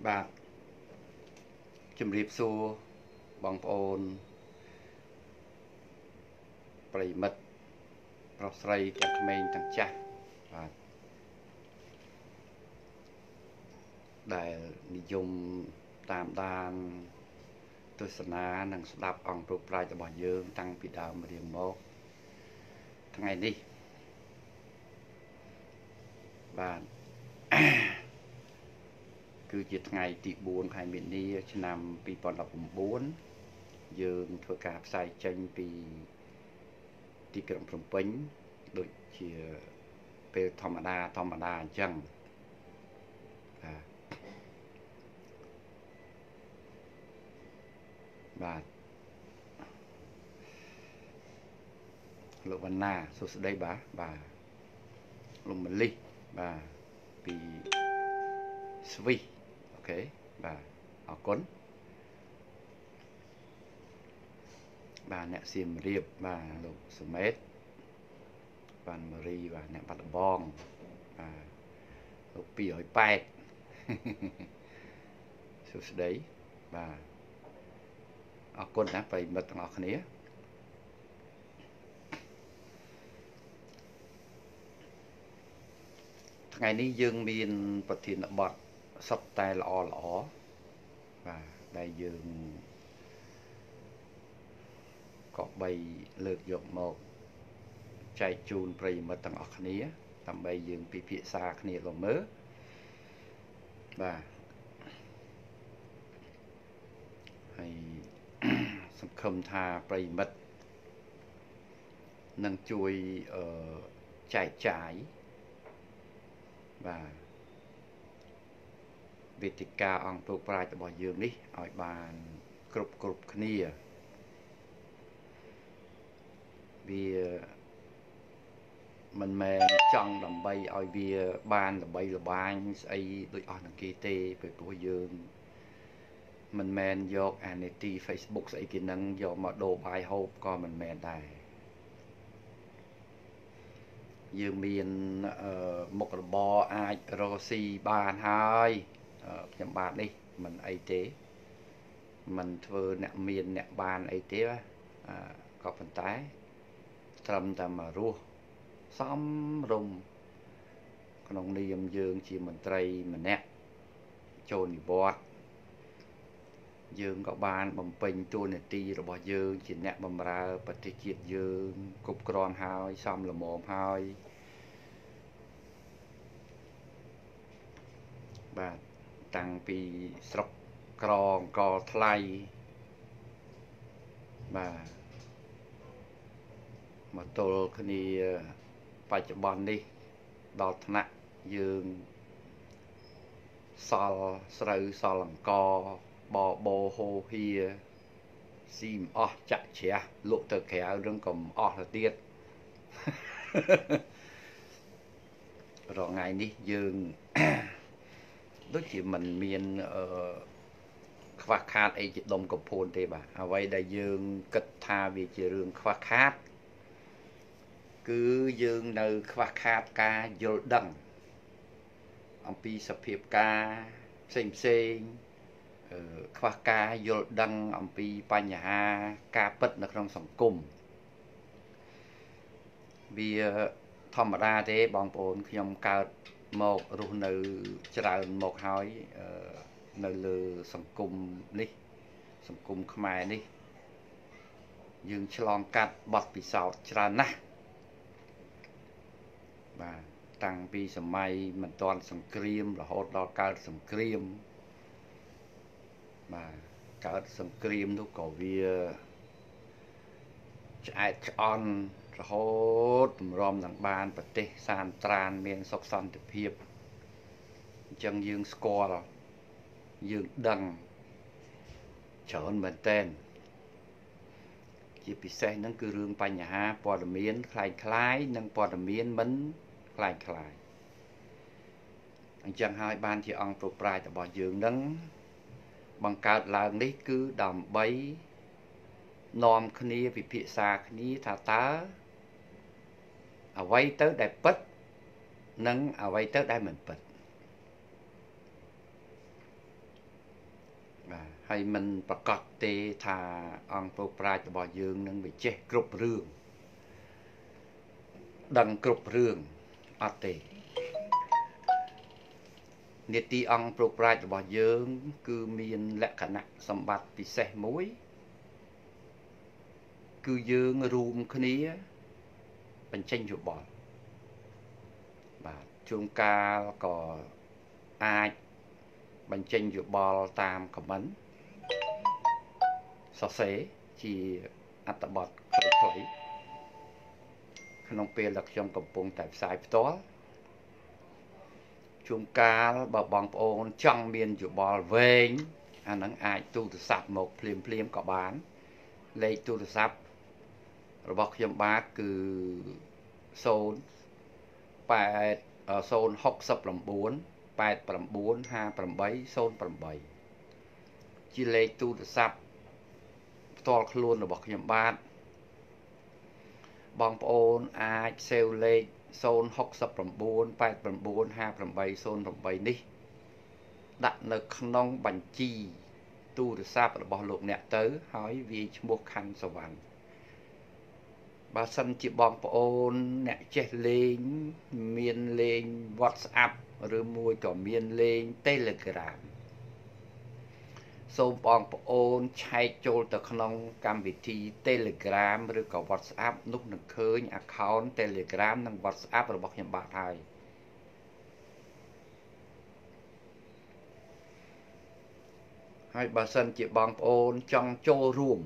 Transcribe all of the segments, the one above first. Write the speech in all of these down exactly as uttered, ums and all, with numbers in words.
បាទជំរាបសួរបងប្អូនប្រិមិត្តប្រុសស្រីទាំងក្មេងទាំងចាស់បាទដែលនិយមតាមដានទស្សនានិងស្ដាប់អង្គព្រឹកប្រាជ្ញរបស់យើងតាំងពីដើមរៀងមកថ្ងៃនេះបាទគឺជាថ្ងៃទីបួនខែមីនាឆ្នាំពីរពាន់ដប់ប្រាំ៩យើងធ្វើការផ្សាយចេញពីទីក្រុងភ្នំពេញដូចជាពេលធម្មតាធម្មតាអញ្ចឹងបាទបាទលោកវណ្ណាសួស្តីបាទបាទលោកមលិសបាទពីស្វីសអូខេបាទអរគុណបាទអ្នកសៀមរាបបាទលោកសមេតបានម៉ារីបាទអ្នកបាត់ដំបងបាទលោកពីររយប៉ែតសួស្តីបាទអរគុណណាប្រិយមិត្តទាំងអស់គ្នាថ្ងៃនេះយើងមានប្រធានបទសុទ្ធតែល្អល្អបាទដែលយើងក៏បីលើកយកមកចែកជូនប្រិយមិត្តទាំងអស់គ្នាដើម្បីយើងពិភាក្សាគ្នាទៅមើលបាទហើយសង្ឃឹមថាប្រិយមិត្តនឹងជួយអឺចែកចាយបាទវេទិកាអង្គព្រឹកប្រាជ្ញរបស់យើងនេះឲ្យបានគ្រប់គ្រប់គ្នាវាមិនមែនចង់ដើម្បីឲ្យវាបានល្បីល្បាញស្អីដូចអស់នឹងគេទេព្រោះយើងមិនមែនយកអានីតិ Facebook ស្អីគេនឹងយកមកដូរបាយហូបក៏មិនមែនដែរយើងមានមុខរបរអាចរកស៊ីបានហើយខ្ញុំបាទនេះមិនអីទេមិនធ្វើអ្នកមានអ្នកបានអីទេក៏ប៉ុន្តែត្រឹមតែមករស់សំរុំក្នុងនាមយើងជាមន្ត្រីម្នាក់ចូលនិវត្តន៍យើងក៏បានបំពេញតួនាទីរបស់យើងជាអ្នកបម្រើប្រទេសជាតិយើងគ្រប់គ្រាន់ហើយសមល្មមហើយបាទតាំងពីស្រុកក្រអង្គរថ្លៃបាទមកទល់គ្នាបច្ចុប្បន្ននេះដល់ថ្នាក់យើងសល់ស្រូវសល់អង្ករបបោហូហៀស៊ីមអស់ចាក់ជ្រះលក់ទៅក្រៅនឹងក៏អស់ទៅទៀតរងថ្ងៃនេះយើងដូចជាមិនមានអឺខ្វះខាតអីជាដុំកំភួនទេបាទអ្វីដែលយើងគិតថាវាជារឿងខ្វះខាតគឺយើងនៅខ្វះខាតការយល់ដឹងអំពីសភាពការផ្សេងផ្សេងខ្វះការយល់ដឹងអំពីបញ្ហាការពិតនៅក្នុងសង្គមវាធម្មតាទេបងប្អូនខ្ញុំកើតមករស់នៅច្រើនមកហើយនៅលើសង្គមនេះសង្គមខ្មែរនេះយើងឆ្លងកាត់បទពិសោធន៍ច្រើនណាស់បាទតាំងពីសម័យមិនទាន់សង្គ្រាមរហូតដល់កើតសង្គ្រាមបាទកើតសង្គ្រាមនោះក៏វាឆ្អែតឆ្អន់រហូតតម្រាំនឹងបានប្រទេសសានត្រានមានសុខសន្តិភាពអញ្ចឹងយើងស្គាល់យើងដឹងច្រើនមែនតើជាពិសេសហ្នឹងគឺរឿងបញ្ហាព័ត៌មានคล้ายៗនិងព័ត៌មានមិនคล้ายៗអញ្ចឹងហើយបានជាអង្គព្រឹកប្រាជ្ញរបស់យើងហ្នឹងបង្កើតឡើងនេះគឺដើម្បីនាំគ្នាពិភាក្សាគ្នាថាតើអ្វីទៅដែលពិតនិងអ្វីទៅដែលមិនពិតហើយមិនប្រកាសទេថាអង្គពុប្រាជ្ញរបស់យើងនឹងវាចេះគ្រប់រឿងដឹងគ្រប់រឿងអត់ទេនីតិអង្គពុប្រាជ្ញរបស់យើងគឺមានលក្ខណៈសម្បត្តិពិសេសមួយគឺយើងរួមគ្នាបញ្ចេញយោបល់បាទជួនកាលក៏អាចបញ្ចេញយោបល់តាមខមមិនសរសេរជាអត្ថបទខ្លីៗក្នុងពេលដែលខ្ញុំកំពុងតែផ្សាយផ្ទាល់ជួនកាលបើបងប្អូនចង់មានយោបល់វែងអាហ្នឹងអាចទូរស័ព្ទមកភ្លាមភ្លាមក៏បានលេខទូរស័ព្ទរបស់ខ្ញុំបាទគឺศูนย์ แปด ศูนย์ หก สิบ 9 แปด 9 ห้า 8 ศูนย์ แปดជាលេខទូរស័ព្ទផ្ទាល់ខ្លួនរបស់ខ្ញុំបាទបងប្អូនអាចសេវលេខศูนย์ หก สิบ 9 แปด 9 ห้า 8 ศูนย์ แปดនេះដាក់នៅក្នុងបញ្ជីទូរស័ព្ទរបស់លោកអ្នកទៅហើយវាឈ្មោះខណ្ឌសវណ្ណបើសិនជាបងប្អូនអ្នកចេះលេងមានលេង WhatsApp ឬមួយក៏មានលេង Telegram សូមបងប្អូនឆែកចូលទៅក្នុងកម្មវិធី Telegram ឬក៏ WhatsApp នោះនឹងឃើញ account Telegram និង WhatsApp របស់ខ្ញុំបាទហើយហើយបើសិនជាបងប្អូនចង់ចូលរួម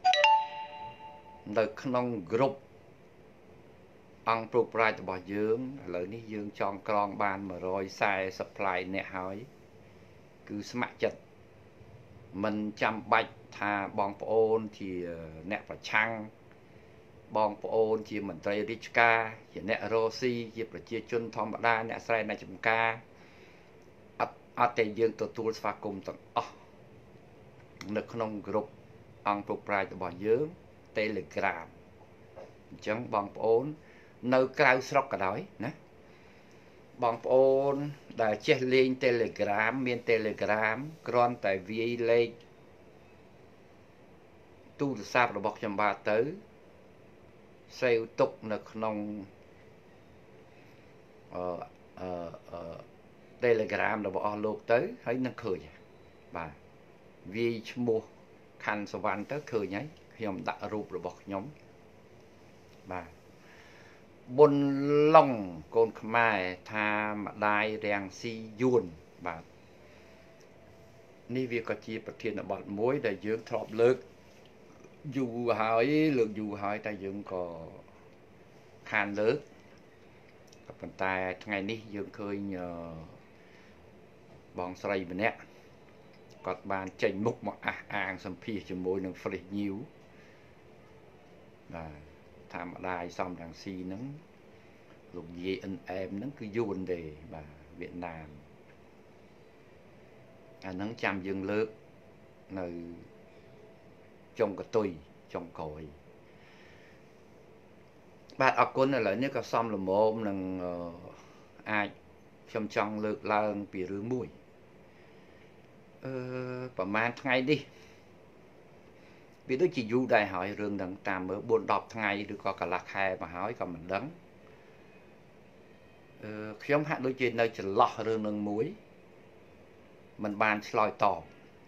នៅក្នុងក្រុមអង្គពុប្រាជ្ញរបស់យើងឥឡូវនេះយើងចង់ក្រងបានmột trăm bốn mươiផ្លាយអ្នកហើយគឺស្ម័គ្រចិត្តមិនចាំបាច់ថាបងប្អូនជាអ្នកប្រឆាំងបងប្អូនជាមន្ត្រីរាជការជាអ្នករស់ស៊ីជាប្រជាជនធម្មតាអ្នកស្រែអ្នកចម្ការអត់អត់តែយើងទទួលស្វាគមន៍ទាំងអស់នៅក្នុងក្រុមអង្គពុប្រាជ្ញរបស់យើង Telegram អញ្ចឹងបងប្អូននៅក្រៅស្រុកក៏ដោយណាបងប្អូនដែលចេះលេង Telegram មាន Telegram គ្រាន់តែវាយលេខទូរស័ព្ទរបស់ខ្ញុំបាទទៅសេវទុកនៅក្នុងអឺអឺ Telegram របស់អស់លោកទៅហើយនឹងឃើញបាទវាយឈ្មោះខណ្ឌសវណ្ណទៅឃើញហើយខ្ញុំដាក់រូបរបស់ខ្ញុំបាទបុនឡុងកូនខ្មែរថាម្ដាយរាំងស៊ីយួនបាទនេះវាក៏ជាប្រធានបទមួយដែលយើងធ្លាប់លើកយូរហើយលើកយូរហើយតែយើងក៏ខានលើកក៏ប៉ុន្តែថ្ងៃនេះយើងឃើញបងស្រីម្នាក់គាត់បានចេញមុខមកអះអាងសម្ភាសជាមួយនឹង Fresh News បាទថាម្ដាយសំរងស៊ីហ្នឹងលោកយាយអិនអែមហ្នឹងគឺយួនទេបាទវៀតណាមអាហ្នឹងចាំយើងលើកនៅចុងកតុយចុងក្រោយបាទអរគុណឥឡូវនេះក៏សំលមមនឹងអាចខ្ញុំចង់លើកឡើងពីរឿងមួយអឺប្រហែលថ្ងៃនេះវាដូចជាយូរដែរហើយរឿងហ្នឹងតាមមើលbốn đến mườiថ្ងៃឬក៏កន្លះខែមកហើយក៏មិនដឹងអឺខ្ញុំហាក់ដូចជានៅចន្លោះរឿងនឹងមួយមិនបានឆ្លើយតប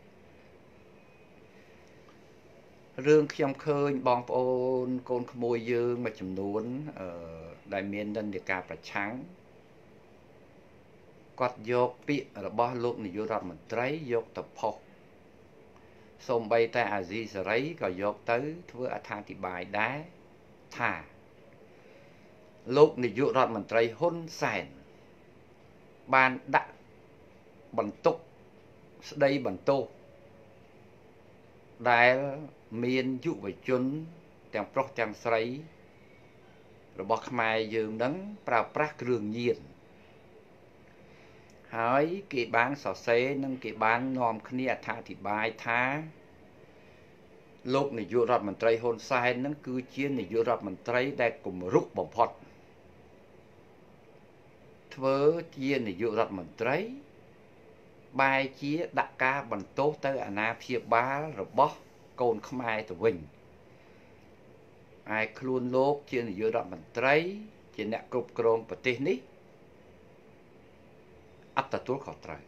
រឿងខ្ញុំឃើញបងប្អូនកូនក្មួយយើងមួយចំនួនអឺដែលមាននិន្នាការប្រឆាំងគាត់យកពាក្យរបស់លោកនាយករដ្ឋមន្ត្រីយកទៅផុសសូម្បីតែអាស៊ីសេរីក៏យកទៅធ្វើអត្ថាធិប្បាយដែរថាលោកនាយករដ្ឋមន្ត្រីហ៊ុនសែនបានដាក់បន្ទុកស្ដីបន្ទោសដែលមានយុវជនទាំងប្រុសទាំងស្រីរបស់ខ្មែរយើងនឹងប្រើប្រាស់គ្រឿងញៀនហើយគេបានសរសេរនិងគេបាននាំគ្នាអត្ថាធិប្បាយថាលោកនាយករដ្ឋមន្ត្រីហ៊ុនសែននឹងគឺជានាយករដ្ឋមន្ត្រីដែលគំរុកបំផុតធ្វើជានាយករដ្ឋមន្ត្រីបែរជាដាក់ការបន្ទោសទៅអាណាព្យាបាលរបស់កូនខ្មែរទៅវិញឯខ្លួនលោកជានាយករដ្ឋមន្ត្រីជាអ្នកគ្រប់គ្រងប្រទេសនេះអត់ទទួលខុសត្រូវ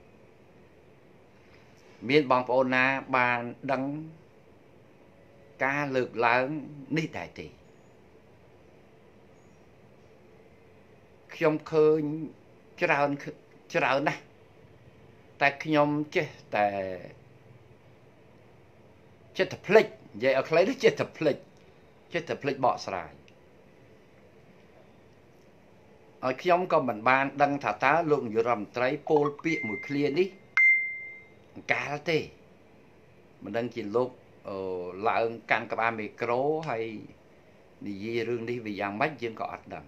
មានបងប្អូនណាបានដឹងការលើកឡើងនេះដែរទេខ្ញុំឃើញច្រើនច្រើនណាស់តែខ្ញុំចេះតែចិត្តភ្លេចនិយាយឲ្យខ្លីទៅចិត្តភ្លេចចិត្តភ្លេចបកស្រាយឲ្យខ្ញុំក៏មិនបានដឹងថាតើលោកនាយករដ្ឋមន្ត្រីពោលពាក្យមួយឃ្លានេះអង្កាលទេមិនដឹងជាលោកអឺឡើងកាន់ក្បាលមីក្រូហើយនិយាយរឿងនេះវាយ៉ាងម៉េចយើងក៏អត់ដឹង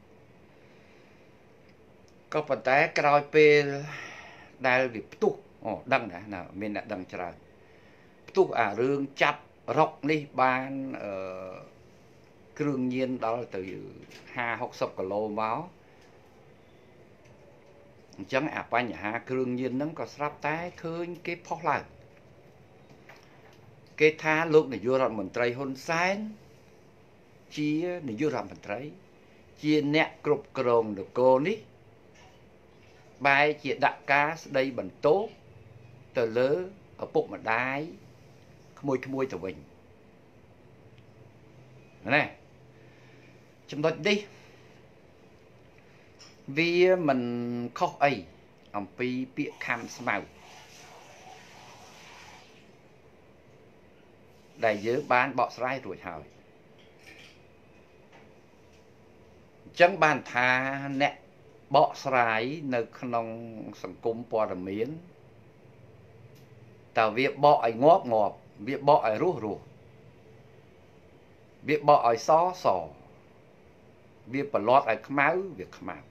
ក៏ប៉ុន្តែក្រោយពេលដែលវាផ្ទុះអូដឹងណាណាមានអ្នកដឹងច្រើនផ្ទុះអារឿងចាប់រកនេះបានអឺគ្រឿងញៀនដល់ទៅห้าហុកសិបគីឡូមកអញ្ចឹងអាបញ្ហាគ្រឿងញៀនហ្នឹងក៏ស្រាប់តែឃើញគេផុសឡើងគេថាលោកនាយករដ្ឋមន្ត្រីហ៊ុនសែនជានាយករដ្ឋមន្ត្រីជាអ្នកគ្រប់គ្រងនគរនេះបែរជាដាក់ការស្ដីបន្ទោសទៅលើឪពុកម្ដាយក្មួយក្មួយទៅវិញណាចំណុចនេះវាមិនខុសអីអំពីពាក្យខំស្មៅដែលយើងបានបកស្រាយរួចហើយអញ្ចឹងបានថាអ្នកបកស្រាយនៅក្នុងសង្គមព័ត៌មានតើវាបកឲ្យងាប់ងាប់វាបកឲ្យរស់រស់វាបកឲ្យសសវាប្រឡត់ឲ្យខ្មៅវាខ្មៅ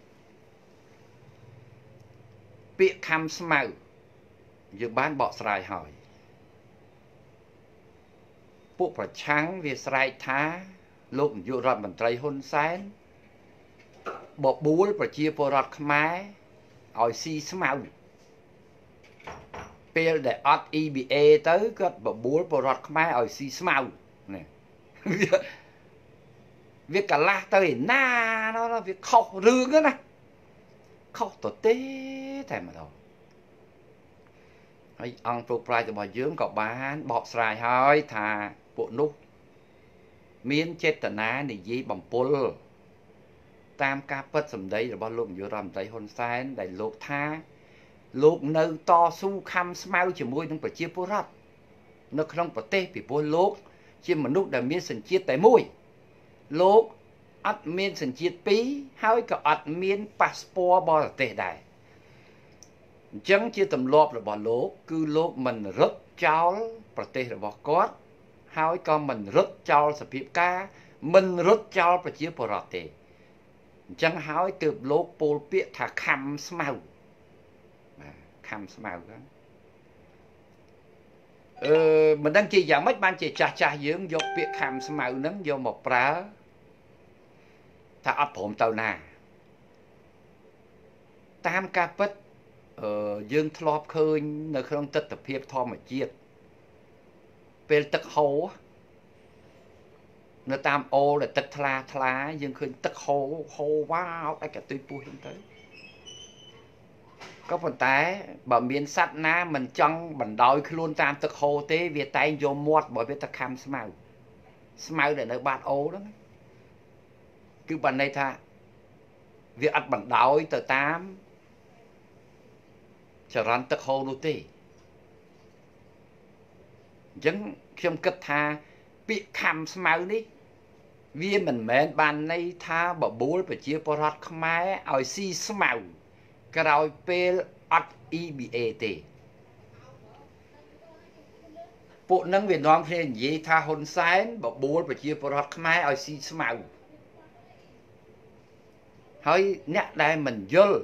ពាក្យខំស្មៅយើងបានបកស្រាយហើយពួកប្រឆាំងវាស្រែកថាលោកនាយករដ្ឋមន្ត្រីហ៊ុនសែនបបួលប្រជាពលរដ្ឋខ្មែរឲ្យស៊ីស្មៅពេលដែលអត់ E B A ទៅគាត់បបួលពលរដ្ឋខ្មែរឲ្យស៊ីស្មៅនេះវាកលាស់ទៅឯណានោះវាខុសរឿងណាខុសទៅទេតែម្ដងហើយអង្គពុកប្រាជ្ញរបស់យើងក៏បានបកស្រាយហើយថាពួកនោះមានចេតនានិយាយបំពុលតាមការពិតសម្ដីរបស់លោកនាយករដ្ឋមន្ត្រីហ៊ុនសែនដែលលោកថាលោកនៅតស៊ូខំស្មៅជាមួយនឹងប្រជាពលរដ្ឋនៅក្នុងប្រទេសពីព្រោះលោកជាមនុស្សដែលមានសញ្ជាតិតែមួយលោកអត់មានសញ្ជាតិពីរហើយក៏អត់មានប៉ាសពតបរទេសដែរអញ្ចឹងជាទម្លាប់របស់លោកគឺលោកមិនរត់ចោលប្រទេសរបស់គាត់ហើយក៏មិនរត់ចោលសភាពការមិនរត់ចោលប្រជាពលរដ្ឋទេអញ្ចឹងហើយទើបលោកពោលពាក្យថាខំស្មៅបាទខំស្មៅហ្នឹងអឺមិនដឹងជាយ៉ាងម៉េចបានជាចាស់ចាស់យើងយកពាក្យខំស្មៅហ្នឹងយកមកប្រើថាអត់ព្រមទៅណាតាមការពិតអឺយើងធ្លាប់ឃើញនៅក្នុងទស្សនវិជ្ជាធម្មជាតិពេលទឹកហូរនៅតាមអូរដែលទឹកថ្លាថ្លាយើងឃើញទឹកហូរហូរវ៉ាវឯកទុយពោះហ្នឹងទៅក៏ប៉ុន្តែបើមានសត្វណាមិនចង់បណ្ដោយខ្លួនតាមទឹកហូរទេវាតែងយកមាត់របស់វាទៅខំស្មៅស្មៅដែលនៅបាតអូរហ្នឹងគឺបានន័យថាវាអត់បណ្ដោយទៅតាមចរន្តទឹកហូរនោះទេអញ្ចឹងខ្ញុំគិតថាពាក្យខំស្មៅនេះវាមិនមែនបានន័យថាបបួលប្រជាពលរដ្ឋខ្មែរឲ្យស៊ីស្មៅក្រោយពេលអត់ E B A ទេពួកនឹងវានាំគ្នានិយាយថាហ៊ុនសែនបបួលប្រជាពលរដ្ឋខ្មែរឲ្យស៊ីស្មៅហើយអ្នកដែលមិនយល់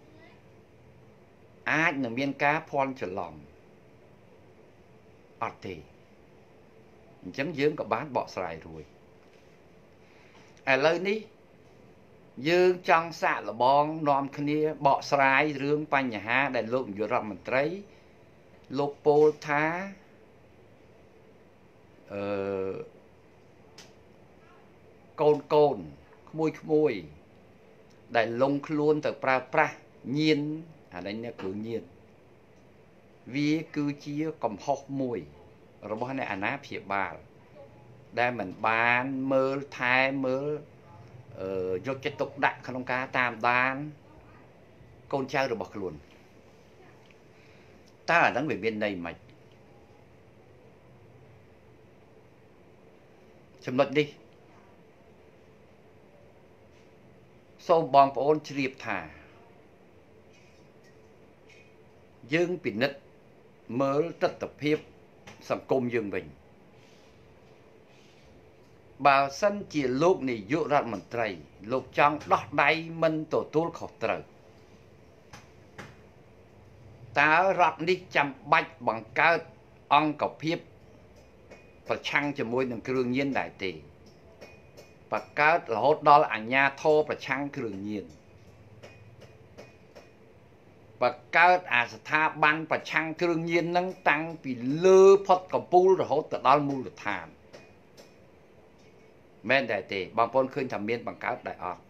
អាចនឹងមានការភ័ន្តច្រឡំអត់ទេអញ្ចឹងយើងក៏បានបកស្រាយរួចឥឡូវនេះ dương trong xạ là bong nòm khnia bọ sài rương bánh nhà há đại lục vừa rộng mình thấy lục pô thá ờ, côn côn mùi mùi đại lông luôn từ pra pra nhiên à đây là cứ nhiên vì cứ chia cầm hốc mùi rồi bọn này anh áp phía bà đây mình bán mơ thai mơ ờ, vô cái tục đặt không cá tam đan con trai rồi bọc luôn ta ở đằng về bên đây mà chấm luận đi sau bong ôn triệp thả dương bị nứt mơ tất tập hiệp sầm công dương bình bà sân chỉ lúc này dụ ra mình trầy lúc trong đọc đáy mình tổ tuôn khổ trời ta rọt đi chăm bạch bằng cao ông cọc hiếp và chăng cho môi nâng cường nhiên đại tỷ và cao là hốt đó là ảnh nhà thô và chăng cường nhiên và cao à tha ban và chăng cường nhiên nâng tăng vì lơ phật cọc bù rồi hốt đó là mù được thảm men đại tỷ bằng phong khơi thẩm miên bằng cáo đại ọt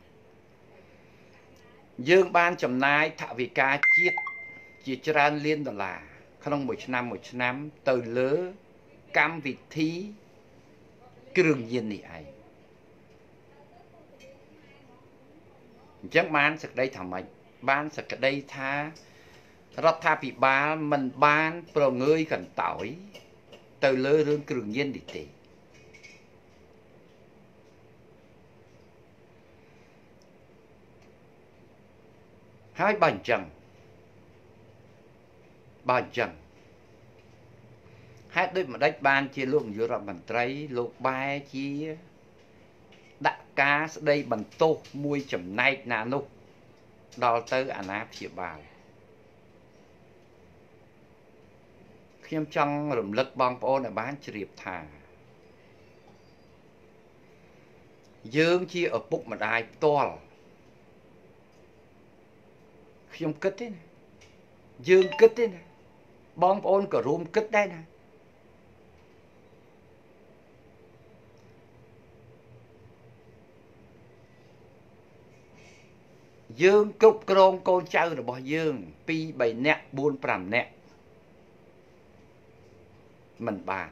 dương ban chầm nai thạ vì ca chiết chỉ tràn liên đó là không một năm một năm từ lứa cam vị thí cường nhiên này ấy chắc ban sực đây thầm mệnh ban sực đây tha rất tha bị ba mình ban pro người cần tỏi từ lứa rương cường nhiên đi tỷ hai bàn chân bàn chân hai đôi mà đánh ban chia luôn vừa rồi bàn trái lục ba chia đặt cá đây bằng tô mùi chấm nay nà nục đo tới anh áp chia bài khi em trong rụm lực bong bó này bán triệp thà dương chia ở bụng mà đai to khi ông kết thế này dương kết thế này bong ôn cả rùm kết đây này dương cục krong con trâu rồi bỏ dương pi bảy nẹt buôn pram nẹt mình bàn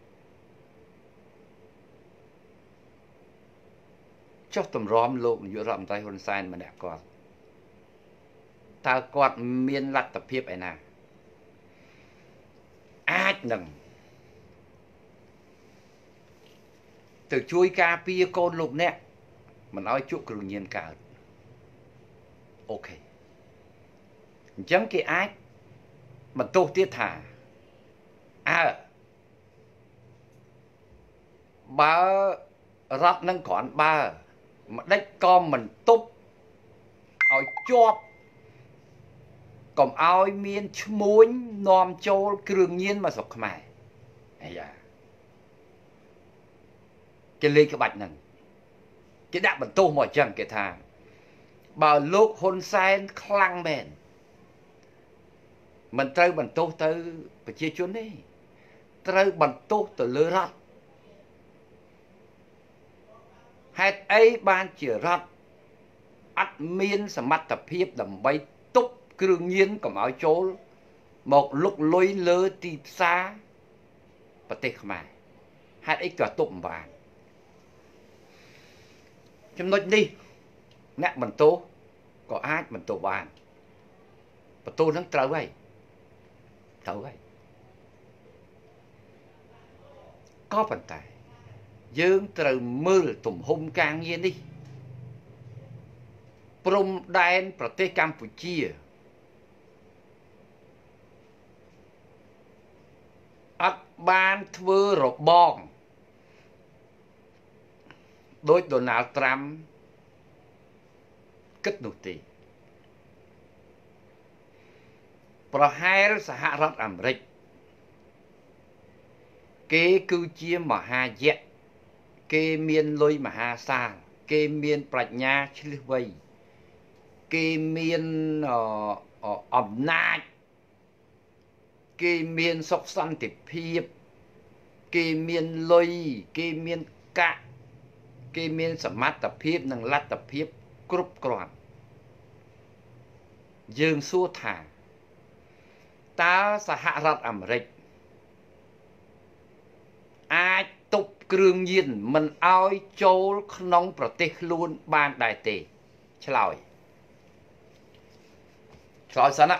cho tầm róm lộn giữa rậm tay hôn sai mà nẹt còn ta quạt miên lặt tập hiệp ấy nè ách nâng từ chui ca pia con lục nè mà nói chúc cường nhiên cả ok chẳng cái ách mà tô tiết thả à ba rắp nâng còn ba mà đách con mình túc ở chóp còn ai miên muối nòm châu cường nhiên mà sọc mày à cái ly cái bạch này cái đạp bằng tô mọi chân cái thằng bà lúc hôn sen khăn bền mình trâu bằng tô tới và chia chốn đi trâu bằng tô từ lơ rắt hết ấy ban chỉ rắt ắt miên sẽ mắt tập hiếp đầm bay túc cường nhiên cầm áo chỗ một lúc lối lơ tịp xa và tê khmai hai ấy cả tụm vàng chúng nói đi nè mình tô có ai mình tô bàn và tô nó trở vậy trở vậy có phần tài dương từ mưa tụm hung càng nhiên đi prom đen Prote Campuchia ắt ban thưa rồi bong đối Donald Trump kết nụ tìประเทศสหรัฐอเมริกគេគឺជាមហាយៈគេមានលុយមហាសាលគេមានប្រាជ្ញាឆ្លៀសវៃគេមានអំណាចគេមានសុខសន្តិភាពគេមានលុយគេមានកាក់គេមានសមត្ថភាពនិងលទ្ធភាពគ្រប់គ្រាន់យើងសួរថាតើសហរដ្ឋអាមេរិកអាចទប់គ្រឿងញៀនមិនឲ្យចូលក្នុងប្រទេសខ្លួនបានដែរទេឆ្លើយឆ្លើយសិនណា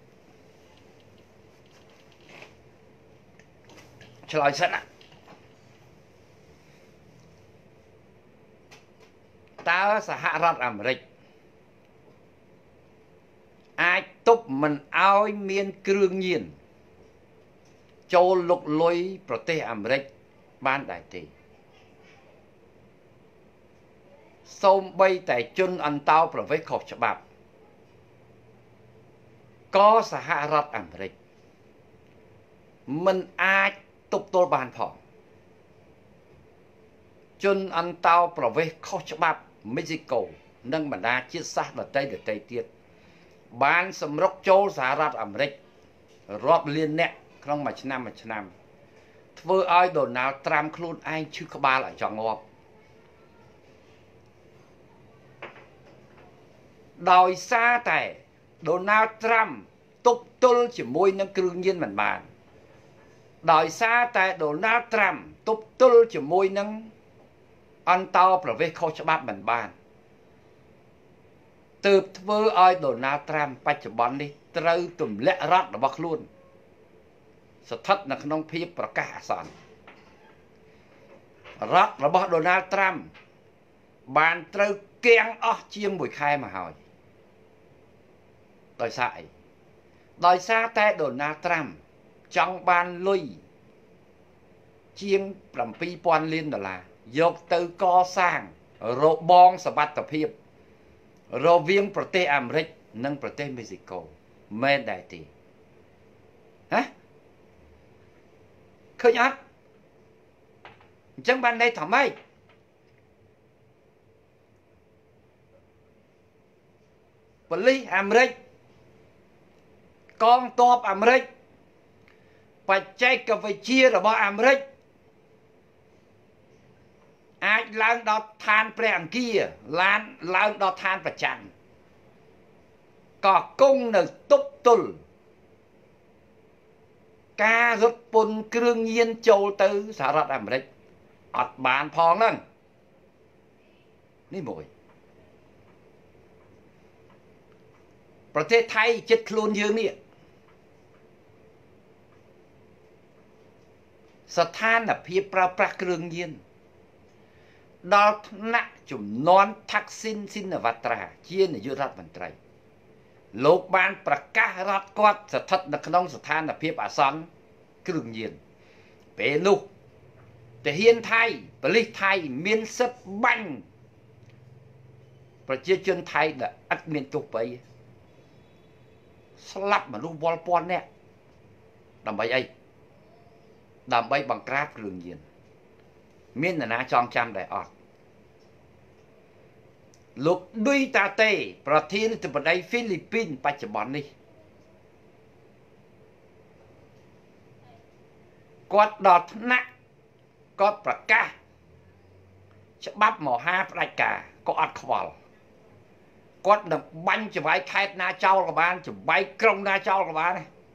ឆ្លើយសិនណាតើសហរដ្ឋអាមេរិកអាចទប់មិនឲ្យមានគ្រឿងញៀនចូលលុកលុយប្រទេសអាមេរិកបានដែរទេសូម្បីតែជនអន្តោប្រវេសន៍ខុសច្បាប់ក៏សហរដ្ឋអាមេរិកមិនអាចទប់ទល់បានផងជនអន្តោប្រវេសន៍ខុសច្បាប់មេស៊ីកូនិងបណ្ដាជាតិសាសន៍ដទៃដទៃទៀតបានសម្រុកចូលសហរដ្ឋអាមេរិករាប់លានអ្នកក្នុងមួយឆ្នាំមួយឆ្នាំធ្វើឲ្យដូណាល់ត្រាំខ្លួនឯងឈឺក្បាលឲ្យចង់ងាប់ដោយសារតែដូណាល់ត្រាំទប់ទល់ជាមួយនឹងគ្រឿងញៀនមិនបានដោយសារតែដូណាល់ត្រាំទប់ទល់ជាមួយនឹងអន្តោប្រវេសន៍ខុសច្បាប់មិនបានទើបធ្វើឲ្យដូណាល់ត្រាំបច្ចុប្បន្ននេះត្រូវទម្លាក់រដ្ឋរបស់ខ្លួនស្ថិតនៅក្នុងភាពប្រកាសអាសន្នរដ្ឋរបស់ដូណាល់ត្រាំបានត្រូវគាំងអស់ជាងមួយខែមកហើយដោយសារអីដោយសារតែដូណាល់ត្រាំចង់បានលុយជាង7,000លានដុល្លារយកទៅកសាងរបងសមត្ថភាពរវាងប្រទេសអាមេរិកនិងប្រទេសមេស៊ីកូមែនដែរទេហ៎ឃើញអត់អញ្ចឹងបានន័យថាម៉េចប៉ូលីសអាមេរិកកងទ័ពអាមេរិកបច្ចេកវិទ្យារបស់អាមេរិកអាចឡើងដល់ឋានព្រះអង្គាឡានឡើងដល់ឋានប្រច័ណ្ឌក៏គង់នៅទប់ទល់ការរត់ពន្ធគ្រឿងញៀនចូលទៅសហរដ្ឋអាមេរិកអត់បានផងហ្នឹងនេះមួយប្រទេសថៃជិតខ្លួនយើងនេះស្ថានភាពប្រើប្រាស់គ្រឿងញៀនដល់ថ្នាក់ជំនាន់ថាក់ស៊ីនស៊ីនវត្រាជានាយករដ្ឋមន្ត្រីលោកបានប្រកាសរដ្ឋគាត់ស្ថិតនៅក្នុងស្ថានភាពអាសន្នគ្រឿងញៀនពេលនោះទាហានថៃប៉ូលីសថៃមានសិទ្ធិបាញ់ប្រជាជនថៃដែលឥតមានទោសបីស្លាប់មនុស្សវល់ពាន់នាក់ដើម្បីអីដើម្បីបង្ក្រាបគ្រឿងញៀនមាននរណាចងចាំដែរអត់លោកឌុយតាតេប្រធានាធិបតីហ្វីលីពីនបច្ចុប្បន្ននេះគាត់ដល់ថ្នាក់គាត់ប្រកាសច្បាប់មហាផ្ដាច់ការក៏អត់ខ្វល់គាត់នឹងបាញ់ចង្វាយខេត្តណាចោលក៏បានចង្វាយក្រុងណាចោលក៏បាន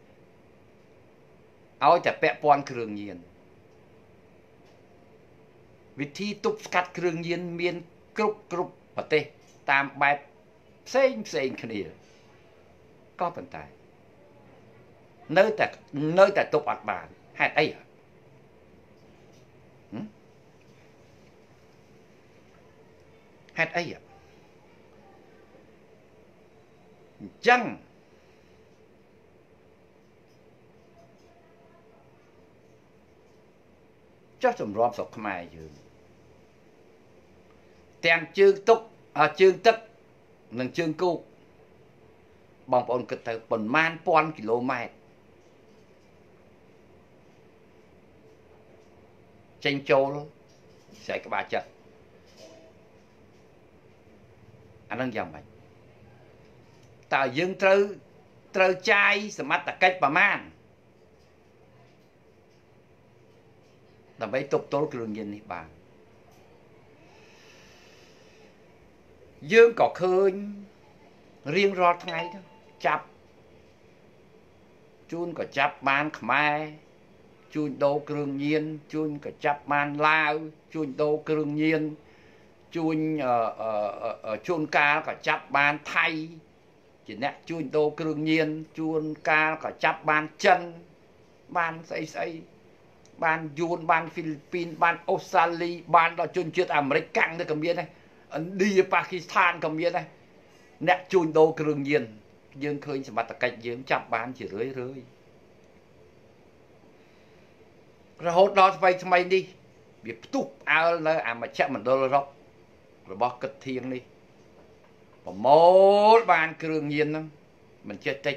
ឲ្យតែពាក់ព័ន្ធគ្រឿងញៀនវិធីទប់ស្កាត់គ្រឿងញៀនមានគ្រប់គ្រប់ប្រទេសតាមបែបផ្សេងផ្សេងគ្នាក៏ប៉ុន្តែនៅតែនៅតែទប់អត់បានហេតុអីហេតុអីអញ្ចឹងចុះជំរាបស្រុកខ្មែរយើងទាំងជើងទុកជើងទឹកនិងជើងគោកបងប្អូនគិតទៅប៉ុន្មានពាន់គីឡូម៉ែត្រចេញចូលស្រែកក្បាលចិត្តអានឹងយ៉ាងម៉េចតើយើងត្រូវត្រូវចាយសមត្ថកិច្ចប្រមាណដើម្បីទប់ទល់គ្រឿងញៀននេះបានយើងក៏ឃើញរៀងរាល់ថ្ងៃទៅចាប់ជួនក៏ចាប់បានខ្មែរជួញដូរគ្រឿងញៀនជួនក៏ចាប់បានឡាវជួញដូរគ្រឿងញៀនជួញជួនកាលក៏ចាប់បានថៃជាអ្នកជួញដូរគ្រឿងញៀនជួនកាលក៏ចាប់បានចិនបានស្អីស្អីបានយួនបានហ្វីលីពីនបានអូស្ត្រាលីបានដល់ជនជាតិអាមេរិកកាំងទៅក៏មានដែរឥណ្ឌាប៉ាគីស្ថានក៏មានដែរអ្នកជួញដូរគ្រឿងញៀនយើងឃើញសមត្ថកិច្ចយើងចាប់បានជារឿយរឿយរហូតដល់ថ្មីថ្មីនេះវាផ្ទុះផ្អើលនៅអាមជ្ឈមណ្ឌលរ៉ុបរបស់គិតធៀងនេះប្រមូលបានគ្រឿងញៀនហ្នឹងមិនចេះតិច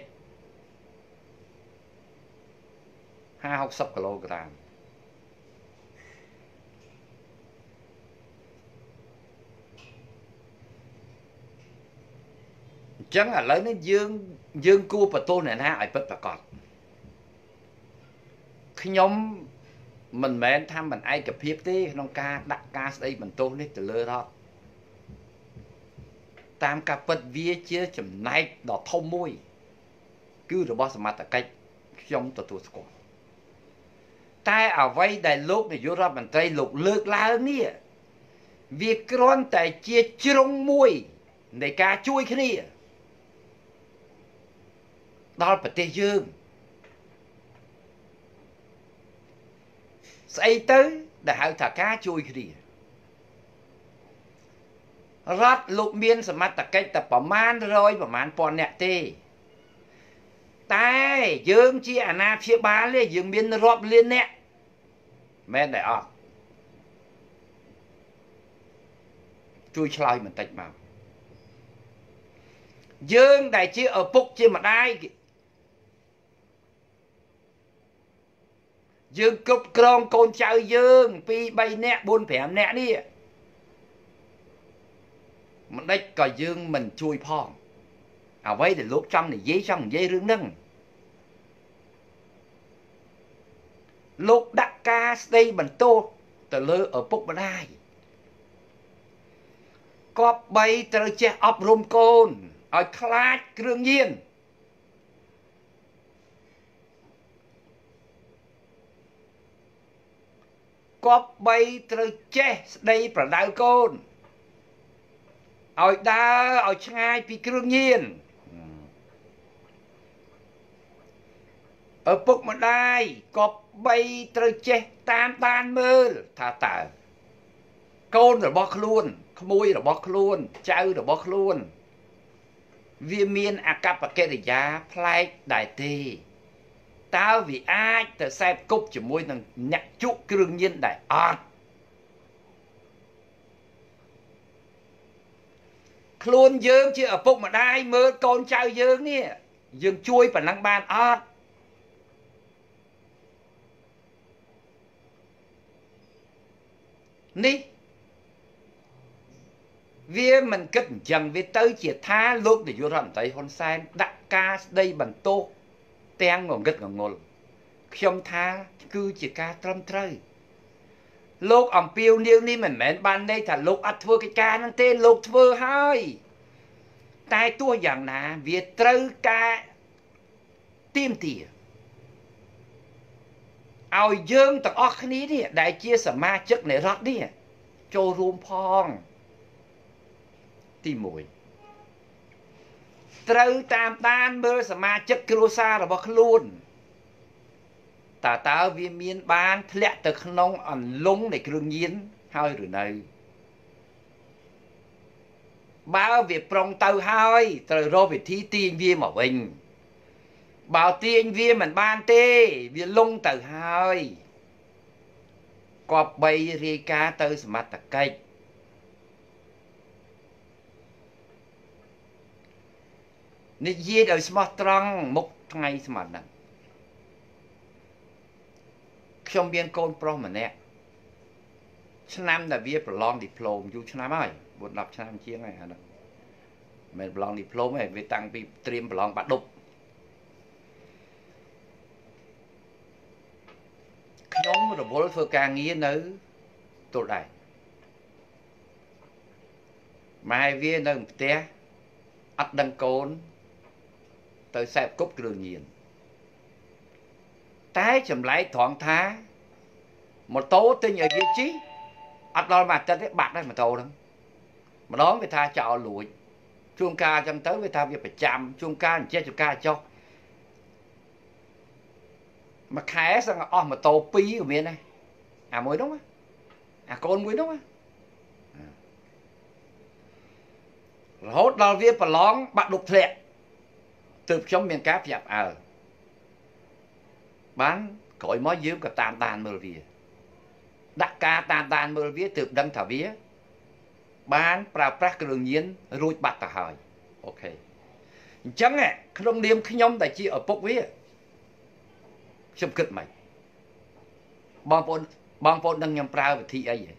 ห้า หกสิบគីឡូក្រាមអញ្ចឹងឥឡូវនេះយើងយើងគួរបន្ទោសអ្នកណាឲ្យពិតប្រាកដខ្ញុំមិនមែនថាមិនឯកភាពទេក្នុងការដាក់ការស្ដីបន្ទោសនេះទៅលើរដ្ឋតាមការពិតវាជាចំណែកដ៏ធំមួយគឺរបស់សមត្ថកិច្ចខ្ញុំទទួលស្គាល់តែអ្វីដែលលោកនាយករដ្ឋមន្ត្រីលោកលើកឡើងនេះវាគ្រាន់តែជាជ្រុងមួយនៃការជួយគ្នាដល់ប្រទេសយើងស្អីទៅដែលហៅថាការជួយគ្នារដ្ឋលោកមានសមត្ថកិច្ចតែប្រមាណរយប្រមាណពាន់នាក់ទេតែយើងជាអាណាព្យាបាលទេយើងមានរាប់លាននាក់មែនដែរអត់ជួយឆ្លើយបន្តិចមកយើងដែលជាឪពុកជាម្ដាយយើងគ្រប់គ្រងកូនចៅយើងពីរបីនាក់បួនប្រាំនាក់នេះមិនដេចក៏យើងមិនជួយផងអ្វីដែលលោកចង់និយាយចង់និយាយរឿងហ្នឹងលោកដាក់ការស្ដីបន្ទោសទៅលើឪពុកម្ដាយគប្បីត្រូវចេះអប់រំកូនឲ្យខ្លាចគ្រឿងញៀនគប្បីត្រូវចេះស្ដីប្រដៅកូនឲ្យដើរឲ្យឆ្ងាយពីគ្រឿងញៀនឪពុកម្ដាយគប្បីត្រូវចេះតាមដានមើលថាតើកូនរបស់ខ្លួនក្មួយរបស់ខ្លួនចៅរបស់ខ្លួនវាមានអកប្បកិរិយាប្លែកដែរទេតើវាអាចទៅសែបគប់ជាមួយនឹងអ្នកជក់គ្រឿងញៀនដែរអត់ខ្លួនយើងជាឪពុកម្ដាយមើលកូនចៅយើងនេះយើងជួយប៉ុណ្ណឹងបានអត់នេះវាមិនគិតអញ្ចឹងវាទៅជាថាលោកនាយករដ្ឋមន្ត្រីហ៊ុនសែនដាក់ការស្ដីបន្ទោសទាំងងងឹតងងល់ខ្ញុំថាគឺជាការត្រឹមត្រូវលោកអំពាវនាវនេះមិនមែនបានន័យថាលោកអត់ធ្វើកិច្ចការហ្នឹងទេលោកធ្វើហើយតែទោះយ៉ាងណាវាត្រូវការទៀមទាឲ្យយើងទាំងអស់គ្នានេះដែលជាសមាជិកនៃរដ្ឋនេះចូលរួមផងទីមួយត្រូវតាមដានមើលសមាជិកគ្រួសាររបស់ខ្លួនតើតើវាមានបានធ្លាក់ទៅក្នុងអន្លង់នៃគ្រឿងញៀនហើយឬនៅបើវាប្រុងទៅហើយត្រូវរកវិធីទាញវាមកវិញបើទាញវាមិនបានទេវាលងទៅហើយគប្បីរាយការណ៍ទៅសមត្ថកិច្ចនិយាយដោយស្មោះត្រង់មុខថ្ងៃស្មានហ្នឹងខ្ញុំមានកូនប្រុសម្នាក់ឆ្នាំដែលវាប្រឡងឌីប្លូមយូរឆ្នាំហើយ bốn 10ឆ្នាំជាងហើយអានោះមិនប្រឡងឌីប្លូមទេវាតាំងពីត្រៀមប្រឡងបាក់ឌុបខ្ញុំរវល់ធ្វើការងារនៅទូលដែរម៉ែវានៅផ្ទះអត់ដឹងកូនទៅសែបគប់គ្រឿងញៀនតែចម្លែកត្រង់ថាម៉ូតូទិញឲ្យវាជិះអត់ដល់មួយអាទិត្យទេបាត់ហើយម៉ូតូហ្នឹងម្ដងវាថាចោលលួចជួនកាលអញ្ចឹងទៅវាថាវាប្រចាំជួនកាលអញ្ចេះជួនកាលចុះមួយខែសឹងអស់ម៉ូតូពីរក៏មានដែរអាមួយនោះអាកូនមួយនោះរហូតដល់វាប្រឡងបាក់ឌុបធ្លាក់ទើបខ្ញុំមានការភ្ញាក់ផ្អើលបានក្រោយមកយើងក៏តាមដានមើលវាដាក់ការតាមដានមើលវាទើបដឹងថាវាបានប្រើប្រាស់គ្រឿងញៀនរួចបាត់ទៅហើយអូខេអញ្ចឹងក្នុងនាមខ្ញុំដែលជាឪពុកវាខ្ញុំគិតមិនបងប្អូនបងប្អូននឹងខ្ញុំប្រើវិធីអីហ៎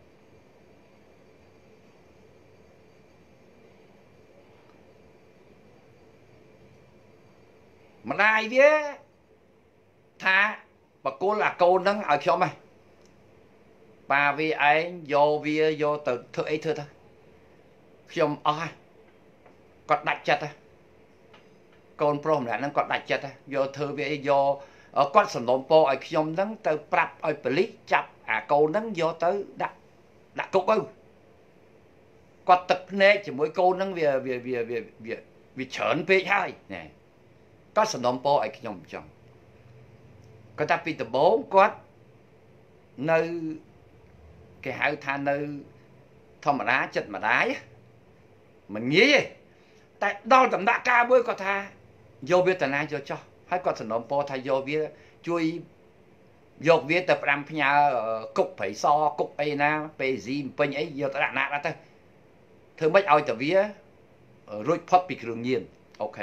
ម្ដាយវាថាបកគលអាកូនហ្នឹងឲ្យខ្ញុំហ៎ប៉ាវាឯងយកវាយកទៅធ្វើអីធ្វើទៅខ្ញុំអស់ហ៎គាត់ដាច់ចិត្តហ៎កូនប្រុសម្នាក់ហ្នឹងគាត់ដាច់ចិត្តហ៎យកធ្វើវាអីយកគាត់សំណូមពរឲ្យខ្ញុំហ្នឹងទៅប្រាប់ឲ្យប៉ូលីសចាប់អាកូនហ្នឹងយកទៅដាក់ដាក់គុកទៅគាត់ទឹកភ្នែកជាមួយកូនហ្នឹងវាវាវាវាវាច្រើនពេកហើយណែគាត់សំណូមពរឲ្យខ្ញុំអញ្ចឹងគាត់ថាពីដំបូងគាត់នៅគេហៅថានៅធម្មតាចិត្តម្ដាយមិនងាយទេតែដល់ដំណាក់កាលមួយគាត់ថាយកវាតាណាយកចោះហើយគាត់សំណូមពរថាយកវាជួយយកវាទៅផ្ដាំផ្ញើគុកព្រៃសគុកអីណាពេស៊ីពេញអីយកទៅដាក់ណាដាក់ទៅធ្វើម៉េចឲ្យតែវារួចផុតពីគ្រឿងញៀនអូខេ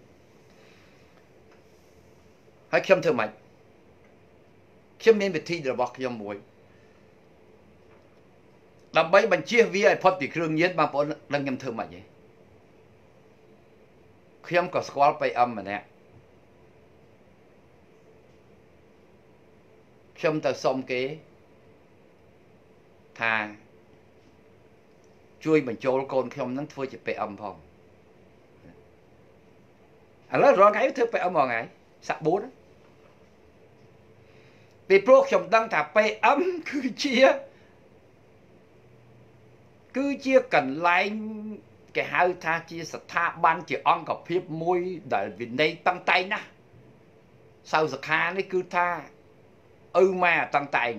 ហើយខ្ញុំធ្វើម៉េចខ្ញុំមានវិធីរបស់ខ្ញុំមួយដើម្បីបញ្ជៀសវាឲ្យផុតពីគ្រឿងញៀនបងប្អូនដឹងខ្ញុំធ្វើម៉េចទេខ្ញុំក៏ស្គាល់ប៉ៃអឹមម្នាក់ខ្ញុំទៅសុំគេថាជួយបញ្ចូលកូនខ្ញុំនឹងធ្វើជាប៉ៃអឹមផងឥឡូវរាល់ថ្ងៃធ្វើប៉ៃអឹមរាល់ថ្ងៃសាក់បួនពីព្រោះខ្ញុំដឹងថាប៉ៃអឹមគឺជាគឺជាកន្លែងគេហៅថាជាស្ថាប័នជាអង្គភាពមួយដែលវិន័យតឹងតែងណាស់សៅសខានេះគឺថាឪម៉ែតឹងតែង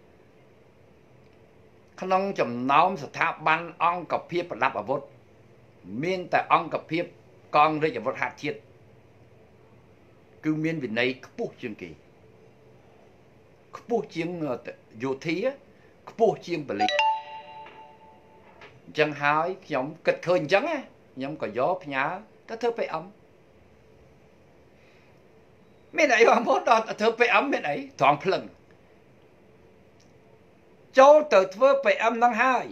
ក្នុងចំណោមស្ថាប័នអង្គភាពប្រដាប់អាវុធមានតែអង្គភាពកងរាជអាវុធហត្ថជាតិគឺមានវិន័យខ្ពស់ជាងគេខ្ពស់ជាងយោធាខ្ពស់ជាងប៉ូលីសអញ្ចឹងហើយខ្ញុំគិតឃើញអញ្ចឹងខ្ញុំក៏យកផ្ញើទៅធ្វើប៉ៃអឹមមានអីបងប្អូនដល់ធ្វើប៉ៃអឹមមានអីត្រង់ភ្លឹងចូលទៅធ្វើប៉ៃអឹមហ្នឹងហើយ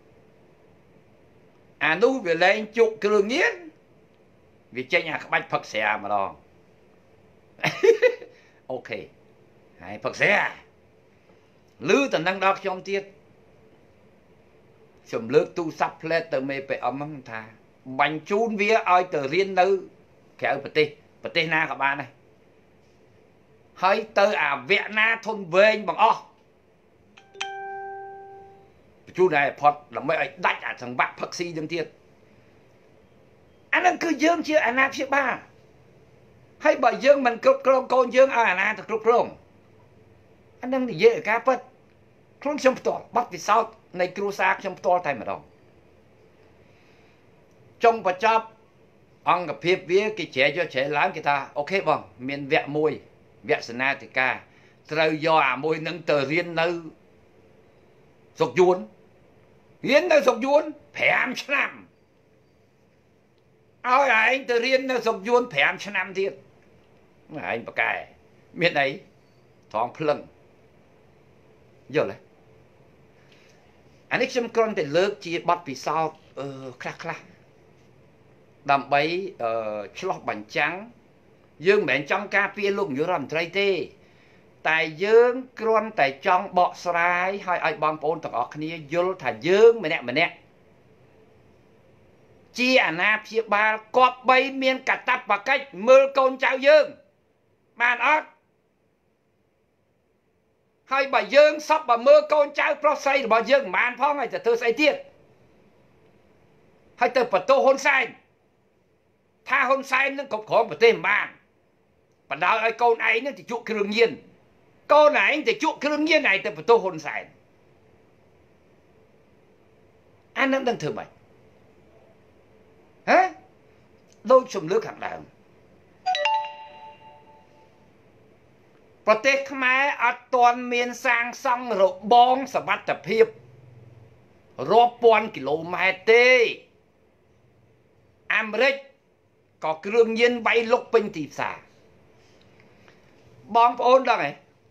អានោះវាលែងជក់គ្រឿងញៀនវាចេញអាក្បាច់ផឹកស្រាម្ដងអូខេហើយផឹកស្រាលឺតំណឹងដល់ខ្ញុំទៀតខ្ញុំលើកទូរស័ព្ទផ្លែតទៅមេប៉ៃអឹមហ្នឹងថាបាញ់ជូនវាឲ្យទៅរៀននៅក្រៅប្រទេសប្រទេសណាក៏បានដែរហើយទៅអាវគ្គណាធំវែងបងអស់បញ្ជូនឲ្យផុតដើម្បីឲ្យដាច់អាសង្វាក់ផឹកស៊ីនឹងទៀតអាហ្នឹងគឺយើងជាអាណាព្យាបាលហើយបើយើងមិនគ្រប់គ្រងកូនយើងឲ្យអាណាទៅគ្រប់គ្រងអាហ្នឹងនិយាយឲ្យការពិតខ្លួនខ្ញុំផ្ទាល់បទពិសោធន៍នៃគ្រួសារខ្ញុំផ្ទាល់តែម្ដងចុងបញ្ចប់អង្គភាពវាគេជ្រែកយកជ្រែកឡើងគេថាអូខេបងមានវគ្គមួយវគ្គសេនាធិការត្រូវយកអាមួយនឹងទៅរៀននៅស្រុកយួនរៀននៅស្រុកយួនប្រាំឆ្នាំឲ្យឯងទៅរៀននៅស្រុកយួនប្រាំឆ្នាំទៀតឯងបកែមានអីត្រង់ភ្លឹងយល់ទេអានេះខ្ញុំគ្រាន់តែលើកជាបទពិសោធន៍អឺខ្លះខ្លះដើម្បីឆ្លោះបញ្ចាំងយើងមិនមែនចង់ការពារលោកនាយករដ្ឋមន្ត្រីទេតែយើងគ្រាន់តែចង់បកស្រាយឲ្យឲ្យបងប្អូនទាំងអស់គ្នាយល់ថាយើងម្នាក់ម្នាក់ជាអាណាព្យាបាលគប្បីមានកាតព្វកិច្ចមើលកូនចៅយើងបានអត់ហើយបើយើងសពបើមើលកូនចៅប្រុសស្រីរបស់យើងមិនបានផងហើយទៅធ្វើស្អីទៀតហើយទៅបន្ទោសហ៊ុនសែនថាហ៊ុនសែននឹងគ្រប់គ្រងប្រទេសមិនបានបណ្ដោយឲ្យកូនឯងនឹងទៅជក់គ្រឿងញៀនកូនឯងទៅជក់គ្រឿងញៀនឯងទៅបន្ទោសហ៊ុនសែនអានឹងដឹងធ្វើម៉េចហ៎ដូចជំនឿខាងដើមប្រទេសខ្មែរអត់ទាន់មានសាងសង់របងសមត្ថភាពរាប់ពាន់គីឡូម៉ែត្រទេអាមេរិកក៏គ្រឿងញៀនវាយលុកពេញទីផ្សារបងប្អូនដឹងទេ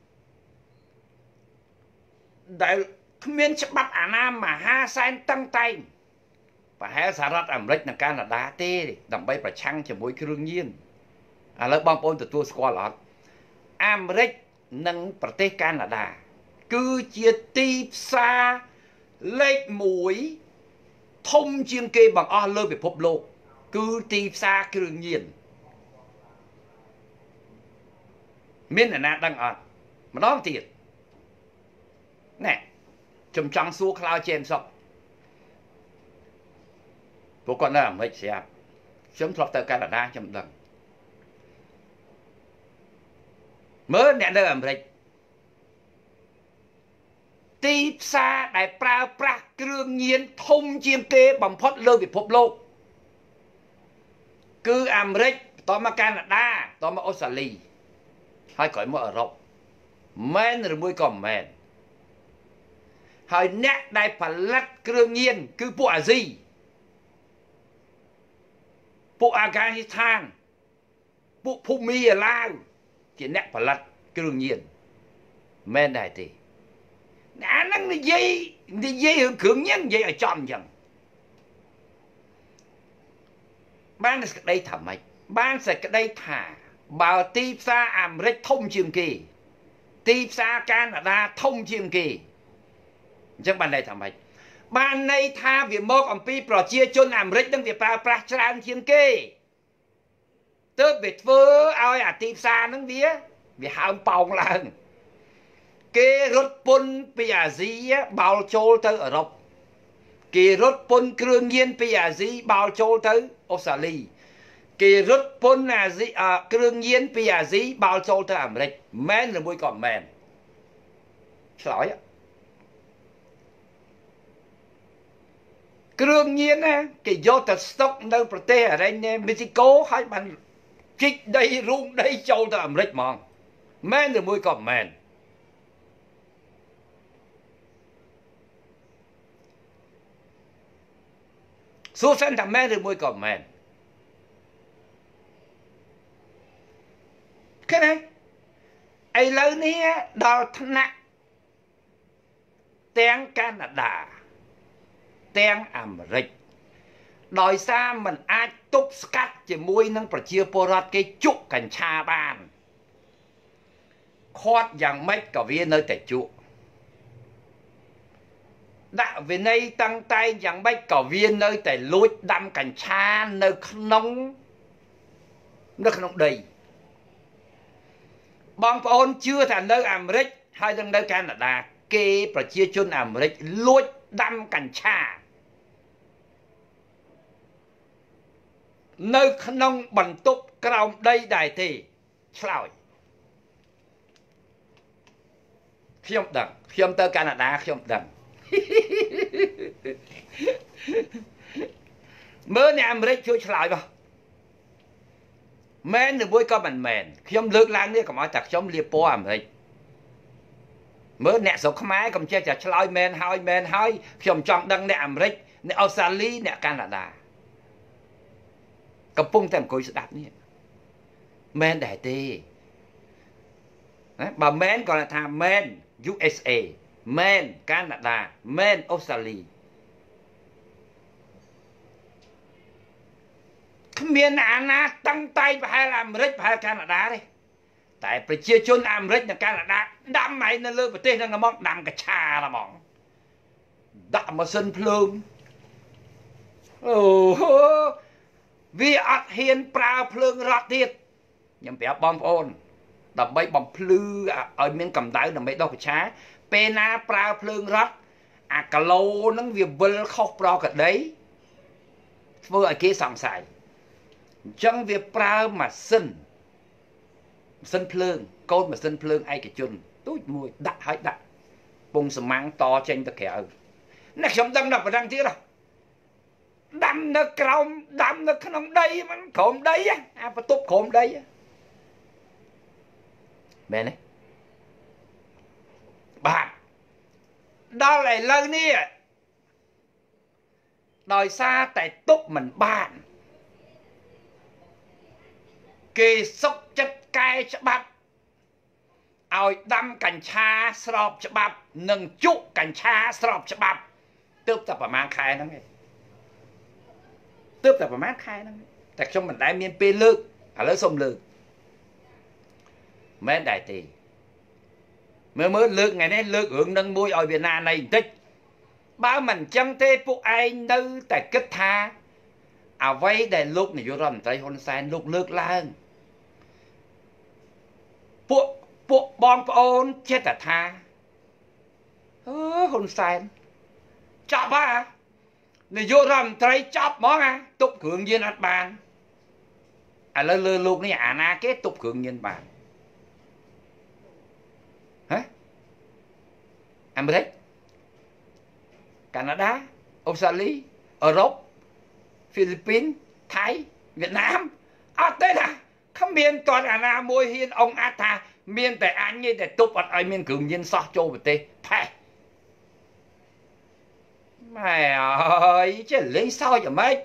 ដែលគ្មានច្បាប់អាណាមហាសែនតឹងតែងប្រហែលសហរដ្ឋអាមេរិកនិងកាណាដាទេដើម្បីប្រឆាំងជាមួយគ្រឿងញៀនឥឡូវបងប្អូនទទួលស្គាល់អត់អាមេរិកនិងប្រទេសកាណាដាគឺជាទីផ្សារលេខមួយធំជាងគេបង្អស់លើពិភពលោកគឺទីផ្សារគ្រឿងញៀនមានអ្នកណាដឹងអត់ម្ដងទៀតណែខ្ញុំចង់សួរខ្លោចចេមសុកពួកគាត់នៅអាមេរិកស្រាប់ខ្ញុំធ្លាប់ទៅកាណាដាខ្ញុំដឹងមើលអ្នកនៅអាមេរិកទីផ្សារដែលប្រើប្រាស់គ្រឿងញៀនធំជាងគេបំផុតលើពិភពលោកគឺអាមេរិកបន្តមកកាណាដាបន្តមកអូស្ត្រាលីហើយក្រោយមកអឺរ៉ុបមែនឬមួយក៏មិនមែនហើយអ្នកដែលផលិតគ្រឿងញៀនគឺពួកអាស៊ីពួកអាហ្គានីស្ថានពួកភូមីអាឡាវជាអ្នកផលិតគ្រឿងញៀនមែនដែរទេអាហ្នឹងនិយាយនិយាយរឿងគ្រឿងញៀននិយាយឲ្យចំអញ្ចឹងបានសេចក្តីថាម៉េចបានសេចក្តីថាបើទីផ្សារអាមេរិកធំជាងគេទីផ្សារកាណាដាធំជាងគេអញ្ចឹងបានន័យថាម៉េចបានន័យថាវាមកអំពីប្រជាជនអាមេរិកនឹងវាប្រើប្រាស់ច្រើនជាងគេទើបវាធ្វើឲ្យអាទីផ្សារហ្នឹងវាវាហើមប៉ោងឡើងគេរត់ពន្ធពីអាស៊ីបោលចូលទៅអឺរ៉ុបគេរត់ពន្ធគ្រឿងញៀនពីអាស៊ីបោលចូលទៅអូស្ត្រាលីគេរត់ពន្ធអាស៊ីគ្រឿងញៀនពីអាស៊ីបោលចូលទៅអាមេរិកមែនឬមួយក៏មិនមែនឆ្លើយគ្រឿងញៀនណាគេយកទៅស្តុកនៅប្រទេសអារ៉េញមេស៊ីកូហើយបានជីកដីរូងដីចូលទៅអាមេរិកហ្មងមែនឬមួយក៏មិនមែនសួរសិនថាមែនឬមួយក៏មិនមែនឃើញទេឥឡូវនេះដល់ថ្នាក់ទាំងកាណាដាទាំងអាមេរិកដោយសារมันអាចទប់ស្កាត់ជាមួយនឹងប្រជាពលរដ្ឋគេជក់កញ្ឆាបានខាត់យ៉ាងម៉េចក៏វានៅតែជក់ដាក់វិន័យតាំងតែងយ៉ាងម៉េចក៏វានៅតែលួចដាំកញ្ឆានៅក្នុងនៅក្នុងដីបងប្អូនជឿថានៅអាមេរិកហើយនឹងនៅកាណាដាគេប្រជាជនអាមេរិកលួចដាំកញ្ឆានៅក្នុងបន្ទប់ក្រោមដីដែរទេឆ្លើយខ្ញុំដឹងខ្ញុំទៅកាណាដាខ្ញុំដឹងមើលអ្នកអាមេរិកជួយឆ្លើយបងមែនឬមួយក៏មិនមែនខ្ញុំលើកឡើងនេះកុំឲ្យតែខ្ញុំលាពណ៌អាមេរិកមើលអ្នកស្រុកខ្មែរកុំចេះតែឆ្លើយមែនហើយមែនហើយខ្ញុំចង់ដឹងអ្នកអាមេរិកអ្នកអូស្ត្រាលីអ្នកកាណាដាកំពុងតែអង្គុយស្ដាប់នេះមែនដែរទេណាបើមែនគាត់ថាមែន យូ เอส เอ មែនកាណាដាមែនអូស្ត្រាលី miền Anna tăng tay và hay là Americ và hay Canada đấy tại phải chia chôn Americ và Canada đâm mày nó lơ vào tên nó mong đâm cả cha là mong đâm mà sân phương ồ vì ọt hiền prao phương rót tiết nhưng bé bom ôn đập bay bom plư ở miền cầm đáy đập bay đâu phải chá pena prao phương rót à cả lâu nó việc vơ khóc pro cả đấy vừa ở kia sòng sài trong việc prao mà sân sân phương côn mà sân phương ai cái chun tôi mùi đặt hết đặt bùng sầm mang to trên tất cả nè không đâm đập vào răng tiếc rồi đâm nó còng đâm nó không đây mà khổm đấy á à phải túp khổm đấy á bên này bạn đó lại lần ní đòi xa tại túp mình bạn kỳ sốc chất cay cho bắp ôi đâm cảnh cha sọp cho bắp nâng chúc cảnh cha sọp cho bắp tướp tập vào mang khai nó nghe tướp tập vào mang khai nó nghe tại trong mình đại miên pê lư ở lớp sông lư mấy đại tỷ mới mới lư ngày nay lư hưởng nâng môi ở Việt Nam này tích bao mình chân tê phụ ai nữ tại kết tha à vay để lúc này vô rầm tay hôn sen lúc lược lan phụ phụ bom ôn chết à tha ơ hôn sen chọc à này vô rầm tay chọc món à tục hưởng viên ăn bàn à lơ lơ lúc này à na kết tục hưởng viên bàn hả anh mới thấy Canada, Australia, Europe, Philippines, Thái, Việt Nam à tên à không miền toàn à na môi hiên ông á ta miền tại anh như để tục ở miền cường nhiên so châu về tê thầy mày ơi chứ lấy sao vậy mấy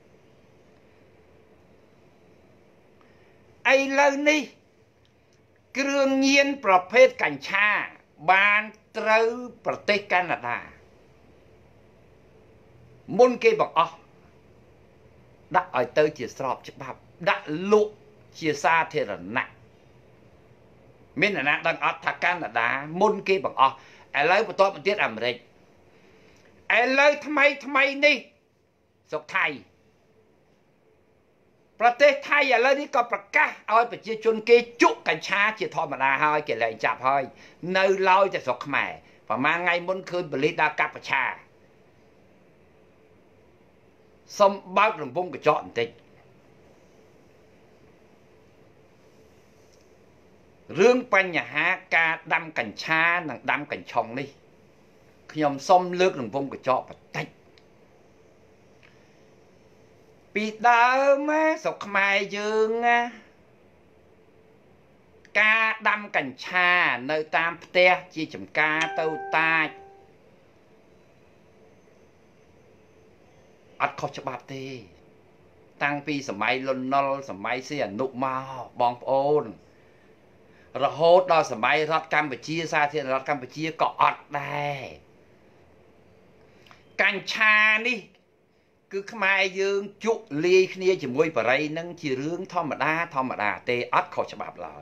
ai lên đi cương nhiênประเภท cảnh cha ban ត្រូវ ប្រទេស Canada មុនគេបង្អស់ដាក់ឲ្យទៅជាស្របច្បាប់ដាក់លក់ជាសាធារណៈមានអ្នកណាដឹងអត់ថាកាណាដាមុនគេបង្អស់ឥឡូវបន្ទាប់មកទៀតអាមេរិកឥឡូវថ្មីថ្មីនេះស្រុកថៃប្រទេសថៃឥឡូវនេះក៏ប្រកាសឲ្យប្រជាជនគេជក់កញ្ឆាជាធម្មតាហើយគេលែងចាប់ហើយនៅឡើយតែស្រុកខ្មែរប្រហែលថ្ងៃមុនឃើញបលិសដល់កាប់កញ្ឆាសុំបើករង្វង់កញ្ចក់បន្តិចរឿងបញ្ហាការដាំកញ្ឆានិងដាំកញ្ឆុងនេះខ្ញុំសុំលើករង្វង់កញ្ចក់បន្តិចពីដើមស្រុកខ្មែរយើងការដាំកញ្ឆានៅតាមផ្ទះជាចម្ការទៅតាចអត់ខុសច្បាប់ទេតាំងពីសម័យលន់នល់សម័យសីហនុមកបងប្អូនរហូតដល់សម័យរដ្ឋកម្ពុជាសាធារណរដ្ឋកម្ពុជាក៏អត់ដែរកញ្ឆានេះគឺខ្មែរយើងជក់លាយគ្នាជាមួយបរិយនឹងជារឿងធម្មតាធម្មតាទេអត់ខុសច្បាប់ឡើយ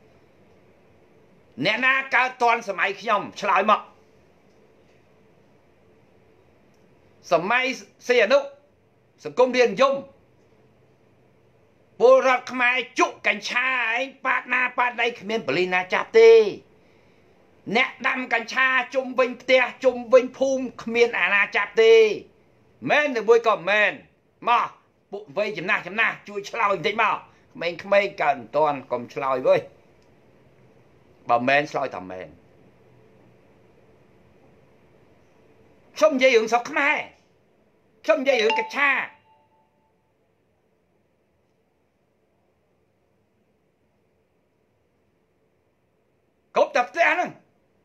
អ្នកណាកើតតាន់សម័យខ្ញុំឆ្លើយមកសម័យសីហនុសង្គមរាស្ត្រនិយមពលរដ្ឋខ្មែរជក់កញ្ឆាឯងប៉ាតណាប៉ាតណីគ្មានបលិសណាចាប់ទេអ្នកដាំកញ្ឆាជុំវិញផ្ទះជុំវិញភូមិគ្មានអាណាចាប់ទេមែនឬមួយក៏មែនមកពួកវ័យចំណាស់ចំណាស់ជួយឆ្លើយបន្តិចមកក្មេងក្មេងកើតមិនតាន់កុំឆ្លើយវើយបើមែនឆ្លើយថាមែនខ្ញុំនិយាយរឿងស្រុកខ្មែរខ្ញុំនិយាយរឿងកញ្ឆាគ្រប់តែផ្ទះហ្នឹង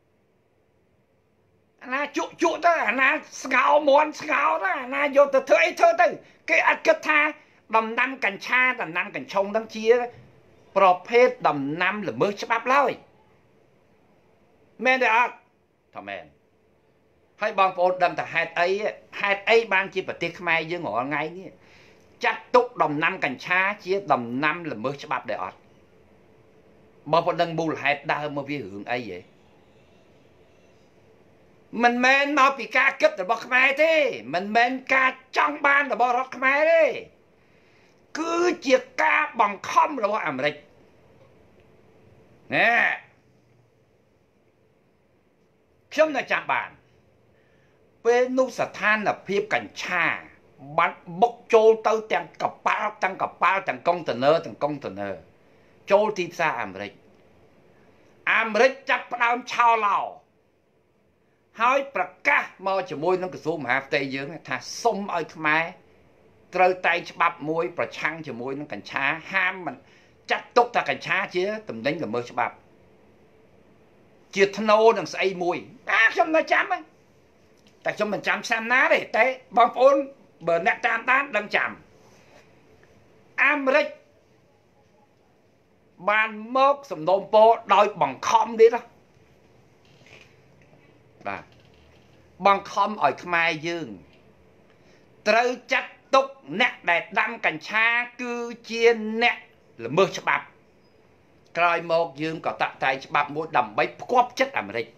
អាណាជក់ជក់ទៅអាណាស្ងោមន់ស្ងោទៅអាណាយកទៅធ្វើអីធ្វើទៅគេអត់គិតថាដំណាំកញ្ឆាដំណាំកញ្ឆុងហ្នឹងជាប្រភេទដំណាំល្មើសច្បាប់ឡើយមែនទេអត់ថាមែនហើយបងប្អូនដឹងថាហេតុអីហេតុអីបានជាប្រទេសខ្មែរយើងរាល់ថ្ងៃនេះចាត់ទុកដំណាំកញ្ឆាជាដំណាំល្មើសច្បាប់ដែរអត់បើប៉ុណ្្នឹងមូលហេតុដើមមកវារឿងអីហ៎មិនមែនមកពីការគិតរបស់ខ្មែរទេមិនមែនការចង់បានរបស់រដ្ឋខ្មែរទេគឺជាការបង្ខំរបស់អាមេរិកណែខ្ញុំនៅចាំបានពេលនោះស្ថានភាពកញ្ឆាបាត់បុកចូលទៅទាំងកប៉ាល់ទាំងកប៉ាល់ទាំងកុងតឺន័រទាំងកុងតឺន័រចូលទីផ្សារអាមេរិកអាមេរិកចាប់ផ្ដើមឆោឡោហើយប្រកាសមកជាមួយនឹងក្រសួងមហាផ្ទៃយើងថាសុំឲ្យខ្មែរត្រូវតែងច្បាប់មួយប្រឆាំងជាមួយនឹងកញ្ឆាហាមមិនចាត់ទុកថាកញ្ឆាជាតំណែងល្មើសច្បាប់ជាធ្នូនឹងស្អីមួយអាខ្ញុំនៅចាំហ្នឹងតែខ្ញុំមិនចាំឆ្នាំណាទេតែបងប្អូនបើអ្នកតាមដានដឹងចាំអាមេរិកបានមកសំណូមពរដោយបង្ខំទៀតណាបាទបង្ខំឲ្យខ្មែរយើងត្រូវចាត់ទុកអ្នកដែលដាំកញ្ឆាគឺជាអ្នកល្មើសច្បាប់ក្រោយមកយើងក៏តាក់តែងច្បាប់មួយដើម្បីផ្គាប់ចិត្តអាមេរិក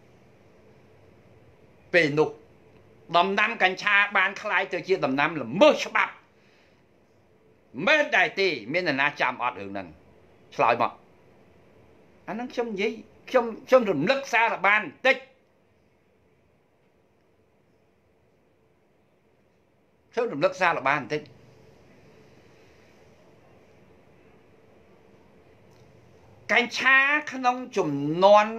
ពេលនោះដំណាំកញ្ឆាបានคล้ายទៅជាដំណាំល្មើសច្បាប់មែនដែរទេមាននរណាចាំអត់រឿងហ្នឹងឆ្លើយមកអាហ្នឹងខ្ញុំនិយាយខ្ញុំខ្ញុំរំលឹកសារបានបន្តិចខ្ញុំរំលឹកសារបានបន្តិចកញ្ឆាក្នុងចំនួន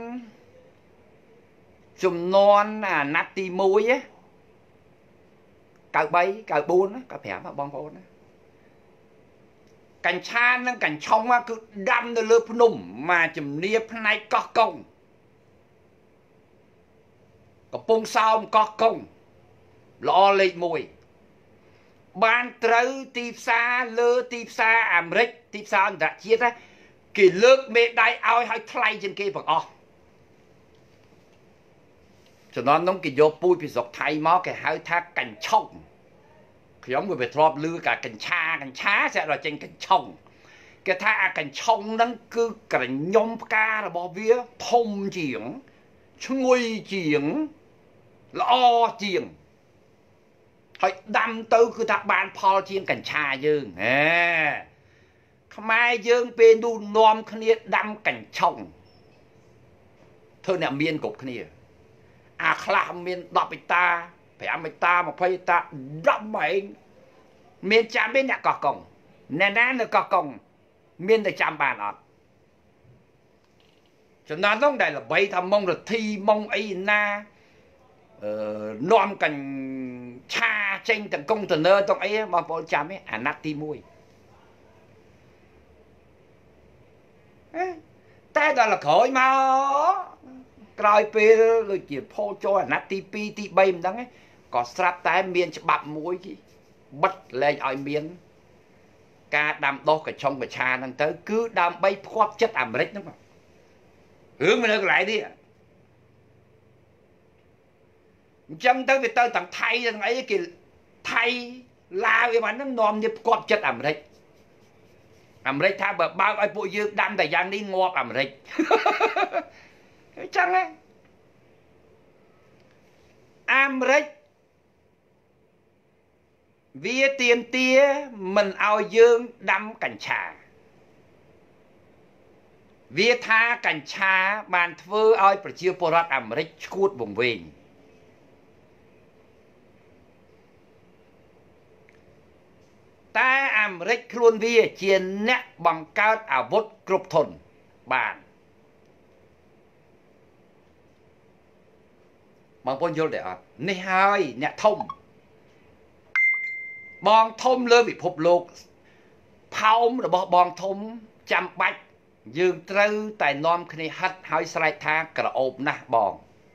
ចំនួនអាណត្តិទីមួយណាកៅបីកៅបួនកៅប្រាំបងប្អូនណាកញ្ឆានិងកញ្ឆុងគឺដាំនៅលើភ្នំមកជំនាផ្នែកកោះកុងកំពង់សោមកោះកុងល្អលេខមួយបានត្រូវទីផ្សារលើទីផ្សារអាមេរិកទីផ្សារអន្តរជាតិគេលើកមេដៃឲ្យឲ្យថ្លៃជាងគេទាំងអស់ចំណន់នោះគេយកពូជពីស្រុកថៃមកគេហៅថាកញ្ឆុងខ្ញុំក៏វាធ្លាប់ឮcảកញ្ឆាកញ្ឆាស្អាតដល់ចេញកញ្ឆុងគេថាអាកញ្ឆុងហ្នឹងគឺក្រញុំផ្ការបស់វាធំជាងឈ្ងុយជាងល្អជាងហើយដាំទៅគឺថាបានផលជាងកញ្ឆាយើងហេខ្មែរយើងពេលនោះនាំគ្នាដាំកញ្ឆុងធ្វើអ្នកមានគ្រប់គ្នាអាខ្លះមានដប់ហិកតាប្រាំហិកតាម្ភៃហិកតាដាំឯងមានចាំទេអ្នកកោះកុងអ្នកណានៅកោះកុងមានតែចាំបានអត់ចំណន់នោះដែលល្បីថាម៉ុងរទ្ធីម៉ុងអីណាអឺនាំកញ្ឆាចេញទាំងកុងតឺន័រទាំងអីបងប្អូនចាំទេអាណត្តិទីមួយតែដល់ក្រោយមកក្រោយពេលដូចជាផូចូលអាណត្តិទីពីរទីបីមិនដឹងក៏ស្រាប់តែមានច្បាប់មួយគេបិទលែងឲ្យមានការដាំដុះកញ្ឆុងកញ្ឆាហ្នឹងទៅគឺដើម្បីផ្គាប់ចិត្តអាមេរិកហ្នឹងរឿងមិននៅកន្លែងនេះអញ្ចឹងទៅវាទៅទាំងថៃទាំងអីគេថៃឡាវឯហ្នឹងនាំនេះផ្គាប់ចិត្តអាមេរិកអាមេរិកថាបើបើកឲ្យពួកយើងដាំតែយ៉ាងនេះងាប់អាមេរិកអញ្ចឹងហ៎អាមេរិកវាទៀមទាមិនឲ្យយើងដាំកញ្ឆាវាថាកញ្ឆាបានធ្វើឲ្យប្រជាពលរដ្ឋអាមេរិកឈួតវង្វេងតែអាមេរិកខ្លួនវាជាអ្នកបង្កើតអាវុធគ្រប់ធនបានបងប្អូនយល់ទេអត់នេះហើយអ្នកធំបងធំលើពិភពលោកផោមរបស់បងធំចាំបាច់យើងត្រូវតែនាំគ្នាហិតហើយស្រែកថាក្រអូបណាស់បង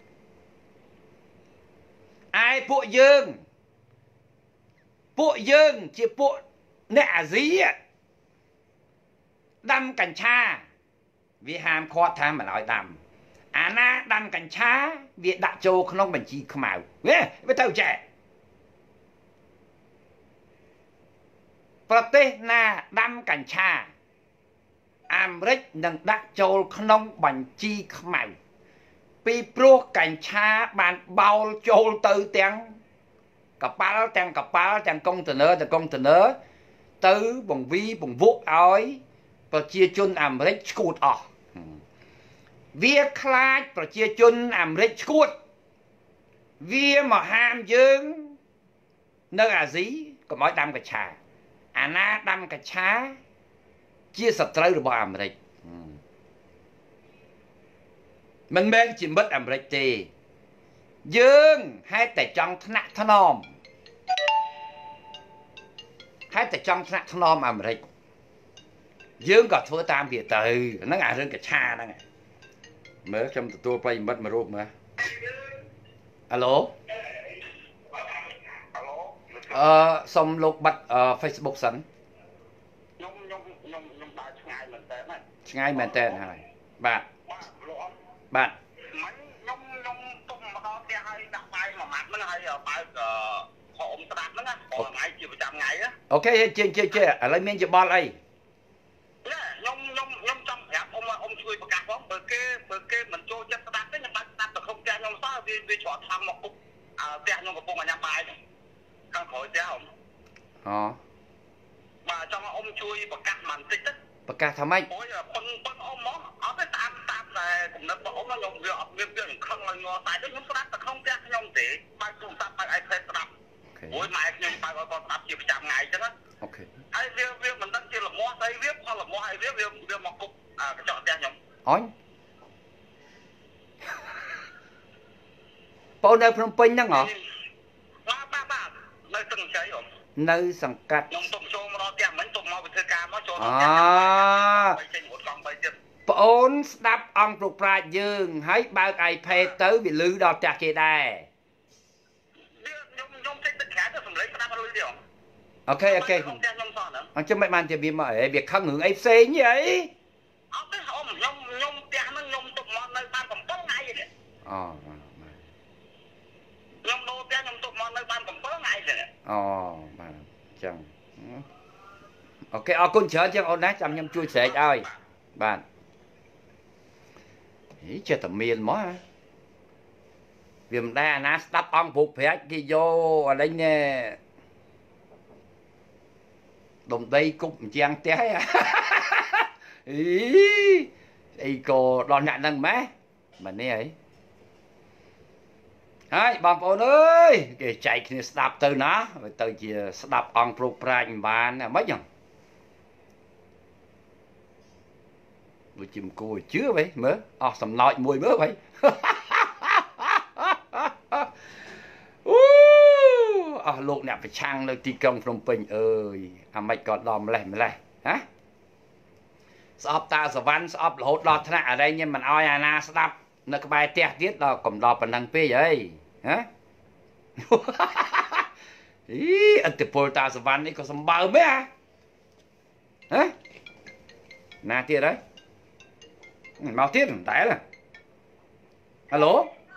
ឯពួកយើងពួកយើងជាពួកអ្នកអាស៊ីដាំកញ្ឆាវាហាមឃាត់ថាមិនឲ្យដាំអាណាដាំកញ្ឆាវាដាក់ចូលក្នុងបញ្ជីខ្មៅវាវាទៅចែប្រទេសណាដាំកញ្ឆាអាមេរិកនឹងដាក់ចូលក្នុងបញ្ជីខ្មៅពីព្រោះកញ្ឆាបានបោលចូលទៅទាំងកប៉ាល់ទាំងកប៉ាល់ទាំងកុងតឺន័រទាំងកុងតឺន័រទៅបង្វីបង្វក់ឲ្យប្រជាជនអាមេរិកឈួតអស់វាខ្លាចប្រជាជនអាមេរិកឈួតវាមកហាមយើងនៅអាស៊ីកុំឲ្យដាំកញ្ឆាអាណាដាំកញ្ឆាជាសត្រូវរបស់អាមេរិកមិនមែនជាមិត្តអាមេរិកទេយើងហេតុតែចង់ថ្នាក់ថ្នមហេតុតែចង់ថ្នាក់ថ្នមអាមេរិកយើងក៏ធ្វើតាមវាទៅហ្នឹងអារឿងកញ្ឆាហ្នឹងមើលខ្ញុំទទួលប្រិយមិត្តមួយរូបមើលអាឡូអឺសុំលោកបាត់ Facebook សិនខ្ញុំខ្ញុំខ្ញុំខ្ញុំដើរឆ្ងាយមែនតើឆ្ងាយមែនតើហើយបាទបាទខ្ញុំខ្ញុំទុំមកដល់ផ្ទះហើយដាក់បាយមួយម៉ាត់ហ្នឹងហើយបើកខអ៊ំស្ដាប់ហ្នឹងណាបងថ្ងៃជាប្រចាំថ្ងៃអូខេជិះជិះជិះឥឡូវមានយោបល់អីខ្ញុំខ្ញុំខ្ញុំចង់ប្រាប់អ៊ំអ៊ំជួយប្រកាសផងបើគេបើគេមិនចូលចិត្តស្ដាប់ទេខ្ញុំបាច់ស្ដាប់ទៅក្នុងផ្ទះខ្ញុំសោះវាវាច្រត់ថងមកពុកផ្ទះខ្ញុំកំពុងញ៉ាំបាយខាងក្រោយផ្ទះអ៊ំអូបាទចង់អ៊ំជួយប្រកាសបន្តិចទៅប្រកាសថាម៉េចអូយប៉ុនប៉ុនអ៊ំមកអត់ទេតាមតាមតែគំនិតរបស់អ៊ំខ្ញុំវាអត់មានវាខឹងឲ្យងល់តែខ្ញុំស្ដាប់ទៅក្នុងផ្ទះខ្ញុំទេបើទូរស័ព្ទបើ iPad ស្ដាប់អូយម៉ែខ្ញុំបើឲ្យគាត់ស្ដាប់ជាប្រចាំថ្ងៃអញ្ចឹងណាអូខេហើយវាវាមិនដឹងជាលមាស់ស្អីវាផលលមាស់ឲ្យវាវាវាមកគប់កញ្ចក់ផ្ទះខ្ញុំអញបងនៅភ្នំពេញហ្នឹងហ៎បាទបាទបាទនៅទឹកជ័យហ៎នៅសង្កាត់ខ្ញុំទុំចូលមកដល់ផ្ទះមិញទុំមកវិធីការមកចូលដល់ផ្ទះអចេញរត់កង់បីទៀតប្អូនស្ដាប់អង្គប្រប្រាជ្ញយើងហើយបើក iPad ទៅវាលឺដល់ផ្ទះគេដែរខ្ញុំខ្ញុំចេញទៅក្រៅទៅសំឡេងស្ដាប់អត់លឺទេអូខេអូខេខ្ញុំខ្ញុំសោះហ្នឹងអញ្ចឹងមិនបានជាវាមកអីវាខឹងរឿងអីផ្សេងអីអត់ទេអ៊ំខ្ញុំខ្ញុំផ្ទះហ្នឹងខ្ញុំទុកមកនៅបានកំប៉ុងថ្ងៃទេអូខ្ញុំដូរផ្ទះខ្ញុំទុកមកនៅបានកំប៉ុងថ្ងៃទេអូបាទអញ្ចឹងអូខេអរគុណច្រើនជាងអូនណាចាំខ្ញុំជួយស្រែកឲ្យបាទហីចេះតែមានមកវាមិនដែរអាណាស្ដាប់អង្គពុកប្រាច់គេយកអានេះណែដុំដីគប់អញ្ចឹងផ្ទះហីអីអីក៏ដល់អ្នកហ្នឹងម៉េះបាទនេះហីហើយបងប្អូនអើយគេចែកគ្នាស្ដាប់ទៅណាទៅជាស្ដាប់អង្គប្រុកប្រាជ្ញមិនបានហ្មងហ្នឹងដូចជាមកគួរជឿវិញមើលអស់សំណោចមួយមើលវិញអូអស់លោកអ្នកប្រឆាំងនៅទីក្រុងភ្នំពេញអើយអាម៉េចក៏ដល់ម្លេះម្លេះហ៎ស្អប់តាសវណ្ណស្អប់រហូតដល់ថ្នាក់អរិញមិនអោយអាណាស្ដាប់នៅក្បែរផ្ទះទៀតដល់កំដល់ប៉ុណ្ណឹងពេកអីហ៎អីអត្តពលតាសវណ្ណនេះក៏សម្បើមហ៎ហ៎ណាទៀតហើយមកទៀតតែហឡូ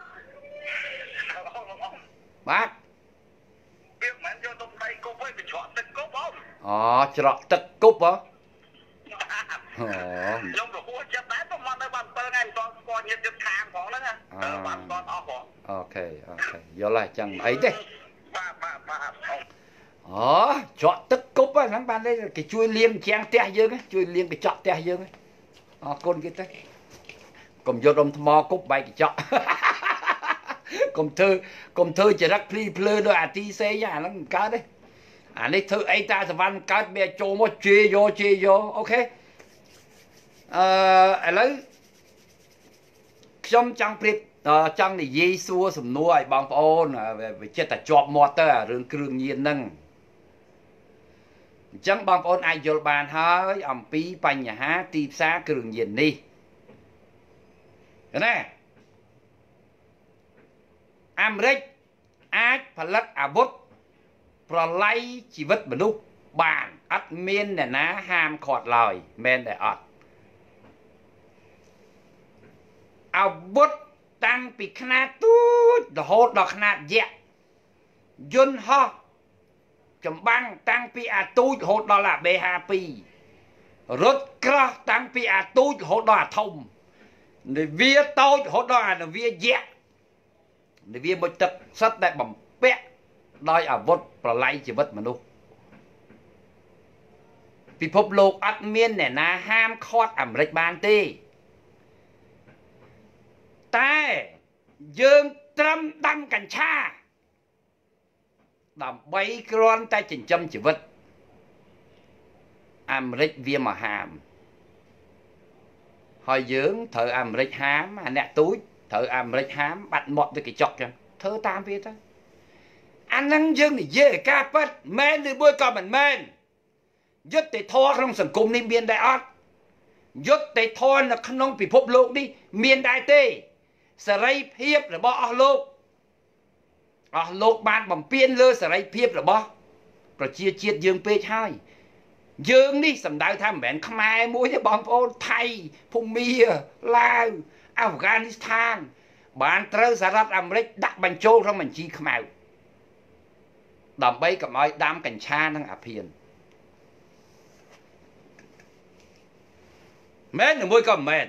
បាទវាមិនយកទៅដៃគប់វិញវាច្រកទឹកគប់បងអូច្រកទឹកគប់ហ៎អូខ្ញុំរហួសចិត្តដែរទៅមកនៅបាន7ថ្ងៃមិនទាន់ស្គាល់ញាតិទៀតខាងផងហ្នឹងណាបានស្គាល់អស់ផងអូខេអូខេយល់ហើយចឹងអីទេបាទបាទបាទអូច្រកទឹកគប់ហ្នឹងបានគេជួយលាងជាងផ្ទះយើងជួយលាងកញ្ចក់ផ្ទះយើងអរគុណគេទៅកុំយករំថ្មគប់បែកកញ្ចក់កុំធ្វើកុំធ្វើចរិតភ្លីភ្លើដោយអាទីសេងអាហ្នឹងមិនកើតទេអានេះធ្វើអីតាសវណ្ណកើតវាចូលមកជេរយកជេរយកអូខេអឺឥឡូវខ្ញុំចង់ប្រៀបចង់និយាយសួរសំណួរឲ្យបងប្អូនវាចិត្តតែជាប់មាត់ទៅអារឿងគ្រឿងញៀនហ្នឹងអញ្ចឹងបងប្អូនអាចយល់បានហើយអំពីបញ្ហាទីផ្សារគ្រឿងញៀននេះណាអាមេរិកអាចផលិតអាវុធប្រឡ័យជីវិតមនុស្សបានអត់មានអ្នកណាហាមឃាត់ឡើយមែនតែអត់អាវុធតាំងពីខ្នាតទូចរហូតដល់ខ្នាតយក្សយន្តហោះចម្បាំងតាំងពីអាទូចរហូតដល់អា B ห้าสิบរត់ក្រោះតាំងពីអាទូចរហូតដល់អាធំនាវាតូចរហូតដល់អានាវាយៈនាវាមុជទឹកសិតតែបំពាក់ដោយអាវុធប្រឡាយជីវិតមនុស្សពិភពលោកអត់មានអ្នកណាហាមឃាត់អាមេរិកបានទេតែយើងត្រឹមដាំកញ្ឆាដើម្បីគ្រាន់តែចិញ្ចឹមជីវិតអាមេរិកវាមកហាមហើយយើងត្រូវអាមេរិកហាមអាអ្នកទូចត្រូវអាមេរិកហាមបាត់មាត់ដូចកញ្ចក់ចឹងធ្វើតាមវាទៅអាហ្នឹងយើងនិយាយការពិតមែនឬមួយក៏មិនមែនយុត្តិធម៌ក្នុងសង្គមនេះមានដែរអត់យុត្តិធម៌នៅក្នុងពិភពលោកនេះមានដែរទេសេរីភាពរបស់អស់លោកអស់លោកបានបំពេញលើសេរីភាពរបស់ប្រជាជាតិយើងពេកហើយយើងនេះសំដៅថាមិនមែនខ្មែរមួយទេបងប្អូនថៃភូមាឡាវអាហ្វហ្គានីស្ថានបានត្រូវសហរដ្ឋអាមេរិកដាក់បញ្ចូលក្នុងបញ្ជីខ្មៅដើម្បីកុំឲ្យដាំកញ្ឆានិងអាភៀនមែនឬមួយក៏មិនមែន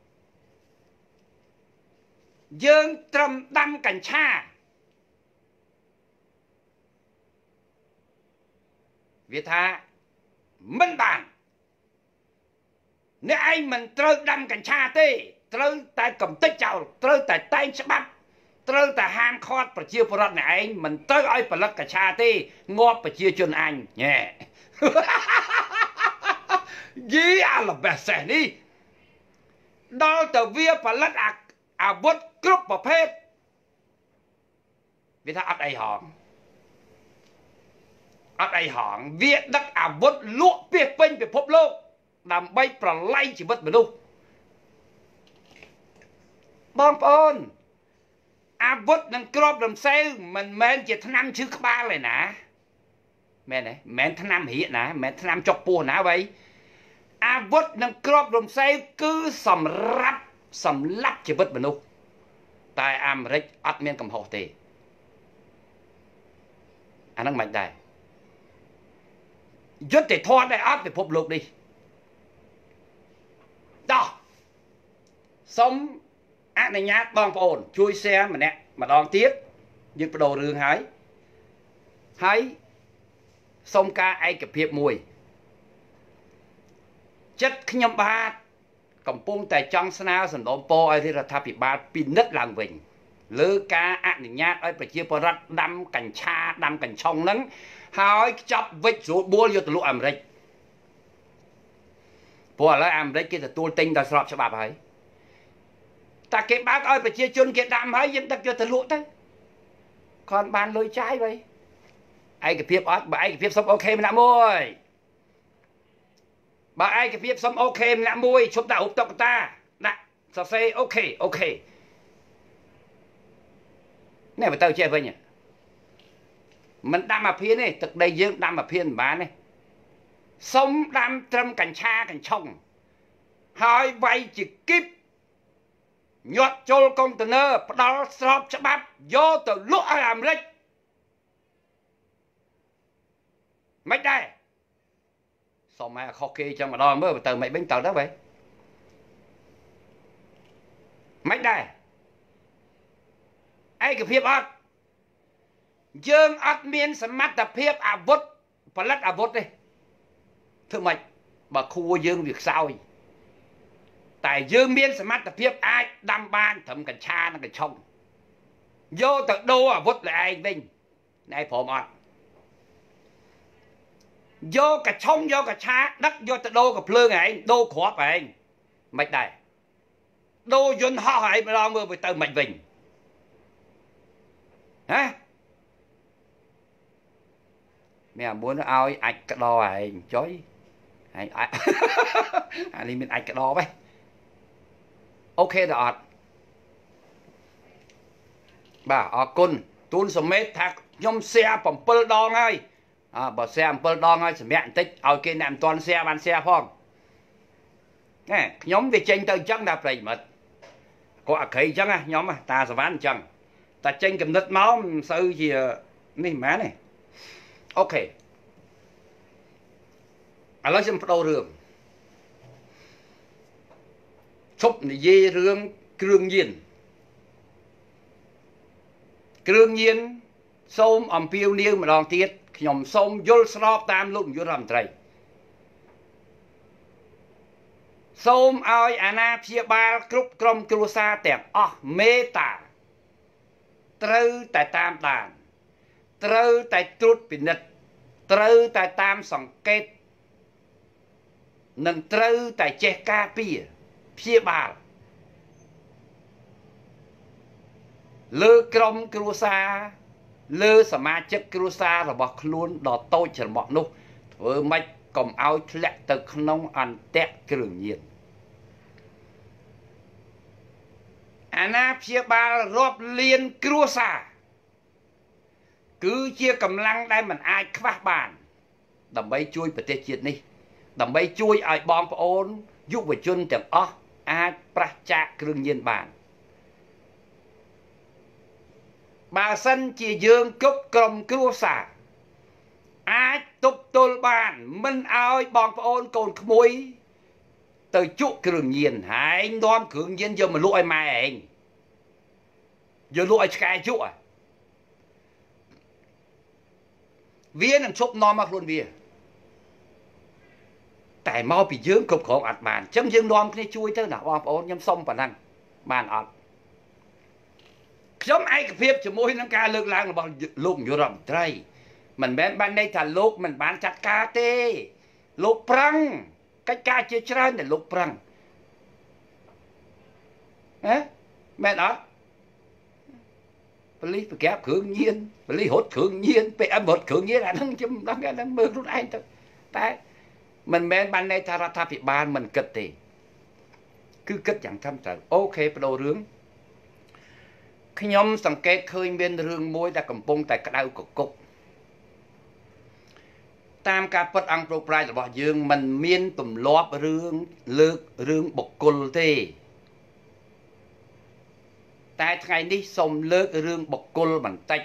យើងត្រឹមដាំកញ្ឆាវាថាមិនបានអ្នកឯងមិនត្រូវដាំកញ្ឆាទេត្រូវតែកំទេចចោលត្រូវតែតែងច្បាប់ត្រូវតែហាមឃាត់ប្រជាពលរដ្ឋអ្នកឯងមិនត្រូវឲ្យផលិតកញ្ឆាទេងាប់ប្រជាជនអញញ៉ែយីអាឡបេសេនេះដល់ទៅវាផលិតអាវុធគ្រប់ប្រភេទវាថាអត់អីហងអត់អីហងវាដឹកអាវុធលក់ពាសពេញពិភពលោកដើម្បីប្រឡ័យជីវិតមនុស្សបងប្អូនអាវុធនឹងគ្រាប់រំសេវមិនមែនជាថ្នាំឈឺក្បាលទេណាមែនទេមិនមែនថ្នាំរាកណាមិនមែនថ្នាំចុកពោះណាវ៉ៃអាវុធនឹងគ្រាប់រំសេវគឺសម្រាប់សម្លាប់ជីវិតមនុស្សតែអាមេរិកអត់មានកំហុសទេអាហ្នឹងមិនដែរយុត្តិធម៌ដែរអត់ពិភពលោកនេះដោះសូមអនុញ្ញាតបងប្អូនជួយ share ម្នាក់ម្ដងទៀតយើងបដូររឿងហើយហើយសូមការឯកភាពមួយចិត្តខ្ញុំបាទកំពុងតែចង់ស្នើសំណូមពរឲ្យរដ្ឋាភិបាលពិនិត្យឡើងវិញលើការអនុញ្ញាតឲ្យប្រជាពលរដ្ឋដាំកញ្ឆាដាំកញ្ឆុងហ្នឹងហើយខ្ចប់វិចស្រួលបួលយកទៅលក់អាមេរិកព្រោះឥឡូវអាមេរិកគេទទួលទិញដល់ស្របច្បាប់ហើយតែគេបើកឲ្យប្រជាជនគេដាំហើយយើងដឹកយកទៅលក់ទៅគាត់បានលុយចាយវិញឯកភាពអត់បើឯកភាពសុំអូខេម្នាក់មួយបើឯកភាពសុំអូខេម្នាក់មួយឈប់ដាក់រូបតុក្កតាដាក់សរសេរអូខេអូខេនេះបើទៅចេះវិញមិនដាំអាភៀនទេទឹកដីយើងដាំអាភៀនមិនបានទេសុំដាំត្រឹមកញ្ឆាកញ្ឆុងហើយវាយជាគីបញាត់ចូលកុងតឺន័រផ្ដាល់ស្របច្បាប់យកទៅលក់ឲ្យអាមេរិកមិនដែរសុំឲ្យខុសគេចឹងម្ដងមើលទៅមិនបិញទៅទៅបែមិនដែរឯកភាពអត់យើងអត់មានសមត្ថភាពអាវុធផលិតអាវុធទេធ្វើម៉េចបើខួរយើងវាខ្សោយតែយើងមានសមត្ថភាពអាចដាំបានត្រឹមកញ្ឆានិងកញ្ឆុងយកទៅដូរអាវុធលើឯងវិញណែព្រមអត់យកកញ្ឆុងយកកញ្ឆាដឹកយកទៅដូរកភ្លើងឯងដូរគ្រាប់ឯងមិនដែរដូរយន្តហោះឯងម្ដងមើលទៅមិនវិញហ៎មានអាមួយឲ្យអាចក្តរឯងចុយឯងអានេះមានអាចក្តរ呗អូខេដល់អត់បាទអរគុណទូនសមេតថាខ្ញុំ share 7ដងហើយអើបើ share 7ដងហើយសម្រាប់បន្តិចឲ្យគេអ្នកមិនទាន់ share បាន share ផងណែខ្ញុំវាចេញទៅអញ្ចឹងដល់ប្រិយមិត្តគាត់អក្រីអញ្ចឹងណាខ្ញុំតាសវណ្ណអញ្ចឹងតែចេញកំណត់មកមិនសូវជានេះមិនមែនទេអូខេឥឡូវខ្ញុំបដូររឿងឈប់និយាយរឿងគ្រឿងញៀនគ្រឿងញៀនសូមអំពាវនាវម្ដងទៀតខ្ញុំសូមយល់ស្របតាមលោកនាយករដ្ឋមន្ត្រីសូមឲ្យអាណាព្យាបាលគ្រប់ក្រុមគ្រួសារទាំងអស់មេត្តាត្រូវតែតាមដានត្រូវតែត្រួតពិនិត្យត្រូវតែតាមសង្កេតនិងត្រូវតែចេះការពារព្យាបាលលើក្រុមគ្រួសារលើសមាជិកគ្រួសាររបស់ខ្លួនដ៏តូចច្រមុះនោះធ្វើម៉េចកុំឲ្យធ្លាក់ទៅក្នុងអន្ទាក់គ្រឿងញៀនអាណាព្យាបាលរាប់លានគ្រួសារគឺជាកម្លាំងដែលមិនអាចខ្វះបានដើម្បីជួយប្រទេសជាតិនេះដើម្បីជួយឲ្យបងប្អូនយុវជនទាំងអស់អាចប្រឆាចគ្រឿងញៀនបានបើសិនជាយើងគ្រប់ក្រុមគ្រួសារអាចទប់ទល់បានមិនឲ្យបងប្អូនកូនក្មួយទៅជក់គ្រឿងញៀនហែងនាំគ្រឿងញៀនយកមកលក់ឲ្យម៉ែឯងយកលក់ឲ្យឆ្កែជក់វានឹងឈប់នាំមកខ្លួនវាតែមកពីយើងគ្រប់គ្រងអត់បានអញ្ចឹងយើងនាំគ្នាជួយទៅណាបងប្អូនខ្ញុំសុំប៉ុណ្ណឹងបានអត់ខ្ញុំឯកភាពជាមួយនឹងការលើកឡើងរបស់លោកនាយករដ្ឋមន្ត្រីមិនមែនបានន័យថាលោកមិនបានចាត់ការទេលោកប្រឹងកិច្ចការជាច្រើនដែលលោកប្រឹងហ៎មែនអត់ប៉ូលីសប្រកាសគ្រឿងញៀនប៉ូលីសរត់គ្រឿងញៀន pê em រត់គ្រឿងញៀនអាហ្នឹងខ្ញុំមិនដឹងអាហ្នឹងមើលខ្លួនឯងទៅតែមិនមែនបានន័យថារដ្ឋាភិបាលមិនគិតទេគឺគិតយ៉ាងត្រឹមត្រូវអូខេបដូររឿងខ្ញុំសង្កេតឃើញមានរឿងមួយដែលកំពុងតែក្តៅកគុកតាមការពិតអង្គប្រប្រាយរបស់យើងមិនមានទម្លាប់រឿងលើករឿងបុគ្គលទេតែថ្ងៃនេះសូមលើករឿងបុគ្គលបន្តិច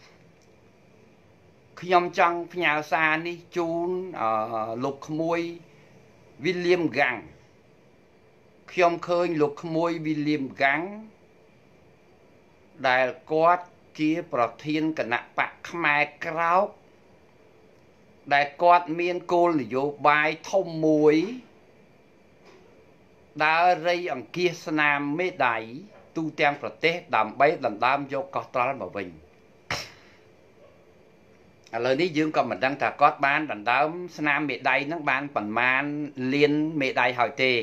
ខ្ញុំចង់ផ្ញើសារនេះជូនលោកក្មួយ William Gang ខ្ញុំឃើញលោកក្មួយ William Gang ដែលគាត់ជាប្រធានគណៈបកខ្មែរក្រោកដែលគាត់មានគោលនយោបាយធំមួយដើររៃអង្គាសស្នាមមេដាយទូទាំងប្រទេសដើម្បីដណ្ដើមយកកោះត្រល់មកវិញឥឡូវនេះយើងក៏មិនដឹងថាគាត់បានដណ្ដើមស្នាមមេដាយហ្នឹងបានប៉ុន្មានលានមេដាយហើយទេ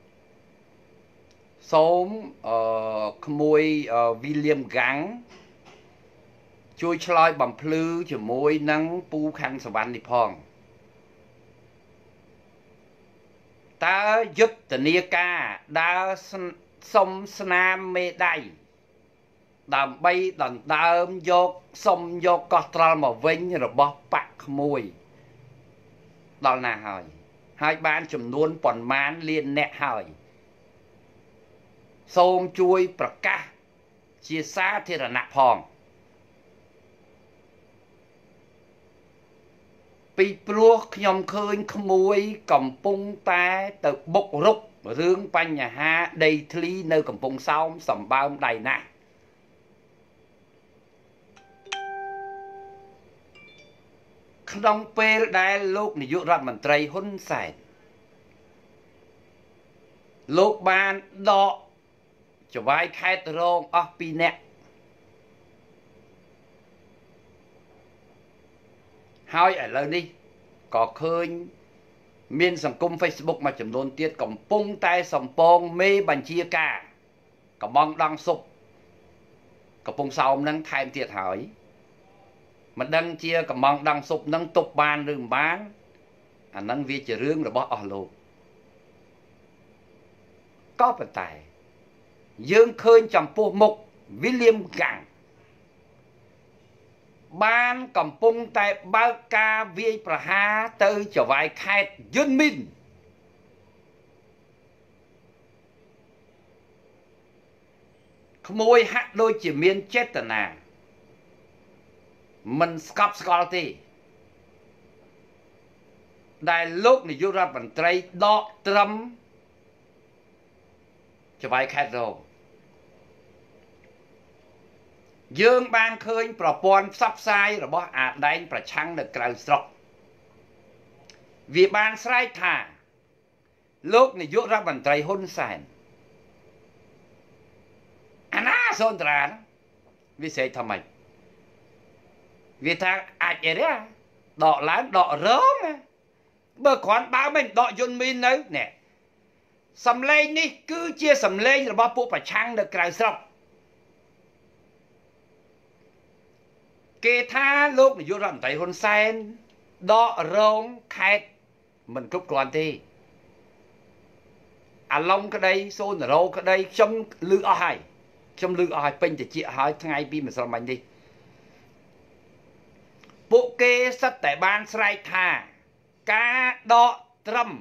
សូមអឺក្មួយ William Gang ជួយឆ្លើយបំភ្លឺជាមួយនឹងពូខាន់សវណ្ណនេះផងតើយុទ្ធនាការដើរសុំស្នាមមេដាយដើម្បីដណ្ដើមយកសុំយកកោះត្រល់មកវិញរបស់បកក្មួយដល់ណាហើយហើយបានចំនួនប៉ុន្មានលានអ្នកហើយសូមជួយប្រកាសជាសាធារណៈផងពីព្រោះខ្ញុំឃើញក្មួយកំពុងតែទៅបុករុករឿងបញ្ហាដីធ្លីនៅកំពង់សោមសម្បើមដៃណាស់ក្នុងពេលដែលលោកនាយករដ្ឋមន្ត្រីហ៊ុនសែនលោកបានដកចវាយខេត្តរងអស់ពីរនាក់ហើយឥឡូវនេះក៏ឃើញមានសង្គម Facebook មួយចំនួនទៀតកំពុងតែសំពងមេបញ្ជាការកំងដងសុបកំពុងសោមនឹងថែមទៀតហើយមិនដឹងជាកំងដងសុបនឹងទប់បានឬមិនបានអាហ្នឹងវាជារឿងរបស់អស់លោកក៏ប៉ុន្តែយើងឃើញចំពោះមុខ William Gang បានកំពុងតែបើកការវាយប្រហារទៅចវាយខេត្តយុនមីនក្មួយហាក់ដូចជាមានចេតនាមិនស្កប់ស្កល់ទេ đại lúc này vô ra bản tây đọ trâm cho vài khát rồi dương ban khơiប្រព័ន្ធផ្សព្វផ្សាយរបស់អាដែងប្រឆាំងនៅក្រៅស្រុកវាបានស្រែកថាលោកនាយករដ្ឋមន្ត្រីហ៊ុនសែនអាណាសូនត្រាវាស្រែកថាម៉េចវាថាអាចអីទេដកឡើងដករងបើគ្រាន់បើមិនដកយន្តមីននៅនេះសំឡេងនេះគឺជាសំឡេងរបស់ពួកប្រឆាំងនៅក្រៅស្រុកគេថាលោកនាយករដ្ឋមន្ត្រីហ៊ុនសែនដករងខេត្តមិនគ្រប់គ្រាន់ទេអាឡុងក្តីសូនរោក្តីខ្ញុំលឺអស់ហើយខ្ញុំលឺអស់ហើយពេញតិចហើយថ្ងៃពីម្សិលមិញនេះពួកគេសិតតែបានស្រែកថាការដកត្រឹម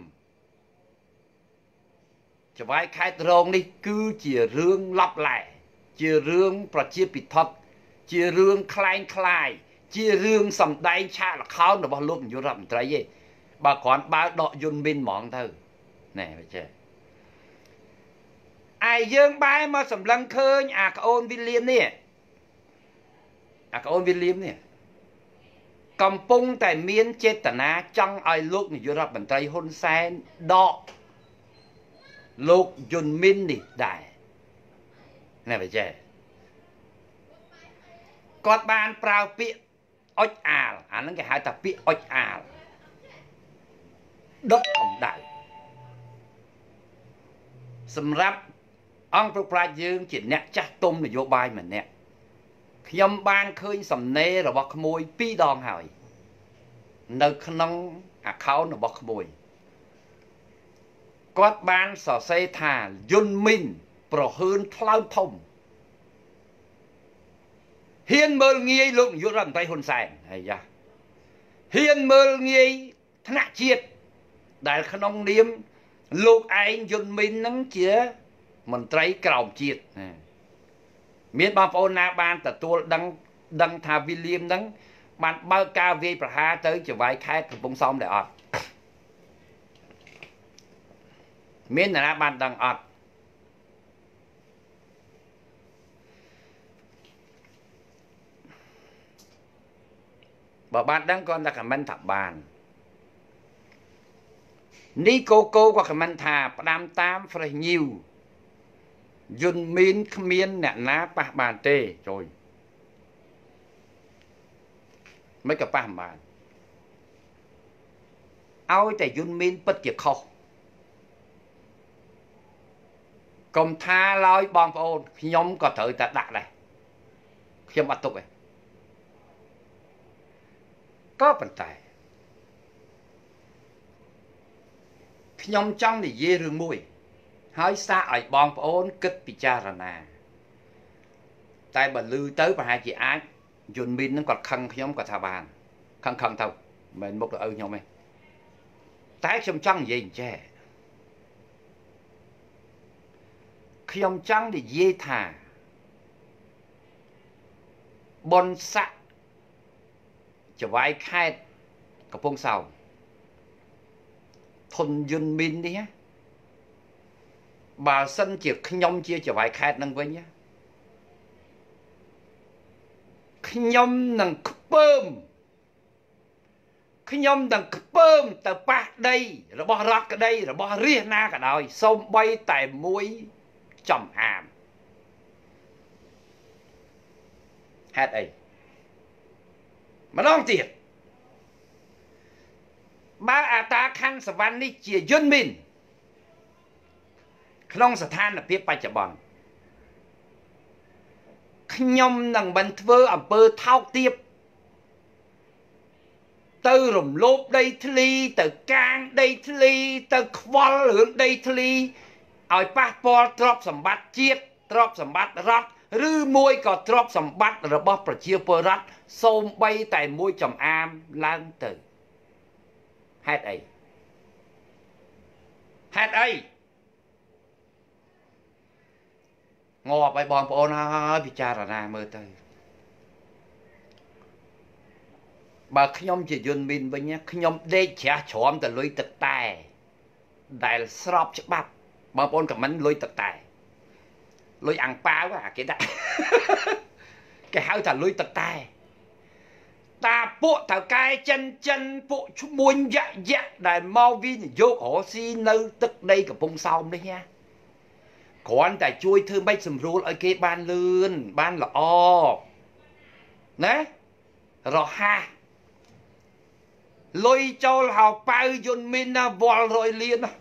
ច្បាយខេត្តរងនេះគឺជារឿងឡប់ឡែជារឿងប្រជាពិធជារឿងคล้ายคล้ายជារឿងសំដែងឆាកល្ខោនរបស់លោកនាយករដ្ឋមន្ត្រីឯងបើគ្រាន់បើដកយន្តមីនហ្មងទៅណែបច្ចេឯយើងបែរមកសម្លឹងឃើញអាក្អូនវីលៀមនេះអាក្អូនវីលៀមនេះកំពុងតែមានចេតនាចង់ឲ្យលោកនាយករដ្ឋមន្ត្រីហ៊ុនសែនដកលោកយន្តមីននេះដែរណែបច្ចេគាត់បានប្រើពាក្យអុចអាលអាហ្នឹងគេហៅថាពាក្យអុចអាលដុតកំដៅសម្រាប់អង្គប្រប្រាជ្ញយើងជាអ្នកចាស់ទុំនយោបាយម្នាក់ខ្ញុំបានឃើញសំណេររបស់ក្មួយពីរដងហើយនៅក្នុង account របស់ក្មួយគាត់បានសរសេរថាយន្តមីនប្រហើនថ្លើមធំហ៊ានមើលងាយលោកនាយករដ្ឋមន្ត្រីហ៊ុនសែនហើយយ៉ាហ៊ានមើលងាយថ្នាក់ជាតិដែលក្នុងនាមលោកឯងយន្តមីននឹងជាមន្ត្រីក្រោមជាតិមានបងប្អូនណាបានទទួលដឹងដឹងថាវីលៀមហ្នឹងបានបើកការវាយប្រហារទៅចវាយខេត្តកំពង់សោមដែរអត់មានអ្នកណាបានដឹងអត់បើបានដឹងគាត់តែខមមិនថាបាននេះកូកូក៏ខមមិនថាផ្ដាំតាម Fresh New យន្តមីនគ្មានអ្នកណាប៉ះបានទេជួយមិនក៏ប៉ះមិនបានឲ្យតែយន្តមីនពិតជាខុសកុំថាឡើយបងប្អូនខ្ញុំក៏ត្រូវតែដាក់ដែរខ្ញុំអត់ទុកទេក៏ប៉ុន្តែខ្ញុំចង់និយាយរឿងមួយហើយសាកឲ្យបងប្អូនគិតពិចារណាតែបើលឺទៅប្រហែលជាអាចយន្តមីនហ្នឹងគាត់ខឹងខ្ញុំគាត់ថាបានខឹងខឹងទៅមិនមុខទៅឪខ្ញុំទេតែខ្ញុំចង់និយាយអញ្ចេះខ្ញុំចង់និយាយថាបនស័កចវាយខេត្តកំពង់សោមធនយន្តមីននេះបើសិនជាខ្ញុំជាចវាយខេត្តនឹងវិញខ្ញុំនឹងខ្ពើមខ្ញុំនឹងខ្ពើមទៅប៉ះដីរបស់រដ្ឋក្តីរបស់រាជណាក៏ដោយសូម្បីតែមួយចំអាមហេតុអីម្ដងទៀតបើអាតាខណ្ឌសវណ្ណនេះជាយន្តមីនក្នុងស្ថានភាពបច្ចុប្បន្នខ្ញុំនឹងមិនធ្វើអំពើថោកទាបទៅរំលោភដីធ្លីទៅកាងដីធ្លីទៅខ្វល់រឿងដីធ្លីឲ្យប៉ះពាល់ទ្រព្យសម្បត្តិជាតិទ្រព្យសម្បត្តិរដ្ឋឬមួយក៏ទ្រព្យសម្បត្តិរបស់ប្រជាពលរដ្ឋសូម្បីតែមួយចំអាមឡើងទៅហេតុអីហេតុអីងាប់ឲ្យបងប្អូនហើយពិចារណាមើលទៅបើខ្ញុំជាយន្តមីនវិញខ្ញុំដេកជ្រះជ្រាំទៅលុយទឹកតែដែលស្របច្បាប់បងប្អូនខមមិនលុយទឹកតែលុយអាំងប៉ាវអាគេដាក់គេហៅថាលុយទឹកតែតាពួកតៅកែចិនចិនពួកឈ្មួញយ៉ាក់យ៉ាក់ដែលមកវិនិយោគរកស៊ីនៅទឹកដីកំពង់សោមនេះណាគ្រាន់តែជួយធ្វើម៉េចសម្រួលឲ្យគេបានលឿនបានល្អណារហ័សលុយចូលហៅប៉ៅយន្តមីនណាវល់រយលានណា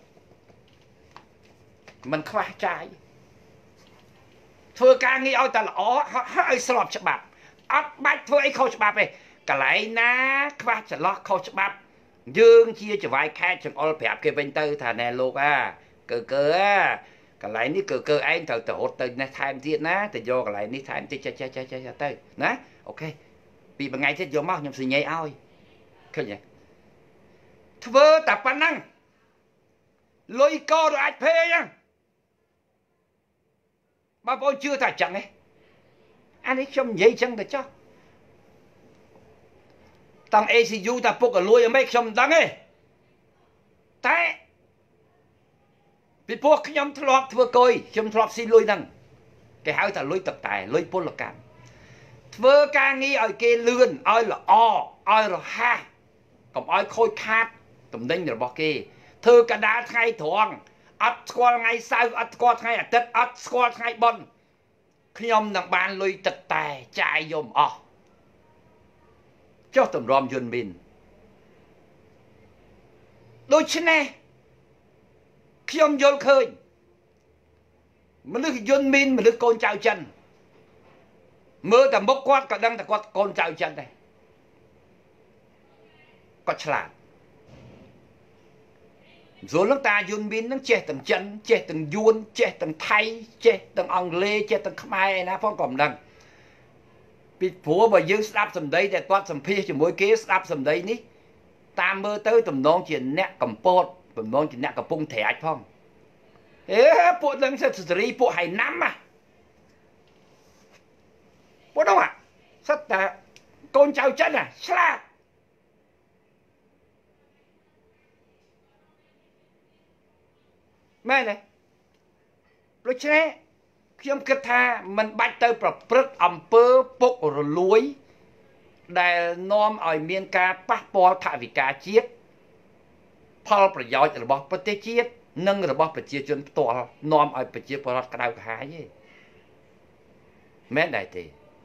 มันខ្វះចាយធ្វើការងារឲ្យតែល្អឲ្យស្របច្បាប់អត់បាច់ធ្វើអីខុសច្បាប់ទេកន្លែងណាខ្វះចន្លោះខុសច្បាប់យើងជាចវាយខេតចង្អុលប្រាប់គេវិញទៅថាណែលោកអាកើកើអាកន្លែងនេះកើកើឯងត្រូវទៅរត់ទៅនេះថែមទៀតណាទៅយកកន្លែងនេះថែមទៀតចេះចេះចេះចេះទៅណាអូខេពីមួយថ្ងៃទៀតយកមកខ្ញុំសញ្ញេឲ្យឃើញទេធ្វើតែប៉ុណ្ណឹងលុយកោរអាចភេអញ្ចឹងបងប្អូនជឿថាអញ្ចឹងទេអានេះខ្ញុំនិយាយអញ្ចឹងទៅចុះតាំង เอ ซี ยู តាពុកក៏លួយអីមិនខ្ញុំមិនដឹងទេតែពីព្រោះខ្ញុំធ្លាប់ធ្វើកុយខ្ញុំធ្លាប់ស៊ីលុយហ្នឹងគេហៅថាលុយទឹកតែលុយពលកម្មធ្វើការងារឲ្យគេលឿនឲ្យល្អឲ្យរហ័សកុំឲ្យខូចខាតតំណែងរបស់គេធ្វើកដាលថ្ងៃត្រង់អត់ស្គាល់ថ្ងៃសៅរ៍អត់ស្គាល់ថ្ងៃអាទិត្យអត់ស្គាល់ថ្ងៃបុណ្យខ្ញុំនឹងបានលុយទឹកតែចាយយំអស់ចុះតម្រាំយន្តមីនដូច្នេះខ្ញុំយល់ឃើញមនុស្សយន្តមីនមនុស្សកូនចៅចិនមើលតែមុខគាត់ក៏ដឹងតែគាត់កូនចៅចិនដែរគាត់ឆ្លាតស្រួលនឹងតាយន្តមីននឹងចេះទាំងចិនចេះទាំងយួនចេះទាំងថៃចេះទាំងអង់គ្លេសចេះទាំងខ្មែរឯណាផងក៏មិនដឹងពីព្រោះបើយើងស្ដាប់សម្ដីតែគាត់សម្ភាសជាមួយគេស្ដាប់សម្ដីនេះតាមមើលទៅទំនងជាអ្នកកម្ពុជាទំនងជាអ្នកកំពុងត្រាច់ផងអេពួកនឹងសិទ្ធិសេរីពួកហៃណាំណាពួកនោះអាសិតតែកូនចៅចិនណាឆ្លាតមែនទេដូច្នេះខ្ញុំគិតថាมันបាច់ទៅប្រព្រឹត្តអំពើពុករលួយដែលនាំឲ្យមានការប៉ះពាល់ថវិកាជាតិផលប្រយោជន៍របស់ប្រទេសជាតិនិងរបស់ប្រជាជនផ្ទាល់នាំឲ្យប្រជាពលរដ្ឋក្តៅក្រហាយទេមែនដែរទេ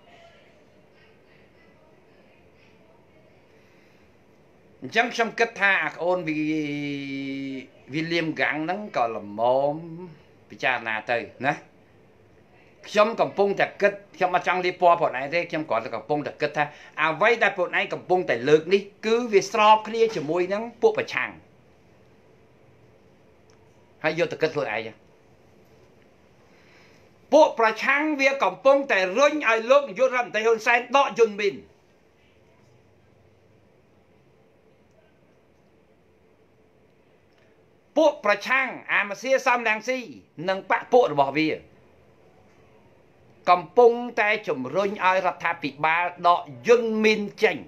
អញ្ចឹងខ្ញុំគិតថាអាក្អូនវីវីលៀមហ្គាំងហ្នឹងក៏ល្មមពិចារណាទៅណាខ្ញុំកំពុងតែគិតខ្ញុំអត់ចង់លៀបពណ៌ខ្លួនឯងទេខ្ញុំគ្រាន់តែកំពុងតែគិតថាអ្វីដែលខ្លួនឯងកំពុងតែលើកនេះគឺវាស្របគ្នាជាមួយនឹងពួកប្រឆាំងហើយយកទៅគិតខ្លួនឯងពួកប្រឆាំងវាកំពុងតែរុញឲ្យលោកនាយករដ្ឋមន្ត្រីហ៊ុនសែនដកយន្តមីនពួកប្រឆាំងអាមសៀសំរងស៊ីនិងបកពួករបស់វាកំពុងតែជំរុញឲ្យរដ្ឋាភិបាលដកយន្តមីនចេញ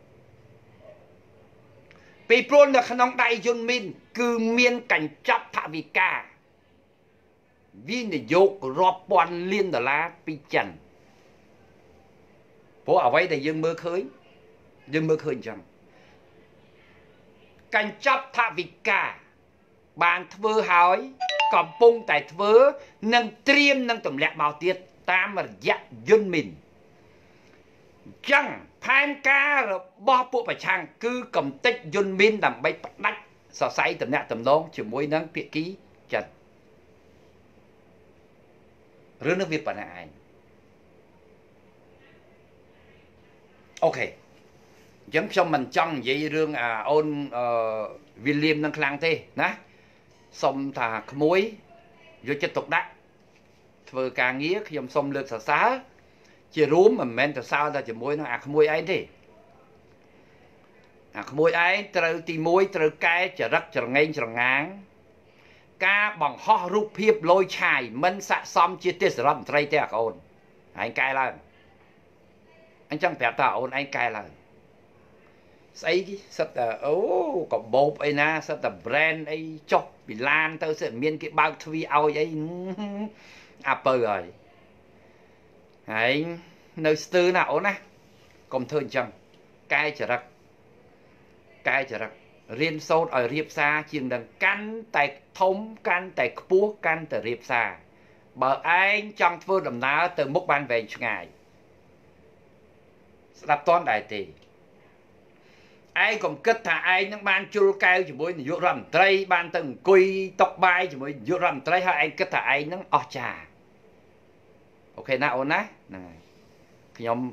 ពីព្រោះនៅក្នុងដៃយន្តមីនគឺមានកញ្ចប់ថវិកាវិនិយោគរាប់ពាន់លានដុល្លារពីចិនព្រោះអ្វីដែលយើងមើលឃើញយើងមើលឃើញអញ្ចឹងកញ្ចប់ថវិកាបានធ្វើហើយកំពុងតែធ្វើនិងត្រៀមនឹងទម្លាក់មកទៀតតាមរយៈយន្តមីនអញ្ចឹងផែនការរបស់ពួកប្រឆាំងគឺកំទេចយន្តមីនដើម្បីផ្ដាច់សរសៃតំណែងតំណងជាមួយនឹងភាគីចិនរឿងនេះវាប៉ុណ្ណាឯងអូខេអញ្ចឹងខ្ញុំមិនចង់និយាយរឿងអូនវីលៀមនឹងខ្លាំងទេណាសុំថាក្មួយយកចិត្តទុកដាក់ធ្វើការងារខ្ញុំសុំលើកសរសើរជារួមមិនមែនសរសើរតែជាមួយនឹងអាក្មួយឯងទេអាក្មួយឯងត្រូវទីមួយត្រូវកែចរិតច្រងែងច្រងាងការបង្ហោះរូបភាពលយឆាយមិនស័ក្តិសមជាទេសរដ្ឋមន្ត្រីទេអាកូនឯងកែឡើងអញ្ចឹងប្រាប់ថាអូនឯងកែឡើង Say sắp là ố có bộp ấy na sắp là brand ấy chọc bị lan tao sẽ miên cái bao thuy ao ấy Apple rồi hãy nơi tư nào nè còn thường chẳng cai trở rắc cai trở rắc riêng sâu ở riệp xa chiêng đằng căn tại thống căn tại búa căn tại riệp xa bởi anh trong phương đầm ná từ mốc ban về ngày đạp toán đại tỷ ai còn kết thả ai những ban chul cao chỉ mỗi dụ rầm tray ban từng cùi tóc bay chỉ mỗi dụ rầm tray hai anh kết thả ai những ọt trà ok nào ổn á này nhóm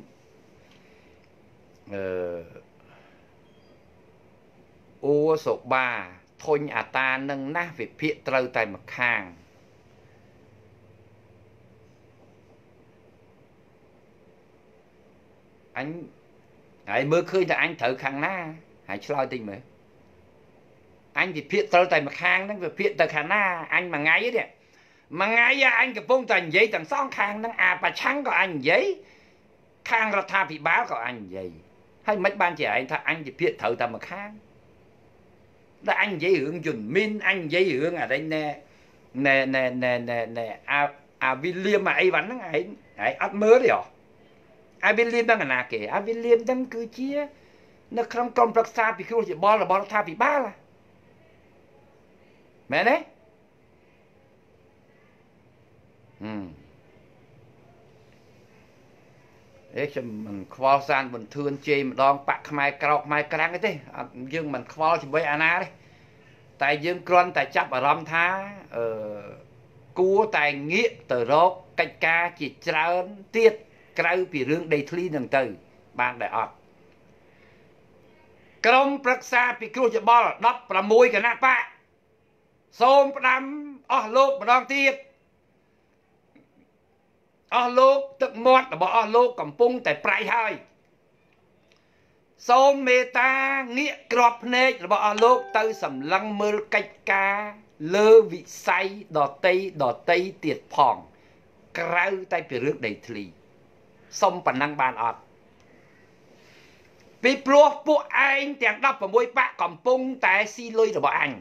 ô số ba thôi à ta nâng ná về phía trâu tại mặt hàng anh hãy mơ khơi là anh thở khăn ná hãy chơi tình mới anh thì phía trâu tại mặt hàng nó về phía từ khăn ná anh mà ngay đấy mà ngay anh cái phong tần giấy tầng song khang nó à bà trắng của anh giấy khang ra tha bị báo của anh giấy hay mấy ban trẻ anh anh thì phía thở tại mặt hàng đó anh giấy hướng chuẩn min anh giấy hướng ở đây nè nè nè nè nè nè à à William mà ai bắn nó ấy ấy ắt mơ đấy hả à William đang ở nào kể à William đang cứ chia nó không còn bậc xa vì khi chỉ bỏ là bỏ tha bị ba là mẹ đấy ừ đấy cho mình khoa san mình thương chê mình đong bạc mai cào mai căng cái thế nhưng mình khoa chỉ với Anna đấy tại dương con tại chấp ở rom tha ờ cua tại nghĩa từ rốt cách ca chỉ trơn tiết cây bị rương đầy thli đằng từ bạn đại ọt công bậc xa bị kêu chỉ bỏ đắp là môi cái nát bạ xôm đâm ở lốp mà đong tiết ở lốp tức mót là bỏ ở lốp cầm pung tại prai hơi xôm mê ta nghĩa crop nết là bỏ ở lốp tới sầm lăng mơ cách ca lơ vị say đỏ tây đỏ tây tiệt phòng cây tay bị rương đầy thli xong bản năng bàn ọt vì pro bộ anh tiếng đọc vào môi bác còn pung tại si lôi rồi bỏ anh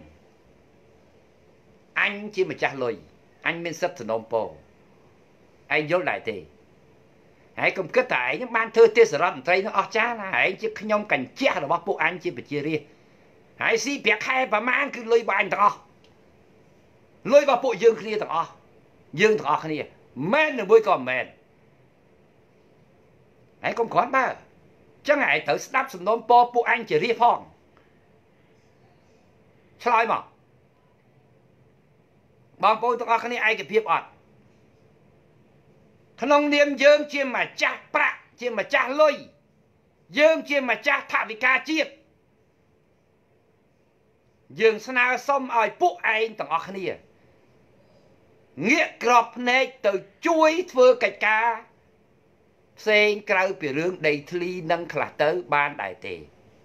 anh chỉ mà trả lời anh mình sắp từ nông bồ anh dốt lại thì hãy cùng kết tại những ban thơ tiết sở rộng thấy nó ọt chá là hãy chứ không cần chia rồi bỏ bộ anh chỉ phải chia riêng hãy si biệt hai và mang cứ lôi vào anh thằng lôi vào bộ dương kia thằng dương thằng kia men là bôi còn men hãy không khoản ba chẳng hãy thử đáp sự nôm bò bộ anh chỉ riêng phong chơi mà bọn bố tụi con ai cái phiếp ọt thân ông niệm dương chiêm mà cha bạc chiêm mà cha lôi dương chiêm mà cha thả vì ca chiết dương sân nào xong ai bộ anh tụi con này nghĩa crop này từ chuối thưa cách ca xem cây bị rương đầy thli nâng khả tới ban đại tề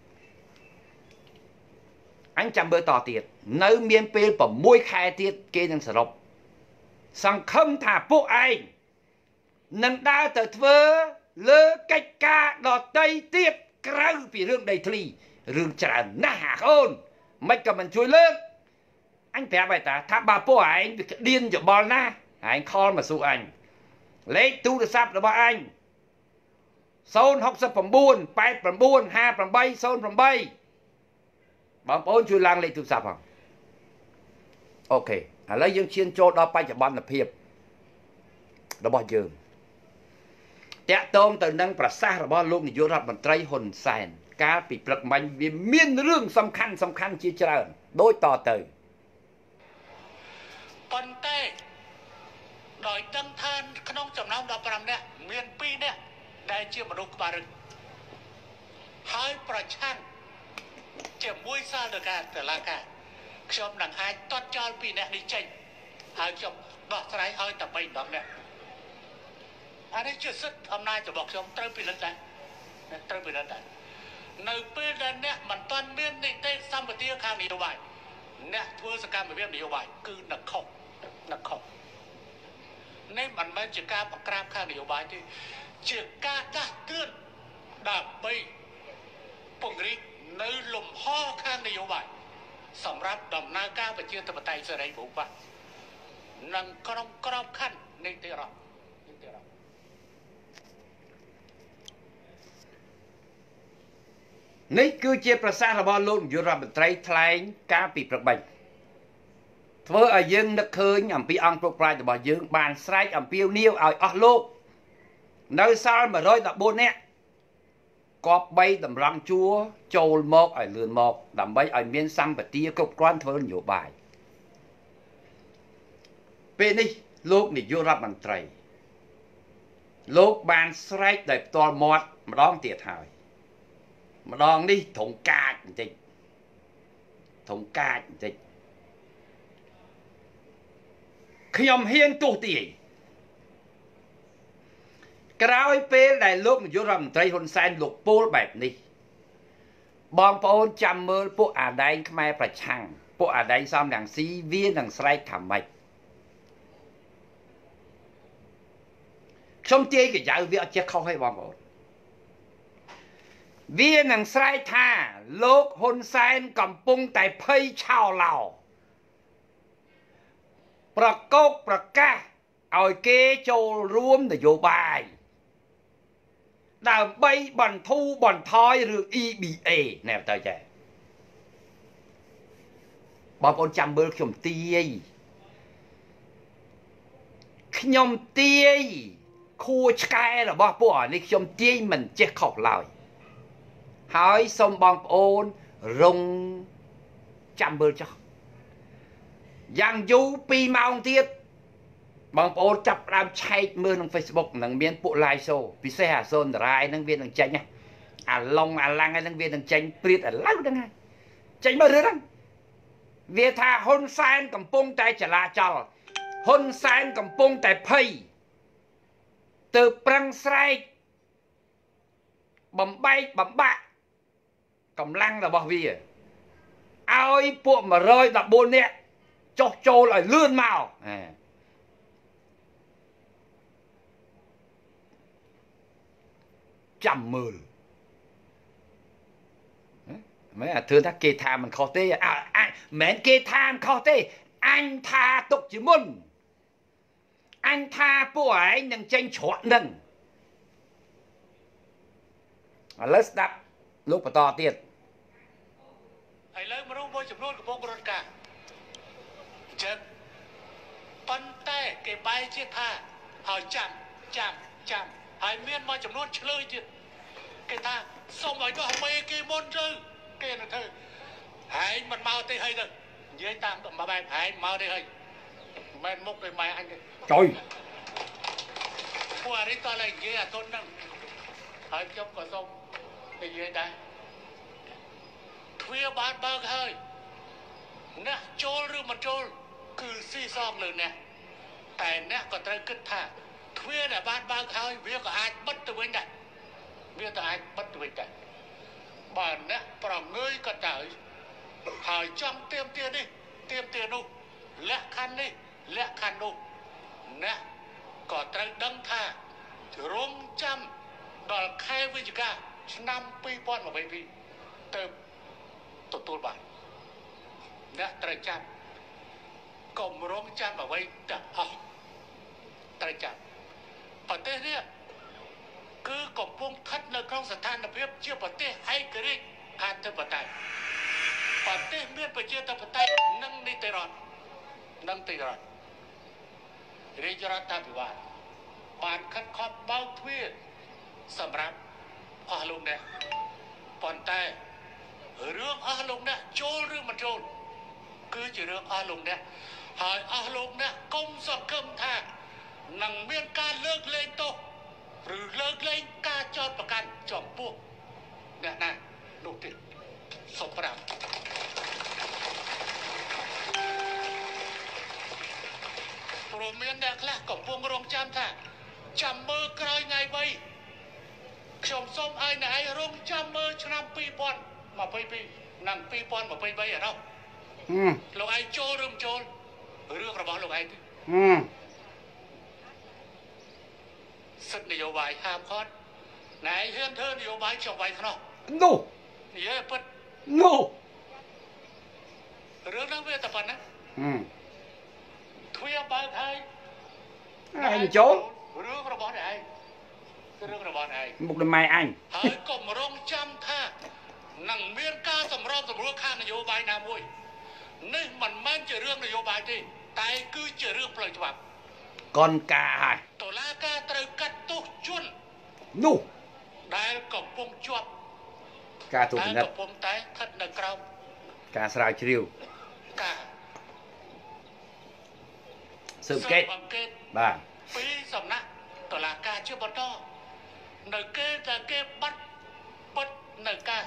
anh chăm bơ tỏ tiệt nơi miền bê bỏ môi khai tiết kê nâng sở rộng xong không thả bộ anh nâng đa tờ thơ lơ cách ca đỏ tây tiết cây bị rương đầy thli rương trả nà hạ khôn mạch cầm mình chui lớn anh phải bài ta thả bà bộ anh bị điên cho bò na anh khó mà xu anh lấy tu được sắp rồi bà anh Sôn học sắp phẩm buôn, bát phẩm buôn, ha phẩm bay, sôn phẩm bay. Bọn bốn chui lang lên tu sắp không? Ok, à lấy dương chiên chô đó bay cho bọn là phiệp. Đó bọn dương. Tẹt tôm từ nâng bà xa rồi bọn lúc này vô rạp bằng trái hồn sàn. Cá bị bật mạnh vì miên rương xâm khăn xâm khăn chia trơn. Đối tỏ từ. Bọn tê đòi tân thân không chồng nông đọc rằm nè, miền pi nè. Đây chưa mà đúc bà rừng hai bà chăn chìa mũi xa được cả từ là cả chồng đằng hai toát cho bị nè đi chênh hai chồng đọt trái hơi tập bình đọc nè anh ấy chưa sức hôm nay cho bọc chồng trơ bị lên đây trơ bị lên đây nơi bên lên nè mình toàn miên định tên xăm một tia khang nhiều bài nè thua sẽ cam một viên nhiều bài cứ nặc không nặc không nên mình mới chỉ ca một gram khang nhiều bài thì chỉ ca đã tương đạp bay bông rí នៅលំហខាងនយោបាយសម្រាប់ដំណើរការប្រជាធិបតេយ្យសេរីប្រវត្តិនិងក្រុមក្របខ័ណ្ឌនីតិរដ្ឋនីតិរដ្ឋនេះគឺជាប្រសាសន៍របស់លោកនាយករដ្ឋមន្ត្រីថ្លែងការពីព្រឹកមិញធ្វើឲ្យយើងនឹកឃើញអំពីអង្គប្រប្រាជ្ញរបស់យើងបានស្រែកអំពាវនាវឲ្យអស់លោកនៅសល់một trăm mười bốnនាក់គប្បីតម្រង់ជួរចូលមកឲ្យលឿនមកដើម្បីឲ្យមានសម្បទាគ្រប់គ្រាន់ធ្វើនយោបាយពេលនេះលោកនាយករដ្ឋមន្ត្រីលោកបានស្រែកដោយផ្ទាល់មាត់ម្ដងទៀតហើយម្ដងនេះត្រង់កាចបន្តិចត្រង់កាចបន្តិចខ្ញុំហ៊ានទោះទាយក្រោយពេលដែលលោកនាយករដ្ឋមន្ត្រីហ៊ុនសែនលោកពោលបែបនេះបងប្អូនចាំមើលពួកអាដែងខ្មែរប្រឆាំងពួកអាដែងសំរងស៊ីវានឹងស្រែកថាម៉េចខ្ញុំទាយកញ្ចៅវាអត់ចេះខុសទេបងប្អូនវានឹងស្រែកថាលោកហ៊ុនសែនកំពុងតែភ័យឆោឡោប្រកោកប្រកាសឲ្យគេចូលរួមនយោបាយដើម្បីបន្ធូរបន្ថយរឿង E B A ណែទៅចេះបងប្អូនចាំមើលខ្ញុំទាយខ្ញុំទាយខួរឆ្កែរបស់ពួកនេះខ្ញុំទាយមិនចេះខុសឡើយហើយសូមបងប្អូនរងចាំមើលចុះយ៉ាងយូរពីរម៉ោងទៀតបងប្អូនចាប់ផ្ដើមឆែកមើលក្នុង Facebook នឹងមានពួក live show ពិសេសអាសូនតារាយនឹងវានឹងចេញអាឡុងអាឡាំងហ្នឹងវានឹងចេញព្រាតឥឡូវហ្នឹងហើយចេញមើលរឿងហ្នឹងវាថាហ៊ុនសែនកំពុងតែចលាចលហ៊ុនសែនកំពុងតែភ័យទៅប្រឹងស្រែកបំបែកបំបាក់កម្លាំងរបស់វាឲ្យពួកmột trăm mười bốnនាក់ចុះចូលឲ្យលឿនមកចាំមើលមែនអាធ្វើថាគេថាមិនខុសទេអ่ะមែនគេថាមិនខុសទេអញថាទុកជាមុនអញថាពួកឯងនឹងចេញច្រកនឹងឥឡូវស្ដាប់លោកបន្តទៀតឥឡូវមនុស្សមួយចំនួនកំពុងរត់ការអញ្ចឹងប៉ុន្តែគេបែរជាថាឲ្យចាំចាំចាំហើយមានមួយចំនួនឆ្លើយទៀតគេថាសូមឲ្យដោះមេគេមុនទៅគេនឹងធ្វើហែងមិនមកទេហើយទៅនិយាយតាមមកបែបហែងមកទេហើយមិនមុខដូចម៉ែអញទេចុយពួកអរិយតឡើយនិយាយអាទុនហ្នឹងហើយខ្ញុំក៏សូមនិយាយដែរទ្វារបានបើកហើយអ្នកចូលឬមិនចូលគឺស៊ីសងលើអ្នកតែអ្នកក៏ត្រូវគិតថាទ្វារដែលបានបើកហើយវាក៏អាចបិទទៅវិញដែរវាក៏អាចបិទទៅវិញដែរបើអ្នកប្រងើយក៏ទៅហើយចង់ទៀមទានេះទៀមទានោះលក្ខខណ្ឌនេះលក្ខខណ្ឌនោះអ្នកក៏ត្រូវដឹងថារងចាំដល់ខែវិច្ឆិកាឆ្នាំពីរពាន់ยี่สิบยี่ទៅទទួលបានអ្នកត្រូវចាំកុំរងចាំអ្វីទាំងអស់ត្រូវចាំប្រទេសនេះគឺកំពុងស្ថិតនៅក្នុងស្ថានភាពជាប្រទេសឯករាជ្យអធិបតេយ្យប្រទេសមានប្រជាធិបតេយ្យនិងនីតិរដ្ឋនិងនីតិរដ្ឋរាជរដ្ឋាភិបាលបានខិតខំបើកទ្វារសម្រាប់អស់លោកអ្នកប៉ុន្តែរឿងអស់លោកអ្នកចូលឬមិនចូលគឺជារឿងអស់លោកអ្នកហើយអស់លោកអ្នកកុំសង្ឃឹមថានឹងមានការលើកលែងទោសឬលើកលែងការចោទប្រកាន់ចំពោះអ្នកណានោះទេសូមប្រាំព្រោះមានអ្នកខ្លះកំពុងរងចាំថាចាំមើលក្រោយថ្ងៃបីខ្ញុំសូមឲ្យអ្នកឯងរងចាំមើលឆ្នាំពីរពាន់ยี่สิบยี่និងពីរពាន់ยี่สิบបីឯណោះលោកឯងចូលឬមិនចូលរឿងរបស់លោកឯងទេសិទ្ធិនយោបាយហាមឃាត់ណែហ៊ានធ្វើនយោបាយចុះវាយខ្នោះនោះនិយាយពិត no រឿងហ្នឹងវាតែប៉ុណ្ណឹងទ្វារបើកហើយ anh chỗ រឿងរបស់ឯងរឿងរបស់ឯង một đêm mai anh ហើយកុំរងចាំថានឹងមានការសម្របសម្រួលខាងនយោបាយណាមួយនេះមិនមែនជារឿងនយោបាយទេតែគឺជារឿងផ្លូវច្បាប់ con cà hả តុលាការត្រូវកាត់ទោសជន no ដែលកំពុងជាប់ cà tụt ដែល nhất កំពុងតែស្ថិតនៅក្រោម cà sài chiều ការ sự kết បង្កេត bà ពីសំណាក់តុលាការជាបន្តនៅគេតែគេបាត់បាត់នៅការ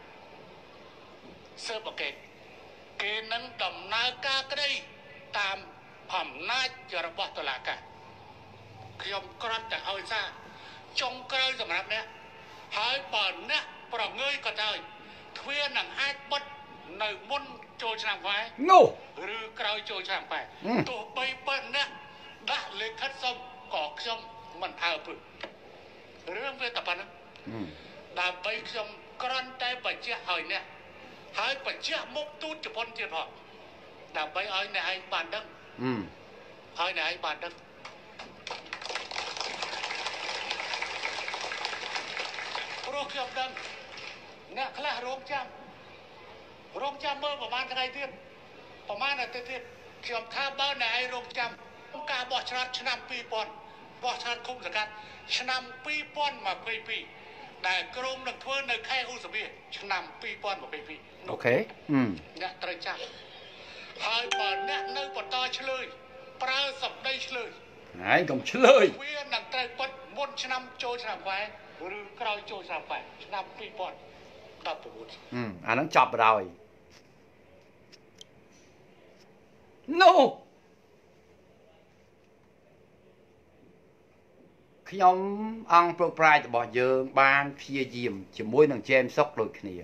ស៊ើបអង្កេតគេនឹងដំណើរការក្តីតាមអំណាចរបស់តុលាការខ្ញុំគ្រាន់តែឲ្យសារចុងក្រោយសម្រាប់អ្នកហើយបើអ្នកប្រងើយក៏ដោយទ្វារនឹងអាចបិទនៅមុនចូលឆ្នាំខ្មែរ no ឬក្រោយចូលឆ្នាំខ្មែរទោះបីបើអ្នកដាក់លិខិតសុំក៏ខ្ញុំមិនអើពើរឿងវាតែប៉ុណ្្នឹងដើម្បីខ្ញុំគ្រាន់តែបញ្ជាក់ឲ្យអ្នកហើយបញ្ជាក់មុខទូតជប៉ុនទៀតផងដើម្បីឲ្យអ្នកឯងបានដឹងឲ្យអ្នកឯងបានដឹងព្រោះខ្ញុំដឹងអ្នកខ្លះរងចាំរងចាំមើលប្រហែលថ្ងៃទៀតប្រហែលអាទិត្យទៀតខ្ញុំថាបើអ្នកឯងរងចាំការបោះឆ្នោតឆ្នាំពីរពាន់បោះឆ្នោតឃុំសង្កាត់ឆ្នាំពីរពាន់ម្ភៃពីរដែលក្រុមនឹងធ្វើនៅខែឧសភាឆ្នាំពីរពាន់ម្ភៃពីរអូខេអ្នកត្រូវចាំហើយបើអ្នកនៅបន្តឆ្លើយប្រើសម្ដីឆ្លើយហើយកុំឆ្លើយវានឹងត្រូវបិទមុនឆ្នាំចូលឆ្នាំខ្មែរឬក្រោយចូលឆ្នាំខ្មែរឆ្នាំពីរពាន់ដប់ប្រាំប្រាំអាហ្នឹងចប់rồi no ខ្ញុំអង្គប្រប្រាយរបស់យើងបានព្យាយាមជាមួយនឹង James សុកដូចគ្នា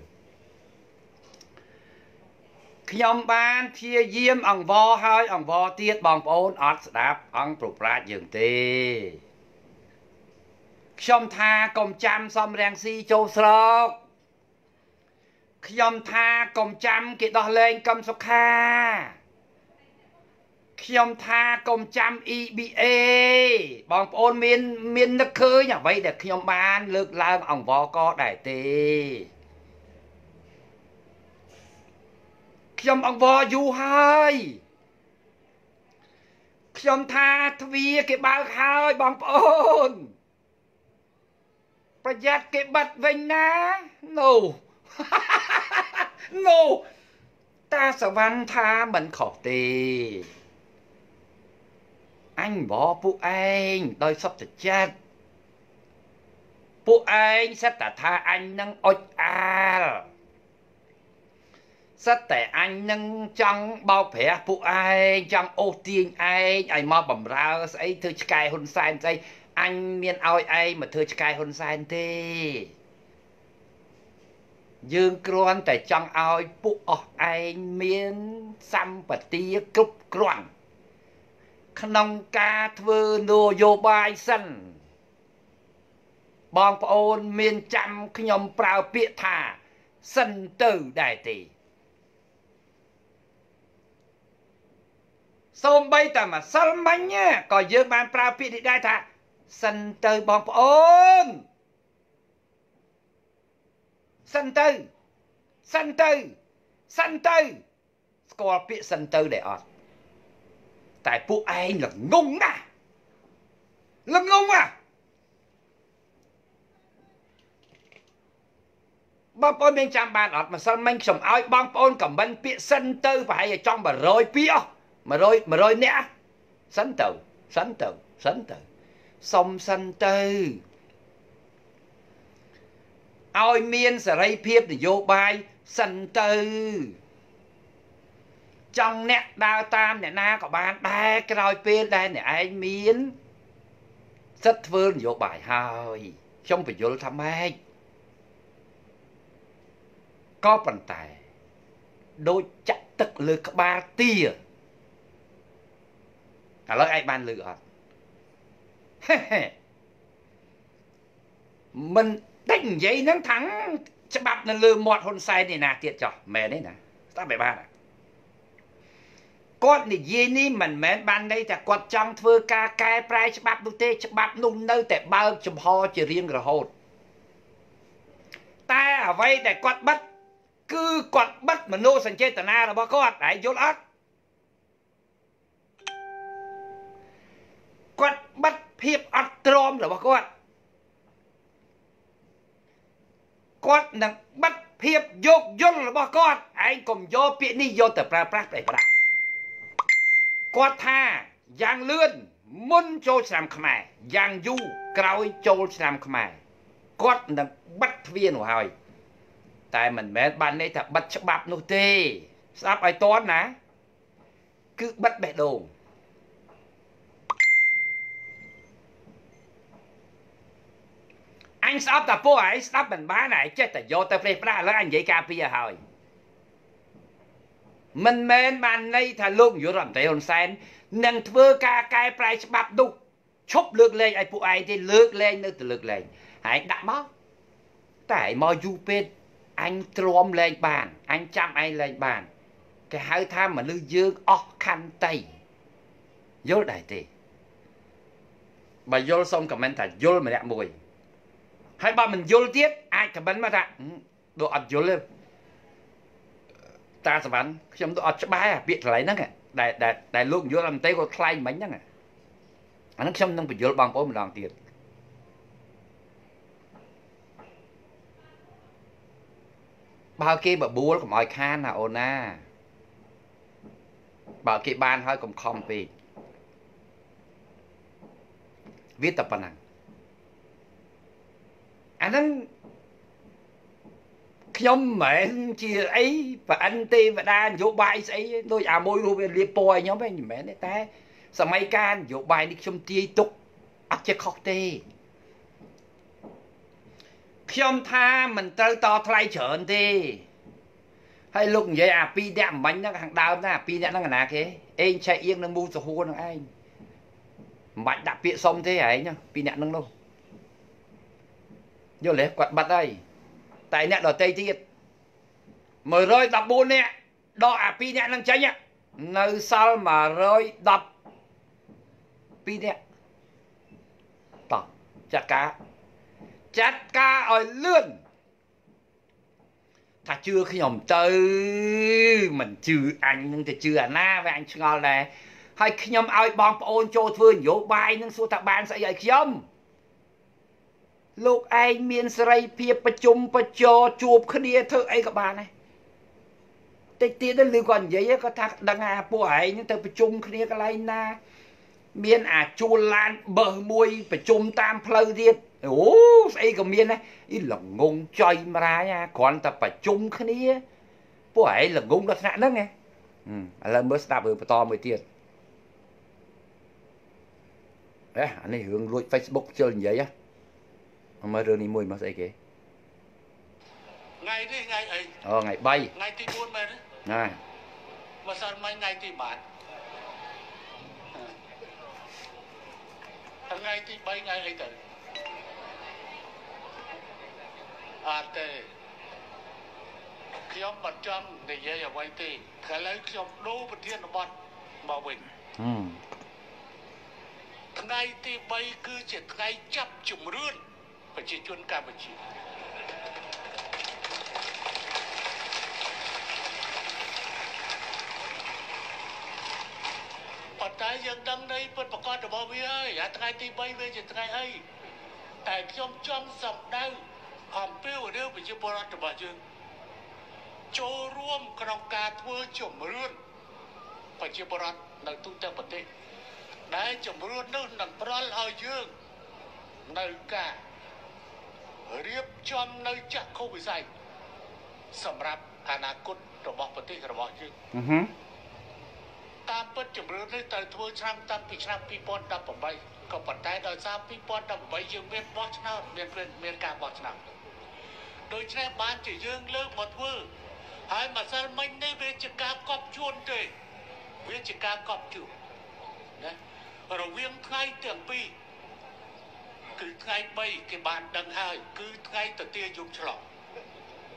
ខ្ញុំបានព្យាយាមអង្វរហើយអង្វរទៀតបងប្អូនអត់ស្ដាប់អង្គប្រប្រាយយើងទេខ្ញុំថាកុំចាំសំរាំងស៊ីចូលស្រុកខ្ញុំថាកុំចាំគេដោះលែងកឹមសុខាខ្ញុំថាកុំចាំ អ៊ី ប៊ី เอ បងប្អូនមានមាននឹកឃើញអ្វីដែលខ្ញុំបានលើកឡើងអង្វរក៏ដែរទេខ្ញុំអង្វរយូរហើយខ្ញុំថាទ្វារគេបើកហើយបងប្អូនប្រយ័ត្នគេបិទវិញណា no no តាសវណ្ណថាមិនខុសទេអញបោពួកឯងដោយសុទ្ធចិត្តពួកឯងសិតតែថាអញនឹងអុចអាលសិតតែអញនឹងចង់បោកប្រាស់ពួកឯងចង់អូសទាញឯងឲ្យមកបំរើស្អីធ្វើឆ្កែហ៊ុនសែនស្អីអញមានឲ្យឯងមកធ្វើឆ្កែហ៊ុនសែនទេយើងគ្រាន់តែចង់ឲ្យពួកអស់ឯងមានសម្បទាគ្រប់គ្រាន់ក្នុងការធ្វើនយោបាយសិនបងប្អូនមានចាំខ្ញុំប្រើពាក្យថាសិនទៅដែរទេសូម្បីតែម្សិលមិញក៏យើងបានប្រើពាក្យនេះដែរថាសិនទៅបងប្អូនសិនទៅសិនទៅសិនទៅស្គាល់ពាក្យសិនទៅដែរអត់តែពួកឯងល្ងងណាស់ល្ងងណាស់បងប្អូនមានចាំបានអត់ម្សិលមិញខ្ញុំឲ្យបងប្អូនខមមិនពាក្យសិនទៅប្រហែលជាចង់100ពាក្យអស់100 100នាក់សិនទៅសិនទៅសិនទៅសុំសិនទៅឲ្យមានសេរីភាពនយោបាយសិនទៅចង់អ្នកដើរតាមអ្នកណាក៏បានដែរក្រោយពេលដែលអ្នកឯងមានសិទ្ធិធ្វើនយោបាយហើយខ្ញុំបញ្យល់ថាម៉េចក៏ប៉ុន្តែដូចចាក់ទឹកលើក្បាលទាឥឡូវឯងបានលឺអត់មិនដេញនិយាយហ្នឹងថាច្បាប់នៅលើមាត់ហ៊ុនសែននេះណាទៀតចុះមែនទេណាស្ដាប់បែបបានគាត់និយាយនេះមិនមែនបានន័យថាគាត់ចង់ធ្វើការកែប្រែច្បាប់នោះទេច្បាប់នោះនៅតែបើកចំហជារៀងរហូតតែអ្វីដែលគាត់បិទគឺគាត់បិទមនោសញ្ចេតនារបស់គាត់ហើយយល់អត់គាត់បិទភាពអត់ទ្រាំរបស់គាត់គាត់នឹងបិទភាពយោគយល់របស់គាត់ឯងកុំយកពាក្យនេះយកទៅប្រើប្រាស់តែប្រាក់គាត់ថាយ៉ាងលឿនមុនចូលឆ្នាំខ្មែរយ៉ាងយូរក្រោយចូលឆ្នាំខ្មែរគាត់នឹងបិទទ្វារនោះហើយតែមិនមែនបានន័យថាបិទច្បាប់នោះទេស្ដាប់ឲ្យតន់ណាគឺបិទបេះដូងអញស្អប់តាពួកឯងស្ដាប់មិនបានឯងចេះតែយកទៅប្រេះប្រាស់ឥឡូវអញនិយាយការពារហើយមិនមែនបានន័យថាលោកនាយករដ្ឋមន្ត្រីហ៊ុនសែននឹងធ្វើការកែប្រែច្បាប់នោះឈប់លើកលែងឲ្យពួកឯងទេលើកលែងនៅតែលើកលែងហើយដាក់មកតែឯងមកយូរពេកអញទ្រាំលែងបានអញចាំឯងលែងបានគេហៅថាមនុស្សយើងអស់ខន្តីយល់ដែរទេបើយល់សូមខមមិនថាយល់ម្នាក់មួយហើយបើមិនយល់ទៀតអាចខមមិនមកថាដូចអត់យល់ទេតាសវណ្ណខ្ញុំទៅអត់ច្បាស់អាពាក្យកន្លែងហ្នឹងដែលដែលដែលលោកនាយករដ្ឋមន្ត្រីគាត់ថ្លែងមិញហ្នឹងអាហ្នឹងខ្ញុំនឹងបញ្យល់បងប្អូនម្ដងទៀតបើគេបបួលកុំឲ្យខានណាអូនណាបើគេបានហើយកុំខំពេកវាតែប៉ុណ្ណឹងអាហ្នឹងខ្ញុំមិនមែនជាអីប្រអិនទេវតានយោបាយស្អីដូចអាមួយនោះវាលៀបពណ៌ឲ្យខ្ញុំហ្នឹងមិនមែនទេតែសម័យកាលនយោបាយនេះខ្ញុំទាយទុកអត់ចេះខុសទេខ្ញុំថាមិនត្រូវតថ្លៃច្រើនទេហើយលោកនិយាយអាពីរអ្នកមិញហ្នឹងខាងដើមណាអាពីរអ្នកហ្នឹងណាគេអេងឆែអៀងនឹងមូសហួរហ្នឹងឯងមិនបាច់ដាក់ពាក្យសុំទេឯងពីរអ្នកហ្នឹងនោះយល់ទេគាត់បាត់ហើយតែអ្នកដទៃទៀតmột trăm mười bốnនាក់ដកអាពីរនាក់ហ្នឹងចេញនៅសល់một trăm mười haiនាក់តោះចាត់ការចាត់ការឲ្យលឿនថាជឿខ្ញុំទៅមិនជឿអញនឹងទៅជឿអាណាវាអញឆ្ងល់ដែរហើយខ្ញុំឲ្យបងប្អូនចូលធ្វើនយោបាយនឹងសួរថាបានស្អីឲ្យខ្ញុំលោកឯងមានសេរីភាពប្រជុំប្រជរជួបគ្នាធ្វើអីក៏បានដែរតិចទៀតទៅឮគាត់និយាយគាត់ថាដឹងអាពួកឯងទៅប្រជុំគ្នាកន្លែងណាមានអាជួលឡានបើសមួយប្រជុំតាមផ្លូវទៀតអូស្អីក៏មានដែរអីល្ងងចុយមរាយអាគ្រាន់តែប្រជុំគ្នាពួកឯងល្ងងដល់ថ្នាក់ហ្នឹងហ៎ឥឡូវមើលស្ដាប់រឿងបន្តមួយទៀតអេអានេះរឿងលួច Facebook ជិលនិយាយហ៎មើលរឿងនេះមួយមកស្អីគេថ្ងៃនេះថ្ងៃអីអូថ្ងៃបីថ្ងៃទីបួនមែនទេណាមកសិនមិញថ្ងៃទីប៉ុន្មានថ្ងៃទីបីថ្ងៃអីទៅអត់ទេខ្ញុំមិនចង់និយាយអ្វីទេឥឡូវខ្ញុំដូរប្រធានបទមកវិញថ្ងៃទីបីគឺជាថ្ងៃចាប់ជំរឿនប្រជាជនកម្ពុជាប៉ុន្តែយើងដឹងនៃពិតប្រកបរបស់វាហើយអាថ្ងៃទីបីវាជាថ្ងៃអីតែខ្ញុំចង់សម្ដៅអំពីរឿងប្រជាពលរដ្ឋរបស់យើងចូលរួមក្នុងការធ្វើជំរឿនប្រជាពលរដ្ឋនៅទូទាំងប្រទេសដែលជំរឿននោះនឹងប្រល់ឲ្យយើងនៅការរៀបចំនៅចក្ខុវិស័យសម្រាប់អនាគតរបស់ប្រទេសរបស់យើងតាមពិតជំរឿននេះត្រូវធ្វើឆ្នាំតាំងពីឆ្នាំពីរពាន់ដប់ប្រាំបីក៏ប៉ុន្តែដោយសារពីរពាន់ដប់ប្រាំបីយើងមានបោះឆ្នោតមានមានការបោះឆ្នោតដូច្នេះបានជាយើងលើកមកធ្វើហើយម្សិលមិញនេះវាជាការកប់ជួនទេវាជាការកប់ជួនណារវាងថ្ងៃទាំងពីរគឺថ្ងៃបីគេបានដឹងហើយគឺថ្ងៃទទាយប់ឆ្លង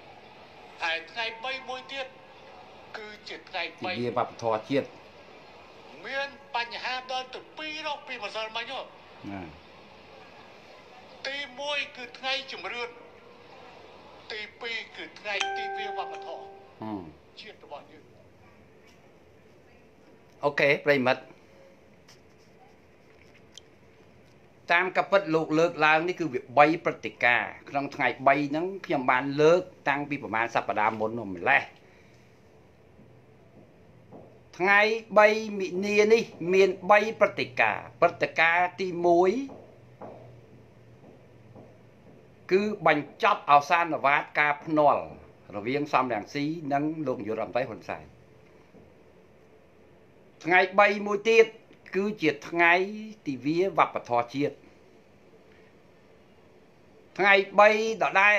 ហើយថ្ងៃបីមួយទៀតគឺជាថ្ងៃបីវាវប្បធម៌ជាតិមានបញ្ហាដល់ទៅពីររកពីម្សិលមិញហ៎ណាទីមួយគឺថ្ងៃជំរឿនទីពីរគឺថ្ងៃទីវាវប្បធម៌ហឹមជាតិរបស់យើងអូខេប្រិមិត្តតាមកពិតលោកលើកឡើងនេះគឺវាបីព្រឹត្តិការណ៍ក្នុងថ្ងៃបីហ្នឹងខ្ញុំបានលើកតាំងពីប្រហែលសប្តាហ៍មុននោះម្លេះថ្ងៃបីមិនិនានេះមានបីព្រឹត្តិការណ៍ព្រឹត្តិការណ៍ទីមួយគឺបញ្ចប់អវសានវាតការភ្នាល់រវាងសំរងស៊ីនិងលោកនាយករដ្ឋមន្ត្រីហ៊ុនសែនថ្ងៃបីមួយទៀតគឺជាថ្ងៃទិវាវប្បធម៌ជាតិថ្ងៃបីដដែល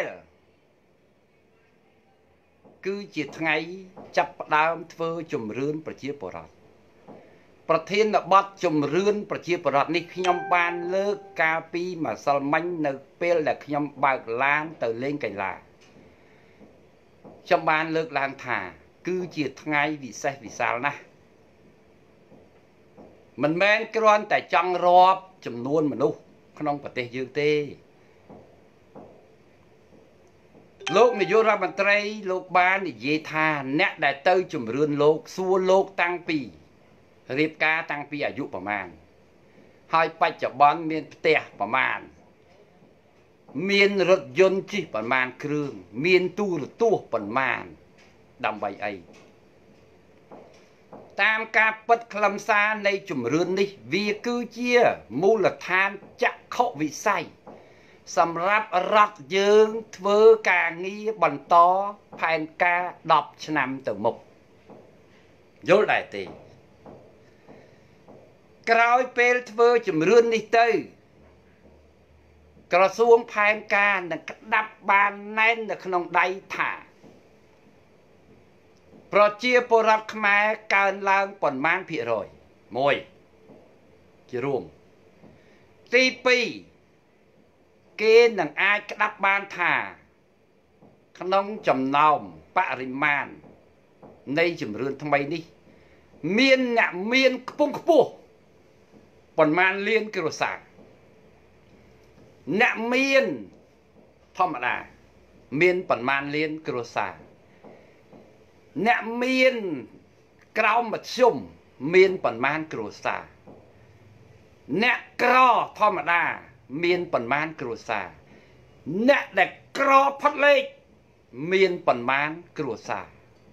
គឺជាថ្ងៃចាប់ផ្ដើមធ្វើជំរឿនប្រជាពលរដ្ឋប្រធានបទជំរឿនប្រជាពលរដ្ឋនេះខ្ញុំបានលើកកាលពីម្សិលមិញនៅពេលដែលខ្ញុំបើកឡានទៅលេងកីឡាខ្ញុំបានលើកឡើងថាគឺជាថ្ងៃវិសេសវិសាលណាស់មិនមែនគ្រាន់តែចង់រាប់ចំនួនមនុស្សក្នុងប្រទេសយើងទេលោកនាយករដ្ឋមន្ត្រីលោកបាននិយាយថាអ្នកដែលទៅជំរឿនលោកសួរលោកតាំងពីរៀបការតាំងពីអាយុប្រមាណហើយបច្ចុប្បន្នមានផ្ទះប្រមាណមានរថយន្តជិះប្រមាណគ្រឿងមានទូរទស្សន៍ប្រមាណដើម្បីអីតាមការពិតខ្លឹមសារនៃជំរឿននេះវាគឺជាមូលដ្ឋានចក្ខុវិស័យសម្រាប់រដ្ឋយើងធ្វើការងារបន្តផែនការដប់ឆ្នាំទៅមុខយល់ដែរទេក្រោយពេលធ្វើជំរឿននេះទៅក្រសួងផែនការនឹងក្តាប់បានណែននៅក្នុងដៃថាប្រជាពលរដ្ឋខ្មែរកើនឡើងប៉ុន្មានភាគរយមួយជារួមទីពីរគេនឹងអាចក្តាប់បានថាក្នុងចំណោមបរិមាណនៃជំរឿនថ្មីនេះមានអ្នកមានខ្ពង់ខ្ពស់ប៉ុន្មានលានគ្រួសារអ្នកមានធម្មតាមានប៉ុន្មានលានគ្រួសារអ្នកមានក្រោមមធ្យមមានប៉ុន្មានគ្រួសារអ្នកក្រធម្មតាមានប៉ុន្មានគ្រួសារអ្នកដែលក្រផុតលេខមានប៉ុន្មានគ្រួសារ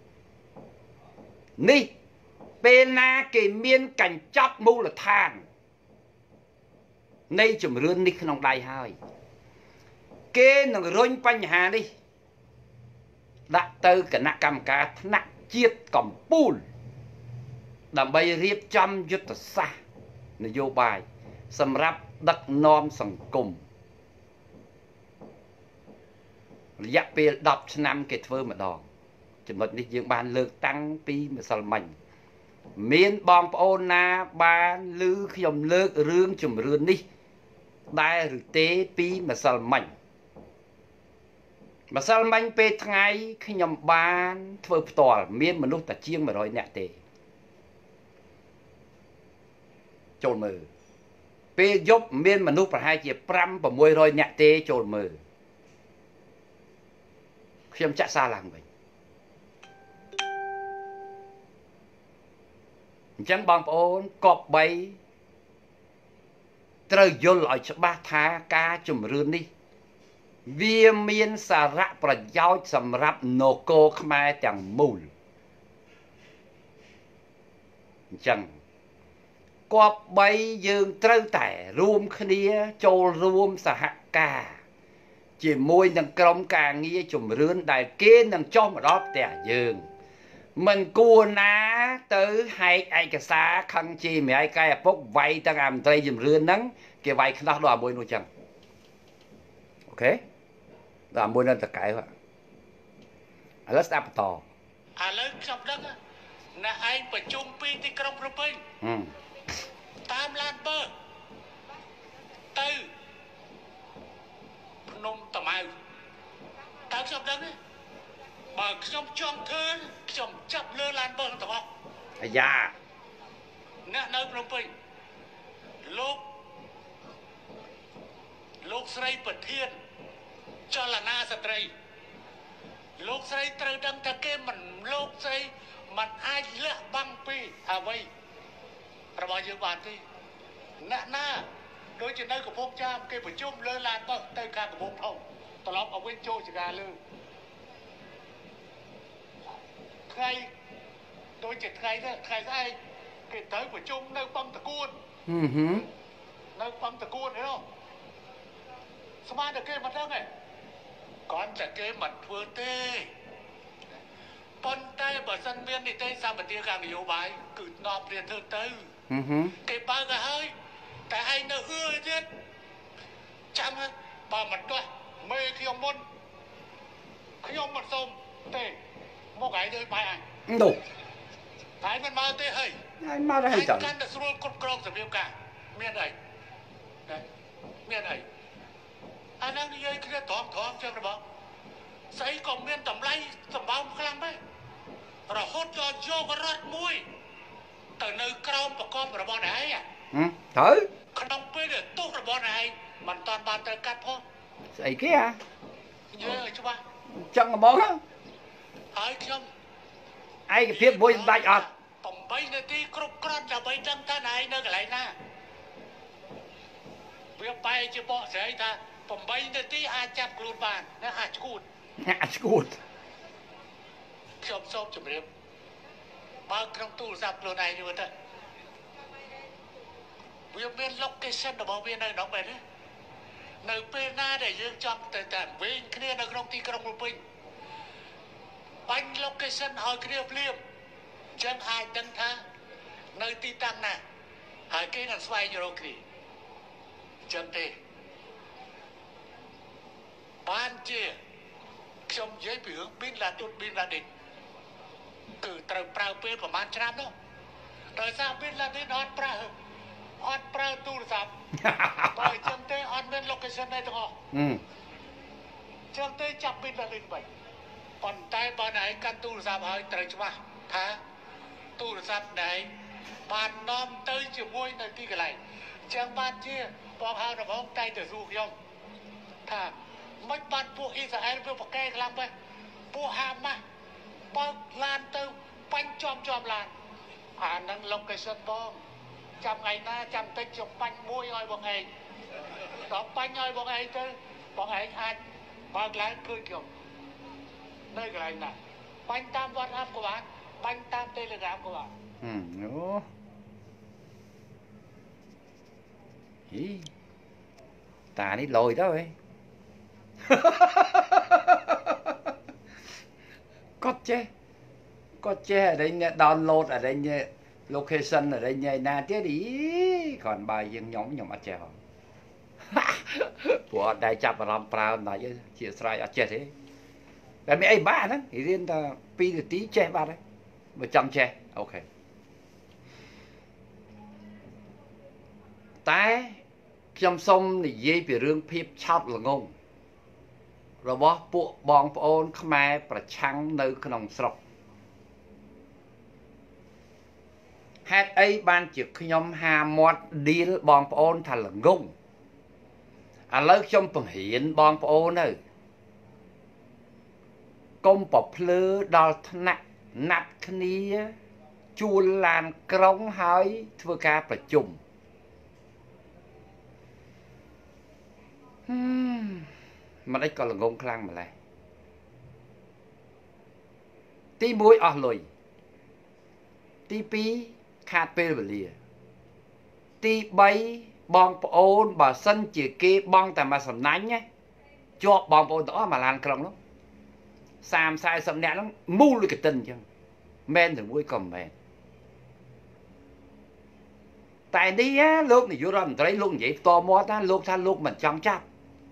នេះពេលណាគេមានកញ្ចប់មូលដ្ឋាននៃជំរឿននេះក្នុងដៃហើយគេនឹងរុញបញ្ហានេះដាក់ទៅគណៈកម្មការថ្នាក់ជាតិកម្ពុជាដើម្បីរៀបចំយុទ្ធសាស្ត្រនយោបាយសម្រាប់ដឹកនាំសង្គមរយៈពេលដប់ឆ្នាំគេធ្វើម្ដងចំណុចនេះយើងបានលើកតាំងពីម្សិលមិញមានបងប្អូនណាបានឮខ្ញុំលើករឿងជំរឿននេះដែរឬទេពីម្សិលមិញម្សិលមិញពេលថ្ងៃខ្ញុំបានធ្វើផ្ទាល់មានមនុស្សតែជាង100នាក់ទេចូលមើលពេលយប់មានមនុស្សប្រហែលជា5 600នាក់ទេចូលមើលខ្ញុំចាក់សារឡើងវិញអញ្ចឹងបងប្អូនគប្បីត្រូវយល់ឲ្យច្បាស់ថាការជំរឿននេះវាមានសារៈប្រយោជន៍សម្រាប់នគរខ្មែរទាំងមូលអញ្ចឹងគប្បីយើងត្រូវតែរួមគ្នាចូលរួមសហការជាមួយនឹងក្រុមការងារជំរឿនដែលគេនឹងចុះមកដល់ផ្ទះយើងមិនគួរណាទៅហែកឯកសារខឹងជាម្ដាយកាយឪពុកវាយទាំងអាមន្ត្រីជំរឿនហ្នឹងគេវាយខ្នោះដល់អាមួយនោះចឹងអូខេដល់អាមួយនៅតកែវឥឡូវស្ដាប់បន្តឥឡូវខ្ញុំដឹងអ្នកឯងប្រជុំពីទីក្រុងភ្នំពេញតាមឡានបឺទៅភ្នំតាម៉ៅតើខ្ញុំដឹងទេបើខ្ញុំចង់ធ្វើខ្ញុំចាប់លើឡានបើទាំងអស់អាយ៉ាអ្នកនៅភ្នំពេញលោកលោកស្រីប្រធានចលនាស្ត្រីលោកស្រីត្រូវដឹងថាគេមិនលោកស្រីមិនអាចលាក់បាំងពីអ្វីរបស់យើងបានទេអ្នកណាដូចជានៅកំពង់ចាមគេប្រជុំលើឡានបោះទៅខាងកំពង់ធំត្រឡប់មកវិញចូលចការលើថ្ងៃដូចជាថ្ងៃនេះថ្ងៃស្អែកគេត្រូវប្រជុំនៅបឹងតកួនហឹមហឹមនៅបឹងតកួនហ្នឹងស្មានតែគេមិនដឹងទេគាត់តែគេមិនធ្វើទេប៉ុន្តែបើសិនមាននីតិសម្បទាខាងនយោបាយគឺនាំព្រានធ្វើទៅហឹមហឹមគេបើកឲ្យហើយតែឯងនៅអឿទៀតចាំបើមិនទាស់មេខ្ញុំមុនខ្ញុំមិនសុំទេមកឯងទៅបាយអញនោះតែមិនមកទេហើយឯងមកទៅហើយកាន់តែស្រួលគ្រប់គ្រងសម្ភារការមានអីមានអីអាហ្នឹងនិយាយគ្នាត្រង់ត្រង់ចឹងរបស់ស្អីក៏មានតម្លៃសម្បើមខ្លាំងដែររហូតដល់យករត់មួយទៅនៅក្រោមប្រកបរបស់ឯងហ៎ត្រូវក្នុងពេលដែលទោសរបស់ឯងមិនតាន់បានត្រូវកាត់ផងស្អីគេហ៎និយាយឲ្យច្បាស់ចឹងហ្មងហើយខ្ញុំឯកភាពមួយមិនដាច់អត់ eightនាទីគ្រប់គ្រាន់ដើម្បីដឹងថាឯងនៅកន្លែងណាវាបែរជាបកស្រាយថាeightនាទីអាចចាប់ខ្លួនបានណាអាចឈួតអាចឈួតខ្ញុំសូមជម្រាបបើក្នុងទូរស័ព្ទខ្លួនឯងយល់ទៅវាមាន location របស់វានៅក្នុងបែបនេះនៅពេលណាដែលយើងចង់ទៅតែវិញគ្នានៅក្នុងទីក្រុងភ្នំពេញបាញ់ location ឲ្យគ្នាភ្លាមចឹងអាចដឹងថានៅទីតាំងណាហើយគេនឹងស្វែងរកគ្នាចឹងទេបានជាខ្ញុំនិយាយពីរឿង Bin Laden Bin Laden គឺត្រូវប្រើពេលប្រហែលឆ្នាំនោះដោយសារ Bin Laden អត់ប្រើអត់ប្រើទូរស័ព្ទបើចឹងទេអត់មាន location ទេទាំងអស់ចឹងទេចាប់ Bin Laden វិញប៉ុន្តែបើណែកាន់ទូរស័ព្ទហើយត្រូវច្បាស់ថាទូរស័ព្ទណែបាននាំទៅជាមួយនៅទីកន្លែងចឹងបានជាបងហៅរបងតែទៅសួរខ្ញុំថាមិនបានពួកអ៊ីស្រាអែលវាប្រកែកខ្លាំងពេកពួកហាម៉ាស់បើកឡានទៅបាញ់ចំចំឡានអានឹង location បងចាំថ្ងៃណាចាំតិចខ្ញុំបាញ់មួយឲ្យបងឯងដល់បាញ់ឲ្យបងឯងទៅបងឯងអាចបើកឡើងឃើញខ្ញុំនៅកន្លែងណាបាញ់តាម WhatsApp ក៏បានបាញ់តាម Telegram ក៏បានហឹមអូហីតានេះលយទៅហីគាត់ចេះគាត់ចេះអីអ្នក download អីអ្នក location អីញ៉ៃណាទៀតអីគ្រាន់បើយើងខ្ញុំខ្ញុំអត់ចេះផងព្រោះអត់ដែរចាប់អារម្មណ៍ប្រើមិនដាច់ទេជាស្រ័យអត់ចេះទេតែមានអីបាក់ហ្នឹងរៀនតែtwoនាទីចេះបាត់ហើយបើចង់ចេះអូខេតែខ្ញុំសូមនិយាយពីរឿងភាពឆោតល្ងងរបស់ពួកបងប្អូនខ្មែរប្រឆាំងនៅក្នុងស្រុកហេតុអីបានជាខ្ញុំហាមាត់ឌីលបងប្អូនថាល្ងងឥឡូវខ្ញុំបង្រៀនបងប្អូនទៅកុំប្រភ្លឺដល់ថ្នាក់ណាត់គ្នាជួលឡានក្រុងហើយធ្វើការប្រជុំហឹមមិនអីក៏ល្ងងខ្លាំងម្ល៉េះទីoneអស់លុយទីtwoខាតពេលវេលាទីthreeបងប្អូនបើសិនជាគេបងតែមកសំណាញ់ណាជាប់បងប្អូនទាំងអស់មកឡានក្រុងនោះthirty fortyនាក់ហ្នឹងមូលកតិនអញ្ចឹងមែនតែមួយក៏មិនមែនតែនេះលោកនាយករដ្ឋមន្ត្រីលោកនិយាយផ្ទាល់មាត់ណាលោកថាលោកមិនចង់ចាប់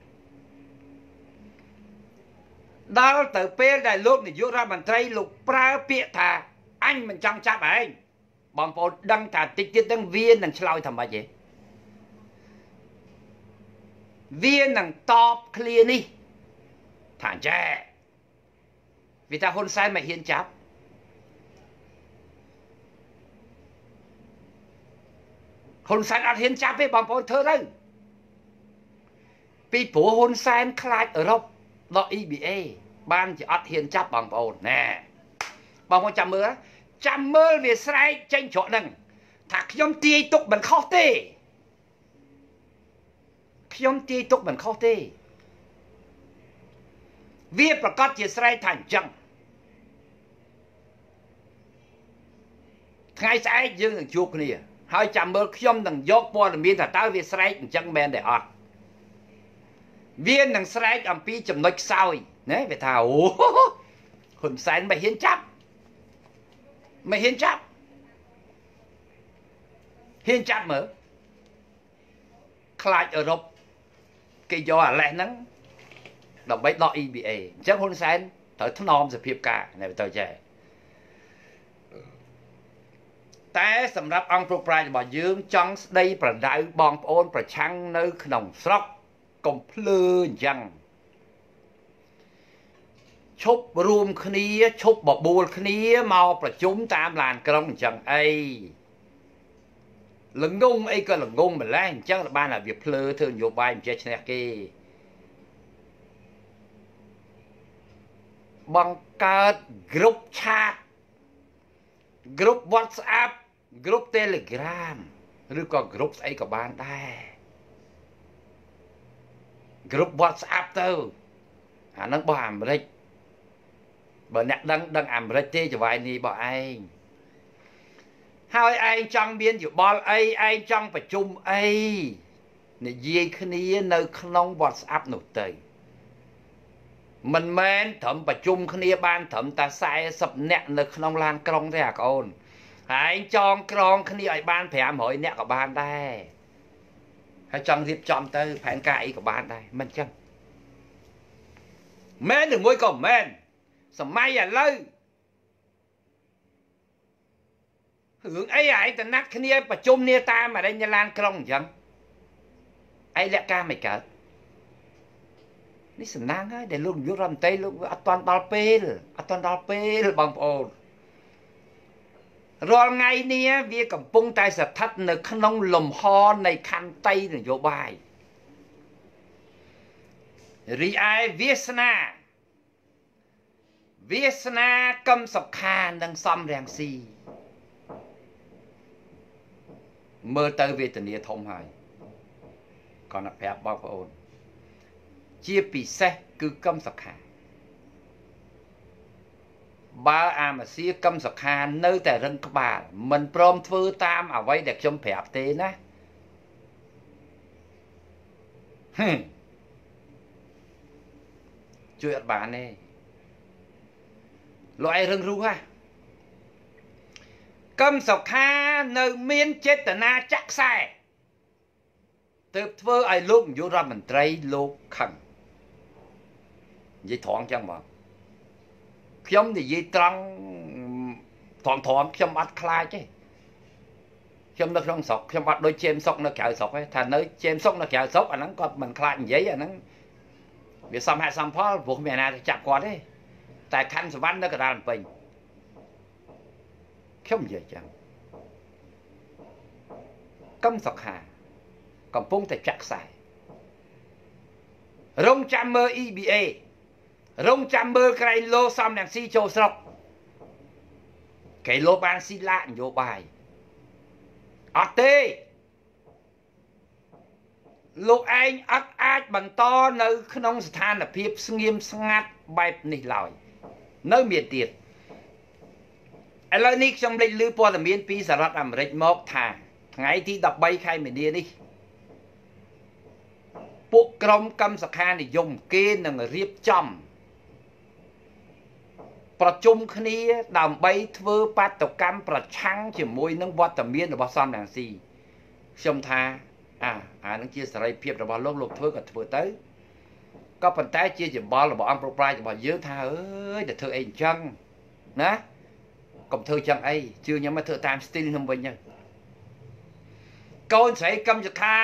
ដល់ទៅពេលដែលលោកនាយករដ្ឋមន្ត្រីលោកប្រើពាក្យថាអញមិនចង់ចាប់ឯងបងប្អូនដឹងថាតិចទៀតហ្នឹងវានឹងឆ្លើយថាម៉េចទេវានឹងតបឃ្លានេះថាចែ vì ta hôn sai mà hiền chấp hôn sai ăn hiền chấp với bằng bọn thơ đấy vì bố hôn sai khai ở đâu đó e bê a ban chỉ ăn hiền chấp bằng bọn nè bằng bọn chăm mơ chăm mơ về sai tranh chỗ nâng thạc nhóm tì tục bằng khó tê nhóm tì tục bằng khó tê vìประกอบជាស្រ័យថាអញ្ចឹងថ្ងៃស្អែកយើងនឹងជួបគ្នាហើយចាំមើលខ្ញុំនឹងយកព័ត៌មានថាតើវាស្រែកអញ្ចឹងមែនទេអត់វានឹងស្រែកអំពីចំណុចខ្សោយណាវាថាអូហ៊ុនសែនមិនហ៊ានចាប់មិនហ៊ានចាប់ហ៊ានចាប់មើលខ្លាចអឺរ៉ុបគេយកអាលេសហ្នឹងដើម្បីដក e បេ a អញ្ចឹងហ៊ុនសែនត្រូវថ្នមសភាពការណែទៅចេះតែសម្រាប់អង្គប្រប្រាជ្ញរបស់យើងចង់ស្ដីប្រដៅបងប្អូនប្រឆាំងនៅក្នុងស្រុកកុំភ្លើអញ្ចឹងឈប់រួមគ្នាឈប់បបួលគ្នាមកប្រជុំតាមឡានក្រុងអញ្ចឹងអីល្ងងអីក៏ល្ងងម្ល៉េះអញ្ចឹងបានតែវាភ្លើធ្វើនយោបាយមិនចេះឈ្នះគេបង្កើត group chat group WhatsApp group Telegram ឬក៏ group ស្អីក៏បានដែរ group WhatsApp ទៅអាហ្នឹងរបស់អាមេរិកបើអ្នកដឹងដឹងអាមេរិកទេចង្វាយនេះរបស់ឯងហើយឯងចង់មានយោបល់អីឯងចង់ប្រជុំអីនិយាយគ្នានៅក្នុង WhatsApp នោះទៅមិនមែនត្រឹមប្រជុំគ្នាបានត្រឹមតែสี่สิบនាក់នៅក្នុងឡានក្រុងទេអាកូនហើយចងក្រងគ្នាឲ្យបានfive hundredនាក់ក៏បានដែរហើយចង់រៀបចំទៅផែនការអីក៏បានដែរមិនចឹងមែនឬមួយក៏មែនសម័យឥឡូវរឿងអីឯងតណាត់គ្នាប្រជុំគ្នាតាមអរិញឡានក្រុងអញ្ចឹងឯងលក្ខការមិនកើតនេះសំណាងហើយដែលលោកនាយករដ្ឋមន្ត្រីលោកអត់ទាន់ដល់ពេលអត់ទាន់ដល់ពេលបងប្អូនរាល់ថ្ងៃនេះវាកំពុងតែស្ថិតនៅក្នុងលំហនៃខន្តីនយោបាយរីឯវាសនាវាសនាកឹមសុខានិងសំរងស៊ីមើលទៅវេទនាធំហើយគាត់ណាប្រាប់បងប្អូនជាពិសេសគឺកឹមសុខាបើអាមសៀកឹមសុខានៅតែរឹងក្បាលមិនព្រមធ្វើតាមអ្វីដែលខ្ញុំប្រាប់ទេណាហឹមជួយអត់បានទេលោកឯងរឹងរូសហ่ะកឹមសុខានៅមានចេតនាចាក់ខ្សែទើបធ្វើឲ្យលោកនាយករដ្ឋមន្ត្រីលោកខឹងនិយាយត្រង់ចឹងបងខ្ញុំនិយាយត្រង់ត្រង់ត្រង់ខ្ញុំអត់ខ្លាចទេខ្ញុំនៅក្នុងស្រុកខ្ញុំអត់ដូចជេមសុកនៅក្រៅស្រុកទេថានៅជេមសុកនៅក្រៅស្រុកអាហ្នឹងគាត់មិនខ្លាចនិយាយអាហ្នឹងវាសមហេតុសមផលព្រោះមានអាណាទៅចាប់គាត់ទេតែខណ្ឌសវណ្ណនៅកណ្ដាលភ្នំពេញខ្ញុំនិយាយចឹងកឹមសុខាកំពុងតែចាក់ខ្សែរងចាំមើល e បេ a រងចាំមើលក្រែងលោសំរងស៊ីចូលស្រុកគេលោបានស៊ីឡានយោបាយអត់ទេលោកឯងអត់អាចបន្តនៅក្នុងស្ថានភាពស្ងៀមស្ងាត់បែបនេះឡើយនៅមានទៀតឥឡូវនេះខ្ញុំលេចឮព័ត៌មានពីសហរដ្ឋអាមេរិកមកថាថ្ងៃទី13ខែមីនានេះពួកក្រុមកឹមសុខានិយមគេនឹងរៀបចំប្រជុំគ្នាដើម្បីធ្វើបាតុកម្មប្រឆាំងជាមួយនឹងវត្តមានរបស់សំរងស៊ីខ្ញុំថាអាអានឹងជាសេរីភាពរបស់លោកលោកធ្វើក៏ធ្វើទៅក៏ប៉ុន្តែជាច្បល់របស់អង្គប្រប្រាជ្ញរបស់យើងថាអើយតែធ្វើអីអញ្ចឹងណាកុំធ្វើអញ្ចឹងអីជឿខ្ញុំមកធ្វើតាមស្ទីលខ្ញុំវិញទៅកូនស្រីកឹមសុខា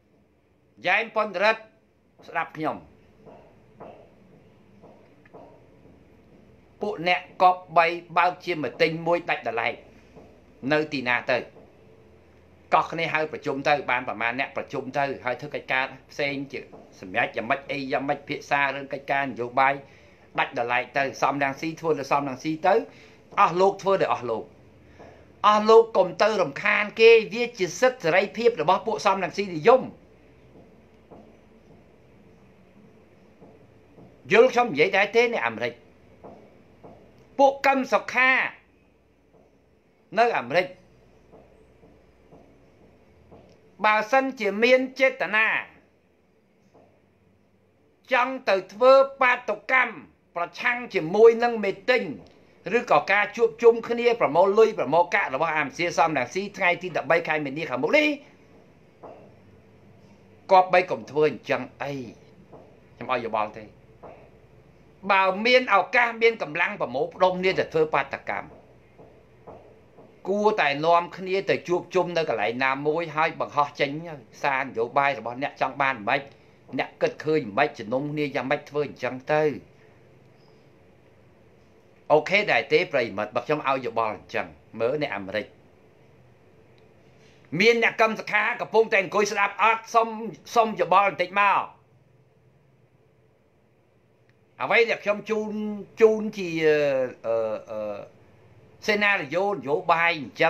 យ៉ែមប៉ុនរិទ្ធស្ដាប់ខ្ញុំពួកអ្នកកប់បីបើកជាមទិញមួយដាច់ដライនៅទីណាទៅកោះគ្នាហៅប្រជុំទៅបានប្រមាណអ្នកប្រជុំទៅហើយធ្វើកិច្ចការផ្សេងជាសម្រាប់យ៉ាងម៉េចអីយ៉ាងម៉េចភាសារឿងកិច្ចការនយោបាយដាច់ដライទៅសំរងស៊ីធ្វើទៅសំរងស៊ីទៅអស់លោកធ្វើទៅអស់លោកអស់លោកកុំទៅរំខានគេវាជាសិទ្ធិសេរីភាពរបស់ពួកសំរងស៊ីនិយមយល់ខ្ញុំនិយាយដែរទេនៅអាមេរិកពួកកឹមសុខានៅអាមេរិកបើសិនជាមានចេតនាចង់ទៅធ្វើបាតុកម្មប្រឆាំងជាមួយនឹងមេទិញឬក៏ការជួបជុំគ្នាប្រមូលលុយប្រមូលកាក់របស់អាមសៀសំរងស៊ីថ្ងៃទីដប់បីខែមីនាខាងមុខនេះគប្បីកុំធ្វើអញ្ចឹងអីខ្ញុំឲ្យយោបល់ទេបើមានឱកាសមានកម្លាំងប្រមូលផ្ដុំគ្នាទៅធ្វើបាតកម្មគួរតែនាំគ្នាទៅជួបជុំនៅកន្លែងណាមួយហើយបង្ហោះចេញសារនយោបាយរបស់អ្នកចង់បានមិនអ្នកគិតឃើញមិនជំនុំគ្នាយ៉ាងម៉េចធ្វើអញ្ចឹងទៅអូខេដែរទេប្រិមិត្តបើខ្ញុំឲ្យយោបល់អញ្ចឹងមើលនៅអាមេរិកមានអ្នកកម្មសខាកំពុងតែអង្គុយស្ដាប់អត់សុំសុំយោបល់បន្តិចមកអ្វីដែលខ្ញុំជូនជូនជាអឺអឺសេណារីយ៉ូនយោបាយអញ្ចឹង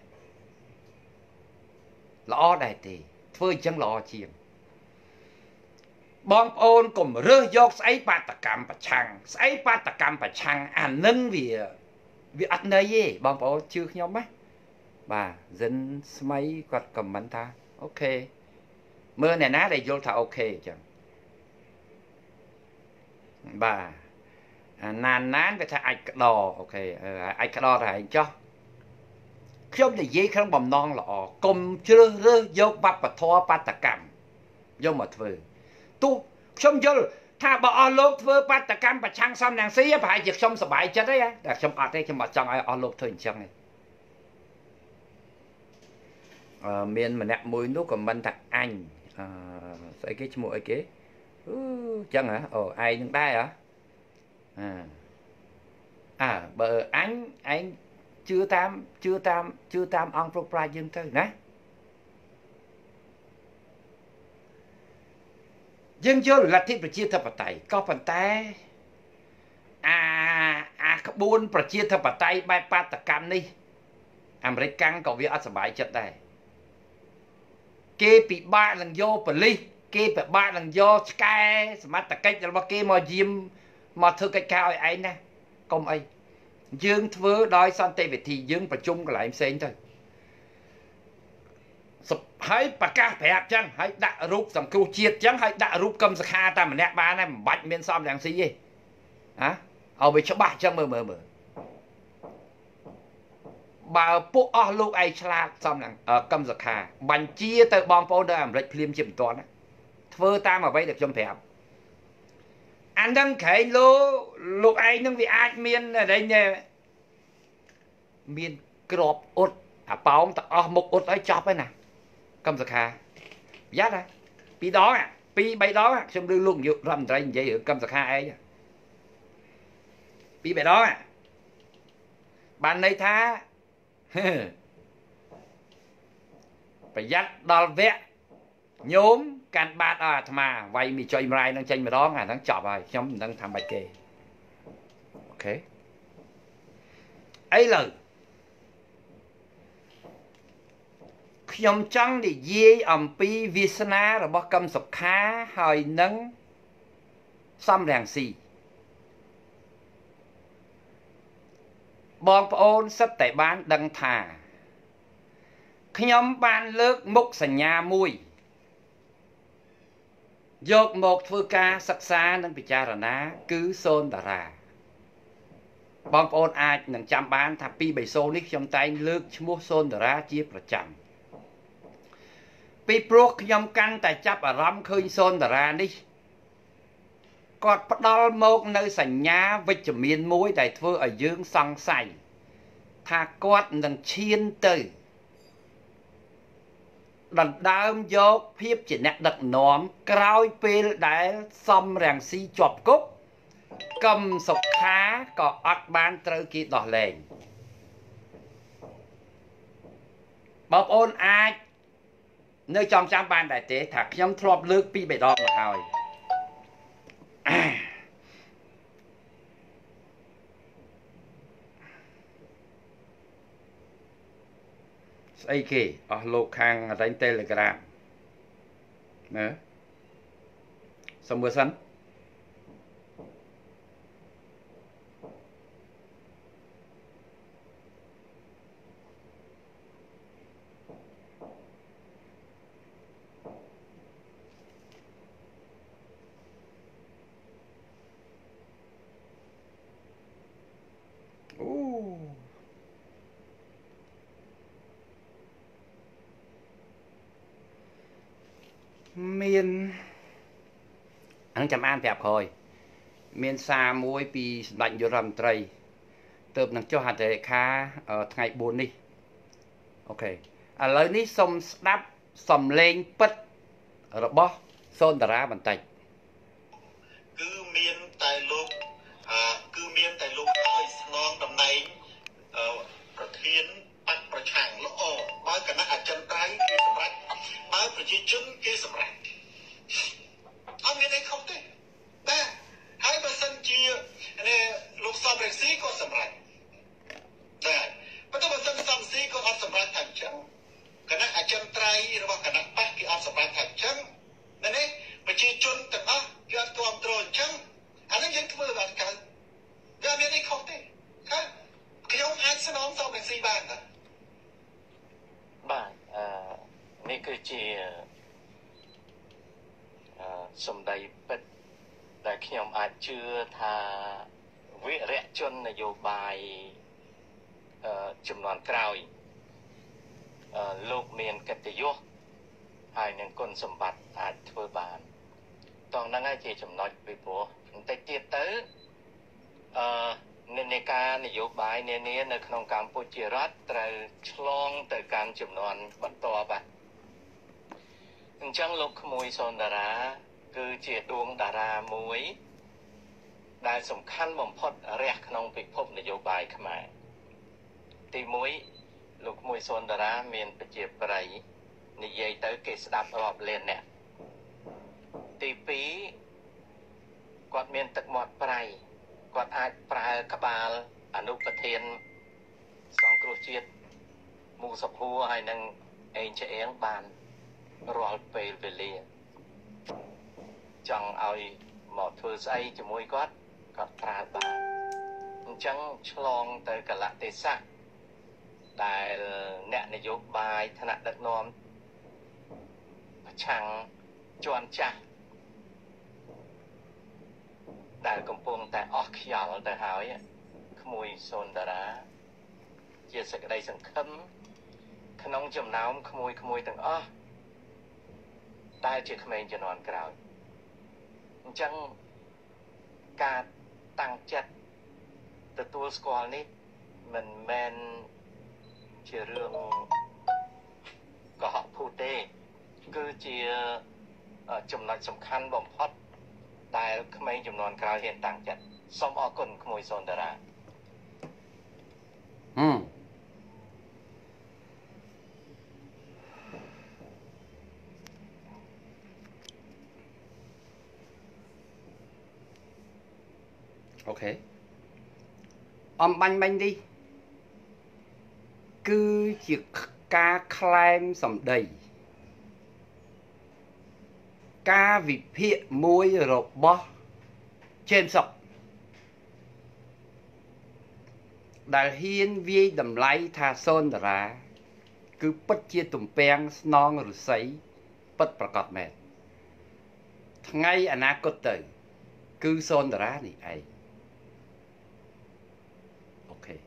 ល្អដែរទេធ្វើអញ្ចឹងល្អជាងបងប្អូនកុំរើសយកស្អីបាតកម្មប្រឆាំងស្អីបាតកម្មប្រឆាំងអានឹងវាវាអត់ន័យទេបងប្អូនជឿខ្ញុំណាបាទសិនស្មៃគាត់ខមមិនថាអូខេមើលអ្នកណាដែលយល់ថាអូខេអញ្ចឹងបាទណានណានវាថាអាចក្តរអូខេអាចក្តរទៅឯងចោះខ្ញុំនិយាយក្នុងបំណងល្អកុំជ្រើសរើសយកវប្បធម៌បាតកម្មយកមកធ្វើទោះខ្ញុំយល់ថាបើអស់លោកធ្វើបាតកម្មប្រឆាំងសំរងស៊ីប្រហែលជាខ្ញុំសប្បាយចិត្តទេតែខ្ញុំអត់ទេខ្ញុំអត់ចង់ឲ្យអស់លោកធ្វើអញ្ចឹងទេអឺមានម្នាក់មួយនោះក៏មិនថាអញអឺស្អីគេឈ្មោះអីគេអឺអញ្ចឹងហ៎អូឯងនឹងដែរហ៎អើអើបើអញឯងជឿតាមជឿតាមជឿតាមអង្គព្រោះប្រាជ្ញយើងទៅណាយើងយល់លទ្ធិប្រជាធិបតេយ្យក៏ប៉ុន្តែអាអាក្បួនប្រជាធិបតេយ្យបែបបាតកម្មនេះអាមេរិកកាំងក៏វាអត់សប្បាយចិត្តដែរគេពិបាកនឹងយកប៉ូលីសគេពិបាកនឹងយកឆ្កែសមត្ថកិច្ចរបស់គេមកយាមមកធ្វើកិច្ចការឲ្យឯងណាកុំអីយើងធ្វើដោយសន្តិវិធីយើងប្រជុំកន្លែងផ្សេងទៅហើយប្រកាសប្រាប់ចឹងហើយដាក់រូបសង្គ្រោះជាតិចឹងហើយដាក់រូបកឹមសខាតែម្នាក់បានហើយមិនបាច់មានសំរងស៊ីទេហ៎ឲ្យវាច្បាស់ចឹងមើលមើលមើលបើពួកអស់លោកឯងឆ្លាតសំរងកឹមសខាបញ្ជាទៅបងប្អូននៅអាមេរិកភ្លាមជាមិនទាន់ធ្វើតាមអ្វីដែលខ្ញុំប្រាប់អានឹងក្រែងលោកលោកឯងនឹងវាអាចមានអីមានក្របអ៊ុតអាប៉ោមទៅអស់មុខអ៊ុតឲ្យចប់ហើយណាកឹមសខាប្រយ័ត្នណាពីរដងពីរបីដងខ្ញុំឮលោកនាយករដ្ឋមន្ត្រីនិយាយរឿងកឹមសខាឯងពីរបីដងបានន័យថាប្រយ័ត្នដល់វគ្គញោមកាន់បាតឲ្យអាត្មាវាយមីចុយម្រាយនឹងចេញម្ដងអាហ្នឹងចប់ហើយខ្ញុំមិនដឹងថាម៉េចគេអូខេអីលើខ្ញុំចង់និយាយអំពីវាសនារបស់កឹមសុខាហើយនឹងសំរងស៊ីបងប្អូនសិតតែបានដឹងថាខ្ញុំបានលើកមុខសញ្ញាមួយយកមកធ្វើការសិក្សានិងពិចារណាគឺសូនតារាបងប្អូនអាចនឹងចាំបានថាពីបីសូននេះខ្ញុំតែងលើកឈ្មោះសូនតារាជាប្រចាំពីព្រោះខ្ញុំកាន់តែចាប់អារម្មណ៍ឃើញសូនតារានេះគាត់ផ្ដល់មកនៅសញ្ញាវិជ្ជមានមួយដែលធ្វើឲ្យយើងសង្ស័យថាគាត់នឹងឈានទៅដណ្ដើមយកភាពជាអ្នកដឹកនាំក្រោយពេលដែលសំរងស៊ីជាប់គុកកំសុខាក៏អត់បានត្រូវគេដោះលែងបងប្អូនអាចនៅចំចាំបានដែរទេថាខ្ញុំធ្លាប់លើកពីរបីដងមកហើយស្អីគេអស់លោកខាងរែង Telegram ណាសុំមើលសិនអូមានអញ្ចឹងចាំអានប្រាប់ក្រោយមានសារមួយពីសម្ដេចនាយករដ្ឋមន្ត្រីទើបនឹងចុះហត្ថលេខាថ្ងៃបួននេះអូខេឥឡូវនេះសូមស្ដាប់សំឡេងពិតរបស់សូនតារាបន្តិចគឺមានតែលោកអឺគឺមានតែលោកឲ្យស្នងតំណែងអឺប្រធានបកប្រឆាំងល្អបើគណៈអចិន្ត្រៃយ៍គេសម្រេចបើប្រជាជនគេសម្រេចអត់មានអីខុសទេបាទហើយបើសិនជាលោកសំរងស៊ីក៏សម្រេចបាទប៉ុន្តែបើសិនសំស៊ីក៏អត់សម្រេចថាអញ្ចឹងគណៈអចិន្ត្រៃយ៍របស់គណៈបកគេអត់សម្រេចថាអញ្ចឹងណានេះប្រជាជនទាំងអស់គេអត់គ្រប់គ្រងអញ្ចឹងអានេះយើងធ្វើបានកើតវាមានអីខុសទេហើយខ្ញុំអាចស្នងសំរងស៊ីបានតាបាទអឺនេះគឺជាអឺសម្ដីពិតដែលខ្ញុំអាចជឿថាវិរៈជននយោបាយអឺចំនួនក្រោយអឺលោកមានកិត្តិយសហើយនឹងគុណសម្បត្តិអាចធ្វើបានតោះហ្នឹងហើយជាចំណុចពីព្រោះបន្តិចទៀតទៅអឺនិន្នាការនយោបាយនានានៅក្នុងកម្ពុជារដ្ឋត្រូវឆ្លងទៅកាន់ចំនួនបន្តបាទអញ្ចឹងលោកក្មួយសូនតារាគឺជាដួងតារាមួយដែលសំខាន់បំផុតរះក្នុងពិភពនយោបាយខ្មែរទីមួយលោកក្មួយសូនតារាមានប្រជាប្រិយនិយាយទៅគេស្ដាប់រាប់លានអ្នកទីពីរគាត់មានទឹកមាត់ប្រៃគាត់អាចប្រើក្បាលអនុប្រធានសង្គ្រោះជាតិមូសុភួរហើយនឹងអេងឆ្អៀងបានរាល់ពេលវេលាចង់ឲ្យមកធ្វើស្អីជាមួយគាត់គាត់ប្រើបានអញ្ចឹងឆ្លងទៅកលៈទេសៈដែលអ្នកនយោបាយថ្នាក់ដឹកនាំប្រឆាំងជាន់ចាស់ដែលកំពុងតែអស់ខ្យល់ទៅហើយក្មួយសូនតារាជាសេចក្តីសង្ឃឹមក្នុងចំណោមក្មួយក្មួយទាំងអស់ដែលជាក្មេងជំនាន់ក្រោយអញ្ចឹងការតាំងចិត្តទទួលស្គាល់នេះមិនមែនជារឿងកុហកភូតទេគឺជាចំណុចសំខាន់បំផុតដែលក្មេងចំនួនក្រោយហ៊ានតាំងចិត្តសូមអរគុណក្មួយសូនតារាហឹមអូខេអំបញ្ញមិញនេះគឺជាការក្លែងសម្ដីការវិភាគមួយរបស់ជេមសុកដែលហ៊ានវាយតម្លៃថាសូនតារាគឺពិតជាទំពាំងស្នងឫស្សីពិតប្រកបមែនថ្ងៃអនាគតទៅគឺសូនតារានេះឯងអូខេ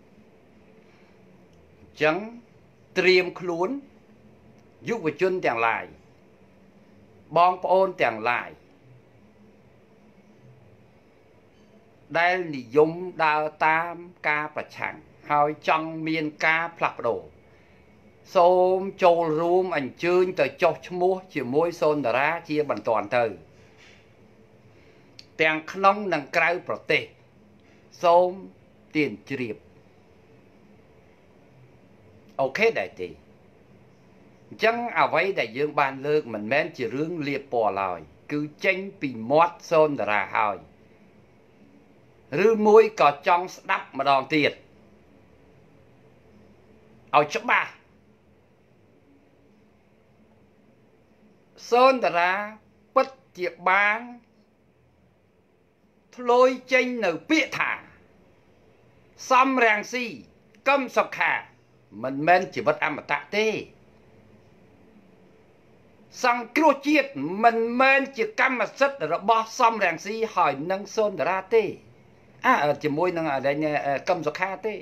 អញ្ចឹងត្រៀមខ្លួនយុវជនទាំងឡាយបងប្អូនទាំងឡាយដែលនិយមដើរតាមការប្រឆាំងហើយចង់មានការផ្លាស់ប្ដូរសូមចូលរួមអញ្ជើញទៅចុះឈ្មោះជាមួយសូនតារាជាបន្ទាន់ទៅទាំងក្នុងនិងក្រៅប្រទេសសូមទានជ្រាបអូខេដែរទេអញ្ចឹងអ្វីដែលយើងបានលើកមិនមែនជារឿងលៀបពណ៌ឡើយគឺចេញពីមាត់សូនតារាហើយឬមួយក៏ចង់ស្ដាប់ម្ដងទៀតឲ្យច្បាស់សូនតារាពិតជាបានធ្លុយចេញនៅពាក្យថាសំរាំងស៊ីកឹមសុខាមិនមែនជីវិតអមតៈទេសង្គ្រោះជាតិមិនមែនជាកម្មសិទ្ធិរបស់សំរាំងស៊ីហើយនឹងសូនតារាទេអើជាមួយនឹងកឹមសុខាទេ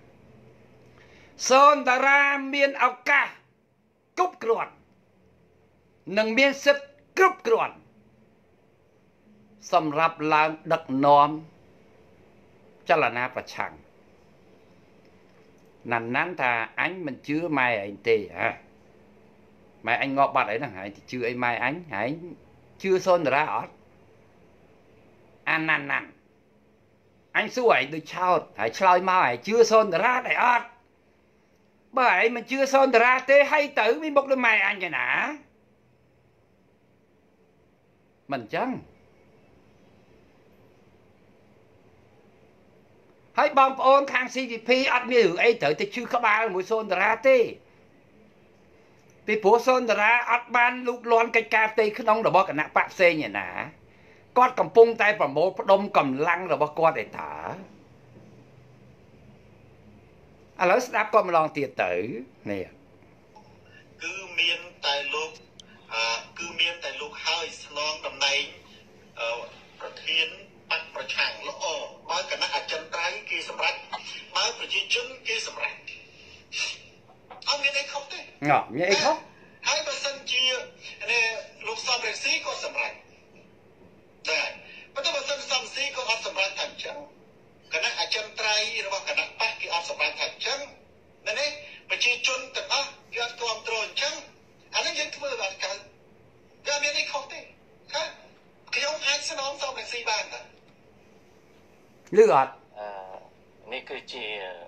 សូនតារាមានឱកាសគ្រប់គ្រាន់និងមានសិទ្ធិគ្រប់គ្រាន់សម្រាប់ឡើងដឹកនាំចលនាប្រឆាំងណាន់ណាន់ថាអញមិនជឿម៉ែឯងទេហ៎ម៉ែអញងាប់បាត់អីហ្នឹងហើយជឿអីម៉ែអញហើយជឿសូនតារាអត់អាណាន់ណាន់អញសួរឯងដូចឆោតហើយឆ្លើយមកឯងជឿសូនតារាដែរអត់បើឯងមិនជឿសូនតារាទេហើយទៅមានមុខដូចម៉ែអញឯណាមិនចឹងហើយបងប្អូនខាង ซี វី พี អត់មានរឿងអីត្រូវតែជឿក្បាលមួយសូនតារាទេពីព្រោះសូនតារាអត់បានលូកលាន់កិច្ចការផ្ទៃក្នុងរបស់គណៈបកផ្សេងឯណាគាត់កំពុងតែប្រមូលផ្ដុំកម្លាំងរបស់គាត់ឯតាឥឡូវស្ដាប់គាត់ម្ដងទៀតទៅនេះគឺមានតែលោកអឺគឺមានតែលោកហើយស្នងតំណែងអឺប្រធានបកប្រឆាំងល្អបើគណៈអចិន្ត្រៃយ៍គេសម្រេចបើប្រជាជនគេសម្រេចអត់មានអីខុសទេអត់មានអីខុសហើយបើសិនជានេះលោកសំរងស៊ីក៏សម្រេចដែរប៉ុន្តែបើសិនសំស៊ីក៏អត់សម្រេចថាអញ្ចឹងគណៈអចិន្ត្រៃយ៍របស់គណៈបកគេអត់សម្រេចថាអញ្ចឹងណានេះប្រជាជនទាំងអស់គេអត់គ្រប់គ្រងអញ្ចឹងអានេះយើងធ្វើបានកើតវាមានអីខុសទេហ៎ខ្ញុំអាចស្នងសំរងស៊ីបានតាឬអត់អឺនេះគឺជា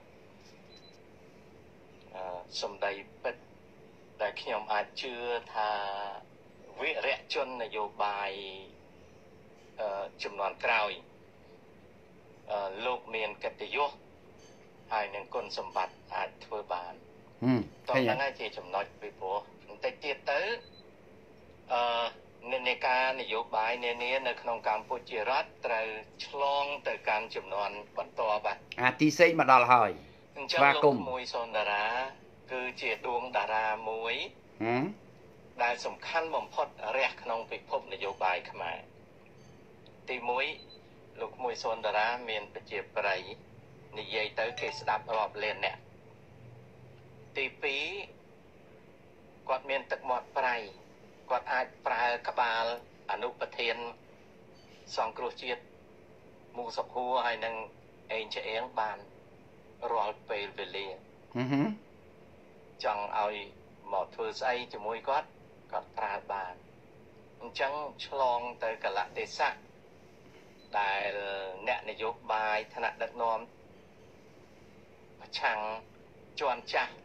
អឺសម្ដីពិតដែលខ្ញុំអាចជឿថាវិរៈជននយោបាយអឺចំនួនក្រោយអឺលោកមានកិត្តិយសហើយនឹងគុណសម្បត្តិអាចធ្វើបានតោះហ្នឹងហើយជាចំណុចពីព្រោះបន្តិចទៀតទៅអឺនិន្នាការនយោបាយនានានៅក្នុងកម្ពុជារដ្ឋត្រូវឆ្លងទៅកាន់ចំនួនបន្តបាទអាទីសេងមកដល់ហើយអញ្ចឹងលោកមួយសូនតារាគឺជាដួងតារាមួយដែលសំខាន់បំផុតរះក្នុងពិភពនយោបាយខ្មែរទីមួយលោកមួយសូនតារាមានប្រជាប្រិយនិយាយទៅគេស្ដាប់រាប់លានអ្នកទីពីរគាត់មានទឹកមាត់ប្រៃគាត់អាចប្រើក្បាលអនុប្រធានសង្គ្រោះជាតិមូសុខួរហើយនឹងអេងឆ្អៀងបានរាល់ពេលវេលាចង់ឲ្យមកធ្វើស្អីជាមួយគាត់គាត់ប្រើបានអញ្ចឹងឆ្លងទៅកលៈទេសៈដែលអ្នកនយោបាយថ្នាក់ដឹកនាំប្រឆាំងជាន់ចាស់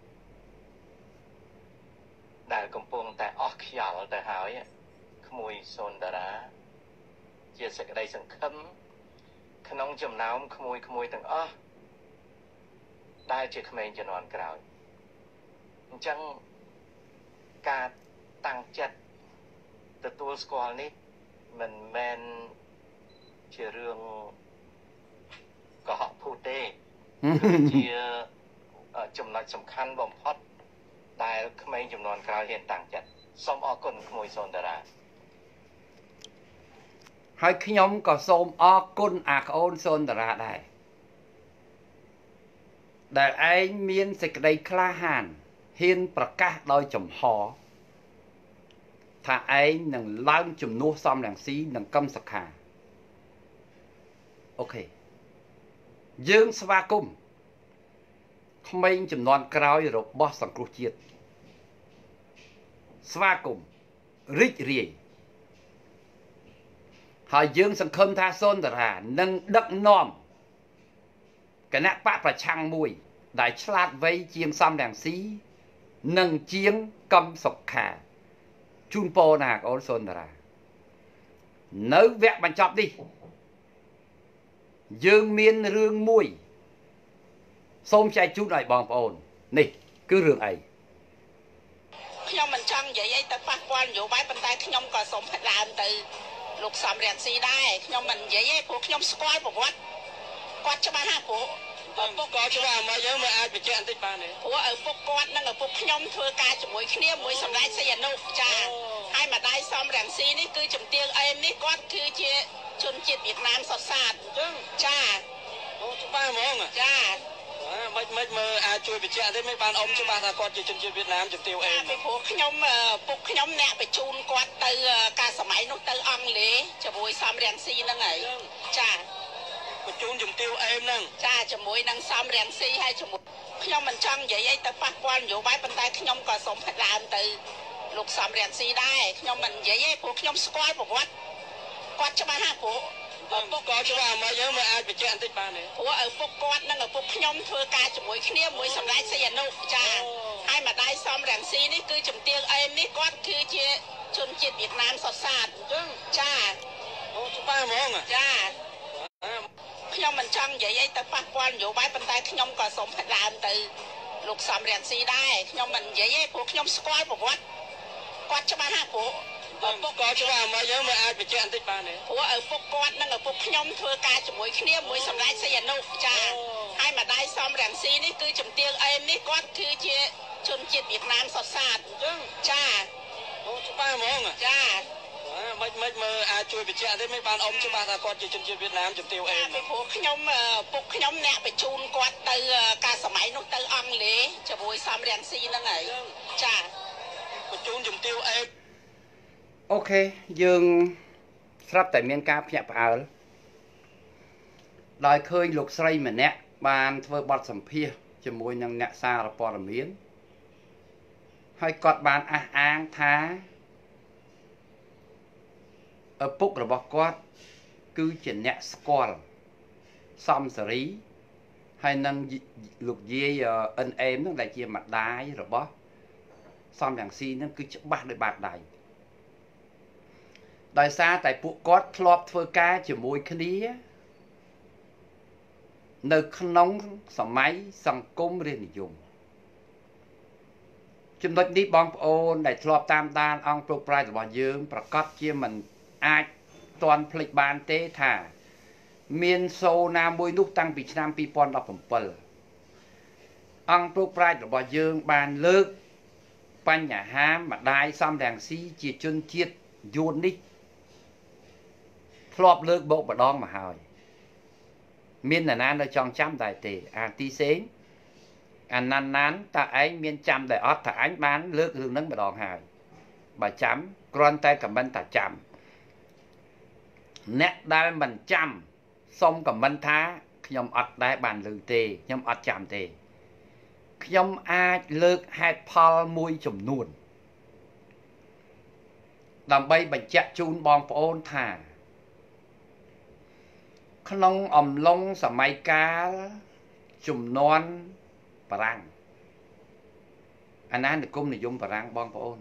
ដែលកំពុងតែអស់ខ្យល់ទៅហើយក្មួយសូនតារាជាសេចក្តីសង្ឃឹមក្នុងចំណោមក្មួយក្មួយទាំងអស់ដែលជាក្មេងជំនាន់ក្រោយអញ្ចឹងការតាំងចិត្តទទួលស្គាល់នេះមិនមែនជារឿងកុហកភូតទេគឺជាចំណុចសំខាន់បំផុតដែលក្មេងចំនួនក្រោយហ៊ានតាំងចិត្តសូមអរគុណក្មួយសូនតារាហើយខ្ញុំក៏សូមអរគុណអាក្អូនសូនតារាដែរដែលឯងមានសេចក្តីក្លាហានហ៊ានប្រកាសដោយចំហថាឯងនឹងឡើងជំនួសសំរងស៊ីនិងកឹមសុខាអូខេយើងស្វាគមន៍ក្មេងចំនួនក្រោយរបស់សង្គ្រោះជាតិស្វាគមន៍រីករាយហើយយើងសង្ឃឹមថាសុនតារានឹងដឹកនាំគណៈបកប្រឆាំងមួយដែលឆ្លាតវៃជាងសំរងស៊ីនិងជាងកឹមសុខាជូនពរណាអូនសុនតារានៅវគ្គបញ្ចប់នេះយើងមានរឿងមួយសូមចែកជូនឲ្យបងប្អូននេះគឺរឿងអីខ្ញុំមិនចង់និយាយអីទៅប៉ះពាល់នយោបាយប៉ុន្តែខ្ញុំក៏សូមផ្ដើមទៅលោកសំរងស៊ីដែរខ្ញុំមិននិយាយទេព្រោះខ្ញុំស្គាល់ប្រវត្តិគាត់ច្បាស់ណាព្រោះឪពុកគាត់ច្បាស់មកយើងមិនអាចបញ្ជាក់បន្តិចបានទេព្រោះឪពុកគាត់និងឪពុកខ្ញុំធ្វើការជាមួយគ្នាមួយសម្ដេចសីហនុចាហើយម្ដាយសំរងស៊ីនេះគឺជំទាវអេមនេះគាត់គឺជាជនជាតិវៀតណាមសុទ្ធសាធអញ្ចឹងចាអូច្បាស់ហ្មងចាមិនមិនមើលអាចជួយបញ្ជាក់ទេមិនបានអ៊ំច្បាស់ថាគាត់ជាជនជាតិវៀតណាមជំទាវអេមពីព្រោះខ្ញុំពុកខ្ញុំអ្នកបញ្ជូនគាត់ទៅកាលសម័យនោះទៅអង់គ្លេសជាមួយសំរងស៊ីហ្នឹងហើយចាបញ្ជូនជំទាវអេមហ្នឹងចាជាមួយនឹងសំរងស៊ីហើយជាមួយខ្ញុំមិនចង់និយាយអីទៅប៉ះពាល់នយោបាយប៉ុន្តែខ្ញុំក៏សូមផ្ដើមទៅលោកសំរងស៊ីដែរខ្ញុំមិននិយាយទេព្រោះខ្ញុំស្គាល់ប្រវត្តិគាត់ច្បាស់ណាព្រោះឪពុកគាត់ច្បាស់មកយើងមិនអាចបញ្ជាក់បន្តិចបានទេព្រោះឪពុកគាត់និងឪពុកខ្ញុំធ្វើការជាមួយគ្នាមួយសម្ដេចសីហនុចាហើយម្ដាយសំរងស៊ីនេះគឺជំទាវអេមនេះគាត់គឺជាជនជាតិវៀតណាមសុទ្ធសាធអញ្ចឹងចាអូច្បាស់ហ្មងចាខ្ញុំមិនចង់និយាយអីទៅប៉ះពាល់នយោបាយប៉ុន្តែខ្ញុំក៏សូមផ្ដើមទៅលោកសំរងស៊ីដែរខ្ញុំមិននិយាយទេព្រោះខ្ញុំស្គាល់ប្រវត្តិគាត់ច្បាស់ណាព្រោះឪពុកគាត់ច្បាស់មកយើងមិនអាចបញ្ជាក់បន្តិចបានទេព្រោះឪពុកគាត់និងឪពុកខ្ញុំធ្វើការជាមួយគ្នាមួយសម្ដេចសីហនុចាហើយម្ដាយសំរងស៊ីនេះគឺជំទាវអេមនេះគាត់គឺជាជនជាតិវៀតណាមសុទ្ធសាធអញ្ចឹងចាអូច្បាស់ហ្មងចាមិនមិនមើលអាចជួយបញ្ជាក់ទេមិនបានអ៊ំច្បាស់ថាគាត់ជាជនជាតិវៀតណាមជំទាវអេមពីព្រោះខ្ញុំពុកខ្ញុំអ្នកបញ្ជូនគាត់ទៅកាលសម័យនោះទៅអង់គ្លេសជាមួយសំរងស៊ីហ្នឹងហើយចាបញ្ជូនជំទាវអេមអូខេយើងស្រាប់តែមានការភ្ញាក់ផ្អើលដោយឃើញលោកស្រីម្នាក់បានធ្វើបទសម្ភាសន៍ជាមួយនឹងអ្នកសារព័ត៌មានហើយគាត់បានអះអាងថាឪពុករបស់គាត់គឺជាអ្នកស្គាល់សំសេរីហើយនឹងលោកយាយអិនអេមនឹងដែលជាម្ដាយរបស់សំរងស៊ីនឹងគឺច្បាស់ដោយបាតដៃដោយសារតែពួកគាត់ធ្លាប់ធ្វើការជាមួយគ្នានៅក្នុងសម័យសង្គមរាស្ត្រនិយមចំណុចនេះបងប្អូនដែលធ្លាប់តាមដានអង្គប្រុសប្រែរបស់យើងប្រកាសជាមិនអាចទាន់ភ្លេចបានទេថាមានសូណាមួយនោះតាំងពីឆ្នាំពីរពាន់ដប់ប្រាំអង្គប្រុសប្រែរបស់យើងបានលើកបញ្ហាម្ដាយសំរងស៊ីជាជនជាតិយួននេះធ្លាប់លើកបោកម្ដងមកហើយមាននរណានៅចង់ចាំដែរទេអាទីសេងអាណានណានតើឯងមានចាំដែរអត់ថាអញបានលើករឿងហ្នឹងម្ដងហើយបើចាំគ្រាន់តែខមមិនថាចាំអ្នកដែលមិនចាំសុំខមមិនថាខ្ញុំអត់ដែរបានលើទេខ្ញុំអត់ចាំទេខ្ញុំអាចលើកហេតុផលមួយចំនួនដើម្បីបញ្ជាក់ជូនបងប្អូនថាក្នុងអំឡុងសម័យកាលជំនាន់បារាំងអាណានិគមនិយមបារាំងបងប្អូន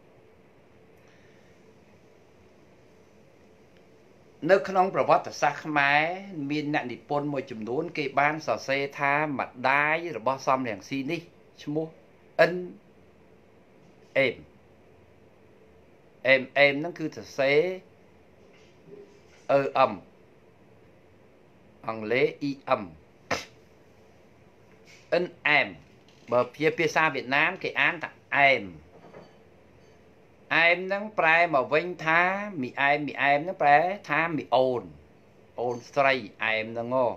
នៅក្នុងប្រវត្តិសាស្ត្រខ្មែរមានអ្នកនិពន្ធមួយចំនួនគេបានសរសេរថាម្ដាយរបស់សំរងស៊ីនេះឈ្មោះអិនអេមអេមអេមហ្នឹងគឺសរសេរអឺអឹមអង់គ្លេស E M អិនអែមបើជាភាសាវៀតណាមគេអានថាអែមអែមហ្នឹងប្រែមកវិញថាមីអែមមីអែមហ្នឹងប្រែថាមីអូនអូនស្រីអែមហ្នឹងហ៎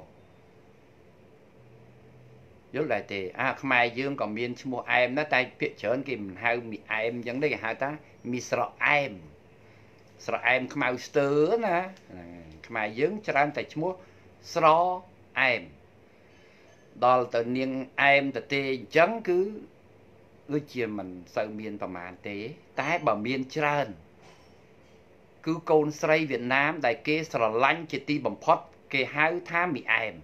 យល់ដែរទេអាខ្មែរយើងក៏មានឈ្មោះអែមដែរតែពាក្យច្រើនគេមិនហៅមីអែមអញ្ចឹងទេគេហៅថាមីស្រអែមស្រអែមខ្មៅស្ទើណាខ្មែរយើងច្រើនតែឈ្មោះស្រអែមដល់ទៅនាងអែមទៅទេអញ្ចឹងគឺដូចជាមិនសូវមានប្រមាណទេតែបើមានច្រើនគឺកូនស្រីវៀតណាមដែលគេស្រឡាញ់ជាទីបំផុតគេហៅថាមីអែម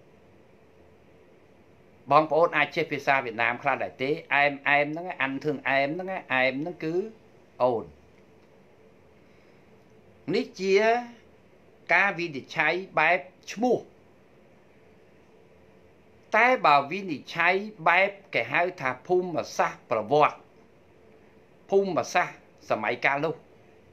បងប្អូនអាចចេះភាសាវៀតណាមខ្លះដែរទេអែមអែមហ្នឹងអានធឿងអែមហ្នឹងអែមហ្នឹងគឺអូននេះជាការវិនិច្ឆ័យបែបឈ្មោះតែបើវិនិច្ឆ័យបែបគេហៅថាភូមិសាស្ត្រប្រវត្តិភូមិសាស្ត្រសម័យកាលនោះ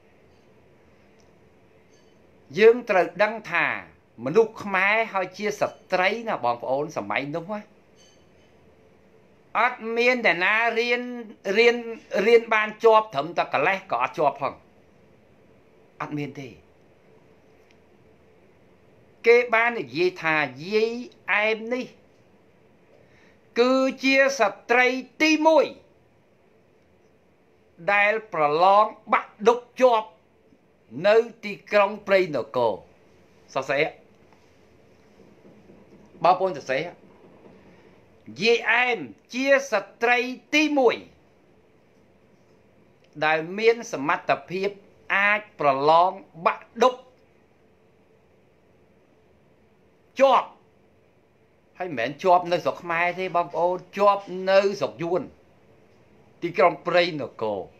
យើងត្រូវដឹងថាមនុស្សខ្មែរហើយជាស្ត្រីណាបងប្អូនសម័យនោះណាអត់មានតែណារៀនរៀនរៀនបានជាប់ត្រឹមតែកលេសក៏អត់ជាប់ផងអត់មានទេគេបាននិយាយថាយាយអែមនេះគឺជាស្ត្រីទីមួយដែលប្រឡងបាក់ឌុបជាប់នៅទីក្រុងព្រៃនគរសរសេរបងប្អូនសរសេរយាយអែមជាស្ត្រីទីមួយដែលមានសមត្ថភាពអាចប្រឡងបាក់ឌុបជាប់ហើយមិនមែនជាប់នៅស្រុកខ្មែរទេបងប្អូនជាប់នៅស្រុកយួនទីក្រុងព្រៃនគរ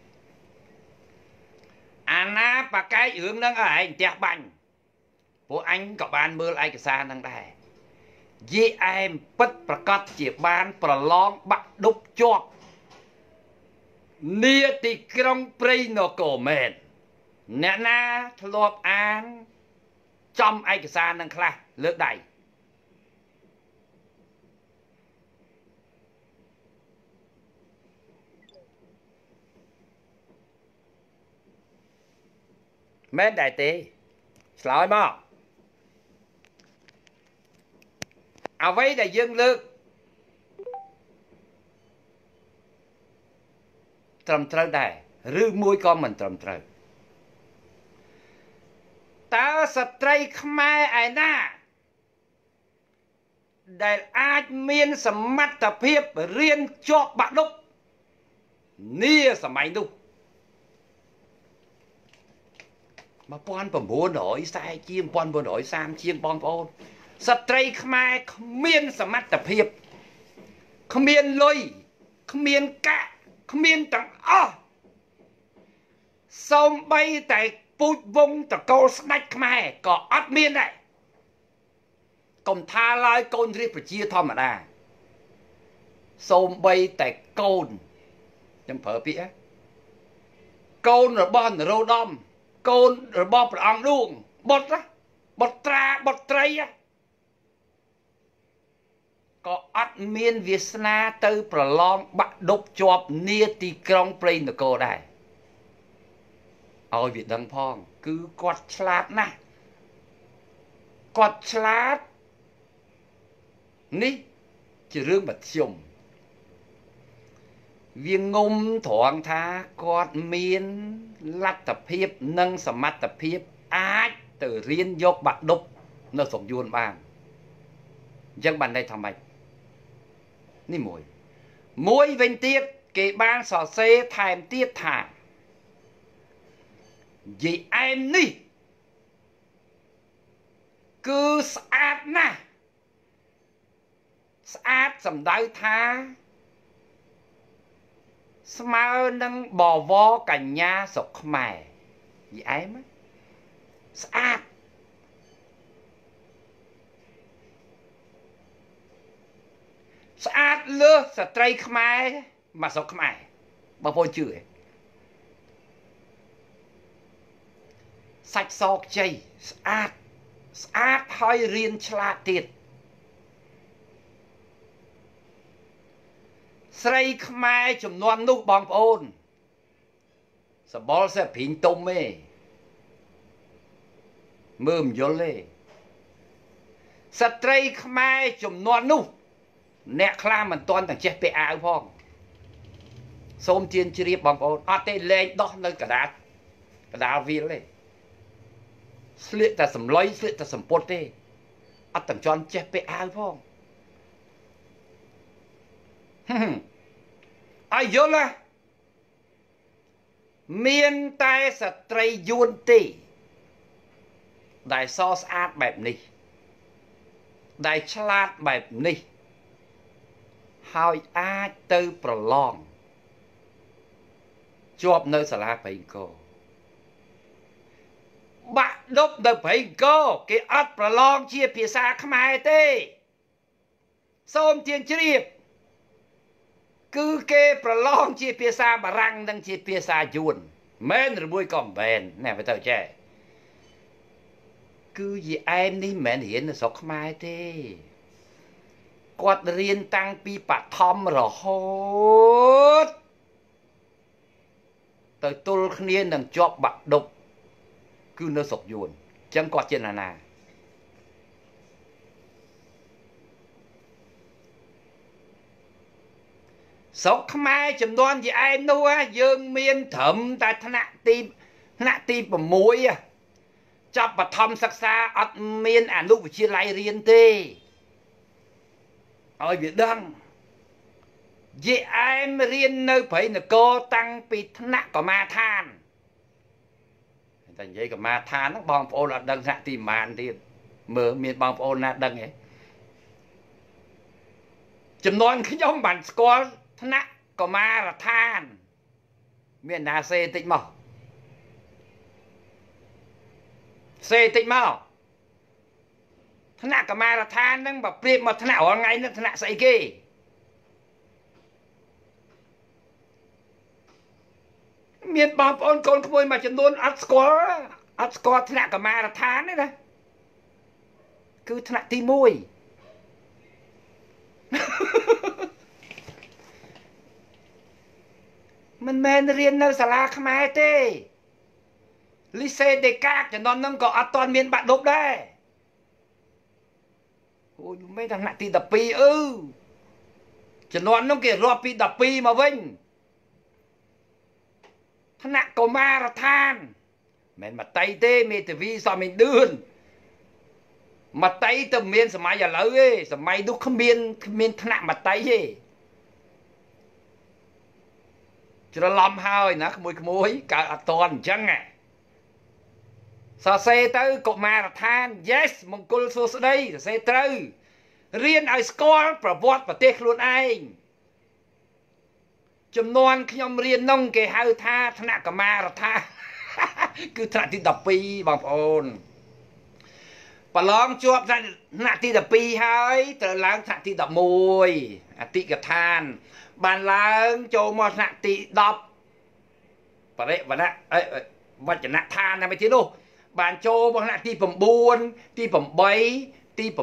អាណាបកែករឿងហ្នឹងឲ្យឯងផ្ទះបាញ់ព្រោះអញក៏បានមើលឯកសារហ្នឹងដែរយាយអែមពិតប្រកបជាបានប្រឡងបាក់ឌុបជាប់នាទីក្រុងព្រៃនគរមែនអ្នកណាធ្លាប់អានចំឯកសារហ្នឹងខ្លះលើកដៃមែនដែរទេឆ្លើយមកអ្វីដែលយើងលើកត្រឹមត្រូវដែរឬមួយក៏មិនត្រឹមត្រូវតើស្ត្រីខ្មែរឯណាដែលអាចមានសមត្ថភាពរៀនជាប់បាក់ឌុបនាសម័យនោះmột nghìn chín trăm đổi sai chiên một nghìn chín trăm đổi sam chiên bon ônស្ត្រីខ្មែរគ្មានសមត្ថភាពគ្មានលុយគ្មានកាក់គ្មានទាំងអស់សូម្បីតែពូជវងតកូលស្ដេចខ្មែរក៏អត់មានដែរកុំថាឡើយកូនរាជប្រជាធម្មតាសូម្បីតែកូនខ្ញុំប្រើពាក្យកូនរបស់នរោត្តមកូនរបស់ព្រះអង្គឌួងបុត្របុត្រាបុត្រីក៏អត់មានវាសនាទៅប្រឡងបាក់ឌុបជាប់នាទីក្រុងព្រៃនគរដែរឲ្យវាដឹងផងគឺគាត់ឆ្លាតណាស់គាត់ឆ្លាតនេះជារឿងមធ្យមវាងុំត្រង់ថាគាត់មានលទ្ធភាពនិងសមត្ថភាពអាចទៅរៀនយកបាក់ឌុបនៅស្រុកយួនបានអញ្ចឹងបានន័យថាម៉េចនេះមួយមួយវិញទៀតគេបានសរសេរថែមទៀតថាយាយអែមនេះគឺស្អាតណាស់ស្អាតសំដៅថាស្មើនឹងបវរកញ្ញាស្រុកខ្មែរយីអែមស្អាតស្អាតលើសស្ត្រីខ្មែរមកស្រុកខ្មែរបងប្អូនជឿទេសាច់សខ្ចីស្អាតស្អាតហើយរៀនឆ្លាតទៀតស្រីខ្មែរចំនួននោះបងប្អូនសបល់សេព្រីងទុំទេមើលមិនយល់ទេស្ត្រីខ្មែរចំនួននោះអ្នកខ្លះមិនទាន់តែចេះពាក់អាវផងសូមជឿនជ្រាបបងប្អូនអត់ទេលេងដោះនៅកដាលកដាលវាលទេស្លៀកតែសម្លុយស្លៀកតែសម្ពុតទេអត់ទាំងជន់ចេះពាក់អាវផងហឹមអាយយល់ miên tai sạch trây yuôn tì đại so sát bẹp ní đại chát bẹp ní hỏi ai tưប្រឡងជាប់នៅសាលាប្រៃអង្គរបាក់ដប់នៅប្រៃអង្គរគេអត់ប្រឡងជាភាសាខ្មែរទេសូមទានជ្រាបគឺគេប្រឡងជាភាសាបារាំងនិងជាភាសាយួនមែនឬមួយក៏មិនមែនណែបើទៅចេះគឺយីអែមនេះមិនមែនរៀននៅស្រុកខ្មែរទេគាត់រៀនតាំងពីបឋមរហូតទៅទល់គ្នានឹងជាប់បាក់ដប់គឺនៅស្រុកយួនអញ្ចឹងគាត់ជាណាណាស្រុកខ្មែរចំនួនយីអែមនោះយើងមានត្រឹមតែថ្នាក់ទីថ្នាក់ទី6ចាប់បឋមសិក្សាអត់មានអនុវិទ្យាល័យរៀនទេឲ្យវាដឹងយីអែមរៀននៅព្រៃនគរតាំងពីថ្នាក់កម្មាឋានតែនិយាយកម្មាឋានហ្នឹងបងប្អូនអត់ដឹងថ្នាក់ទីប៉ុន្មានទៀតមើលមានបងប្អូនណាដឹងទេចំនួនខ្ញុំបានស្គាល់ថ្នាក់កម្មាឋានមានណាសេតិចមកសេតិចមកថ្នាក់កម្មាដ្ឋានហ្នឹងបើប្រៀបមកថ្នាក់រាល់ថ្ងៃហ្នឹងថ្នាក់ស្អីគេមានបងប្អូនកូនក្មួយមួយចំនួនអត់ស្គាល់អត់ស្គាល់ថ្នាក់កម្មាដ្ឋានទេណាគឺថ្នាក់ទី1មិនមែនរៀននៅសាលាខ្មែរទេលីសេដេកាចំនួនហ្នឹងក៏អត់ទាន់មានបាក់ឌុបដែរអូយមិនថ្នាក់ទី12អឺចំនួនហ្នឹងគេរាប់ពី12មកវិញថ្នាក់កុមារដ្ឋានមិនមែនមតីទេមេធាវីសមមីដឿនមតីទៅមានសម័យឥឡូវទេសម័យនោះគ្មានគ្មានថ្នាក់មតីទេច្រឡំហើយណាក្មួយក្មួយកើតអត់តន់អញ្ចឹងសរសេរទៅកុមារដ្ឋាន yes មង្គលសួស្តីសរសេរត្រូវរៀនឲ្យស្គាល់ប្រវត្តិប្រទេសខ្លួនឯងចំនួនខ្ញុំរៀននោះគេហៅថាថ្នាក់កម្មារដ្ឋាគឺថ្នាក់ទី12បងប្អូនប្រឡងជាប់ថ្នាក់ទី12ហើយត្រូវឡើងថ្នាក់ទី11អតិកថានបានឡើងចូលមកថ្នាក់ទី10បរិវណៈវចនដ្ឋានតែមិនទីនោះបានចូលមកថ្នាក់ទី9ទី8ទី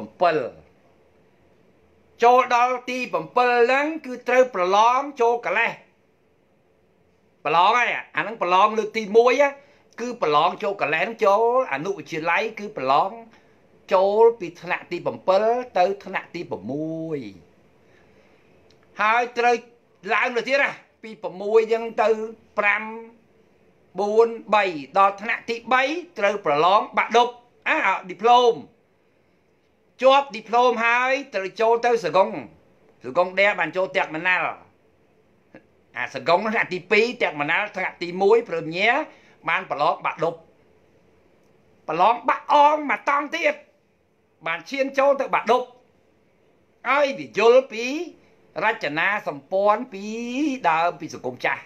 7ចូលដល់ទី7ហ្នឹងគឺត្រូវប្រឡងចូលកលេសប្រឡងហើយអាហ្នឹងប្រឡងលើកទី1គឺប្រឡងចូលកលេសហ្នឹងចូលអនុវិទ្យាល័យគឺប្រឡងចូលពីថ្នាក់ទី7ទៅថ្នាក់ទី6ហើយត្រូវឡើងទៅទៀតណាពី6ហ្នឹងទៅ5 4 3ដល់ថ្នាក់ទី3ត្រូវប្រឡងបាក់ឌុបអាឌីប្លូមជាប់ឌីប្លូមហើយត្រូវចូលទៅសកុងសកុងដែលបានចូលតាក់ម៉ាណាល់អាសកុងថ្នាក់ទី2តាក់ម៉ាណាល់ថ្នាក់ទី1ព្រមញ៉ាបានប្រឡងបាក់ឌុបប្រឡងបាក់អងមកតង់ទៀតបានឈានចូលទៅបាក់ឌុបហើយវាយល់ពីរចនាសម្ព័ន្ធពីដើមពីសង្គមចាស់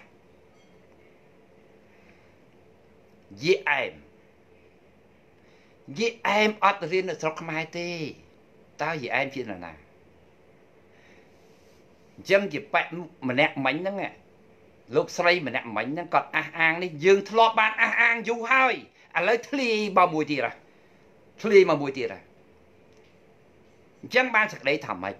យីអែមយីអែមអត់រៀននៅស្រុកខ្មែរទេតើយីអែមជានរណាអញ្ចឹងជាប៉ែម្នាក់មិញហ្នឹងលោកស្រីម្នាក់មិញហ្នឹងគាត់អះអាងនេះយើងធ្លាប់បានអះអាងយូរហើយឥឡូវធ្លាយមកមួយទៀតហ่ะធ្លាយមកមួយទៀតហ่ะអញ្ចឹងបានសេចក្តីថាម៉េច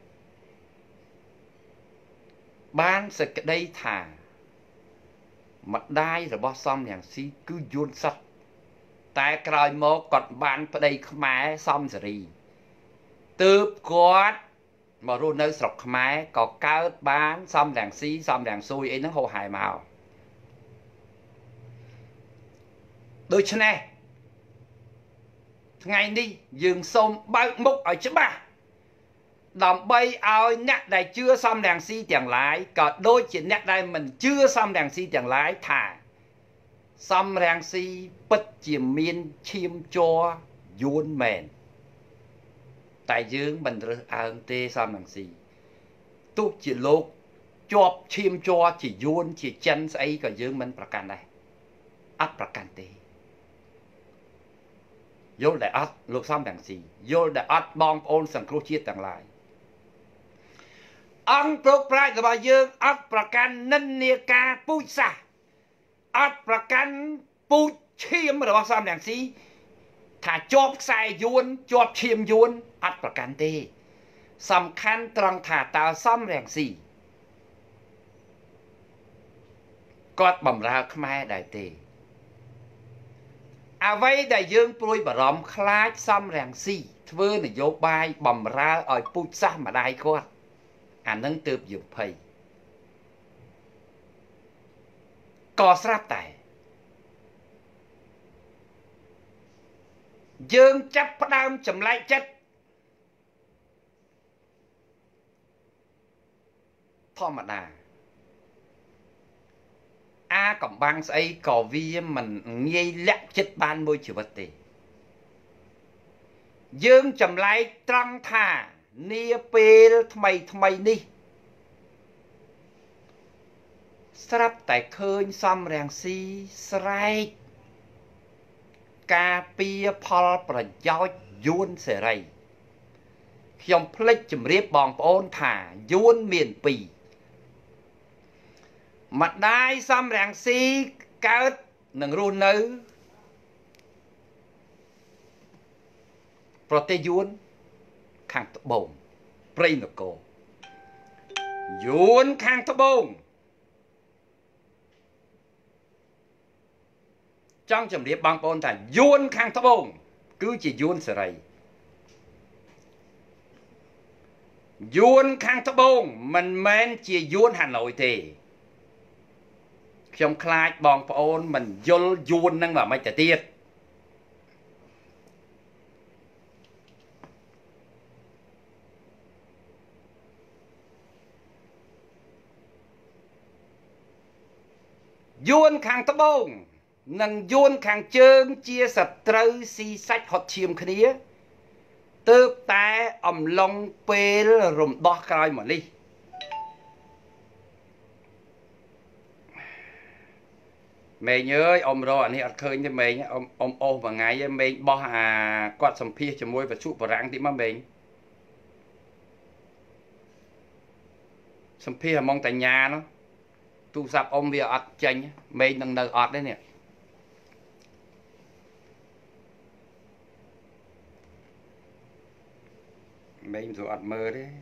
បានសេចក្តីថាម្ដាយរបស់សំរងស៊ីគឺយួនសិតតែក្រោយមកគាត់បានប្តីខ្មែរសំសេរីទើបគាត់មករស់នៅស្រុកខ្មែរក៏កើតបានសំរងស៊ីសំរងស៊ុយអីហ្នឹងហូរហែមកដូច្នេះថ្ងៃនេះយើងសូមបើកមុខឲ្យច្បាស់ដើម្បីឲ្យអ្នកដែលជឿសំរងស៊ីទាំងឡាយក៏ដូចជាអ្នកដែលមិនជឿសំរងស៊ីទាំងឡាយថាសំរាំងស៊ីពិតជាមានឈាមជ័រយួនមែនតែយើងមិនរើសអើងទេសំរាំងស៊ីទោះជាលោកជាប់ឈាមជ័រជាយួនជាចិនស្អីក៏យើងមិនប្រកាន់ដែរអត់ប្រកាន់ទេយល់ដែរអត់លោកសំរាំងស៊ីយល់ដែរអត់បងប្អូនសង្គ្រោះជាតិទាំងឡាយអង្គប្រកប្រាជ្ញរបស់យើងអត់ប្រកាន់និន្នាការពូជសាសន៍អត់ប្រកាន់ពូជឈាមរបស់សំរាំងស៊ីថាជាប់ខ្សែយួនជាប់ឈាមយួនអត់ប្រកាន់ទេសំខាន់ត្រង់ថាតើសំរាំងស៊ីគាត់បំរើខ្មែរដែរទេអ្វីដែលយើងព្រួយបារម្ភខ្លាចសំរាំងស៊ីធ្វើនយោបាយបំរើឲ្យពូជសាសន៍ម្ដាយគាត់អានឹងទើបយើងភ័យក៏ស្រាប់តែយើងចាប់ផ្ដើមចម្លែកចិត្តធម្មតាអាកំបាំងស្អីក៏វាមិនងាយលាក់ចិត្តបានមួយជីវិតទេយើងចម្លែកត្រង់ថានាពេលថ្មីថ្មីនេះស្រាប់តែឃើញសំរាំងស៊ីស្រែកការពារផលប្រយោជន៍យួនសេរីខ្ញុំភ្លេចជម្រាបបងប្អូនថាយួនមានពីរម្ដាយសំរាំងស៊ីកើតនឹងរស់នៅប្រទេសយួនខាងត្បូងព្រៃនគរយួនខាងត្បូងចង់ជម្រាបបងប្អូនថាយួនខាងត្បូងគឺជាយួនសេរីយួនខាងត្បូងមិនមែនជាយួនហាណូយទេខ្ញុំខ្លាចបងប្អូនមិនយល់យួននឹងមកមិនទៅទៀតយួនខាងត្បូងនិងយួនខាងជើងជាសត្រូវស៊ីសាច់ហត់ឈាមគ្នាទើបតែអំឡុងពេលរំដោះក្រោយមកនេះមេងអើយអ៊ំរកអានេះអត់ឃើញទេមេងអ៊ំអ៊ំអូសមួយថ្ងៃឯងមេងបោះអាគាត់សម្ភាសជាមួយបសុបរាំងទីមកមេងសម្ភាសហ្មងតាញានោះទូរស័ព្ទអ៊ំវាអត់ចេញមេងនឹងនៅអត់ទេនេះមេងទៅអត់មើលទេ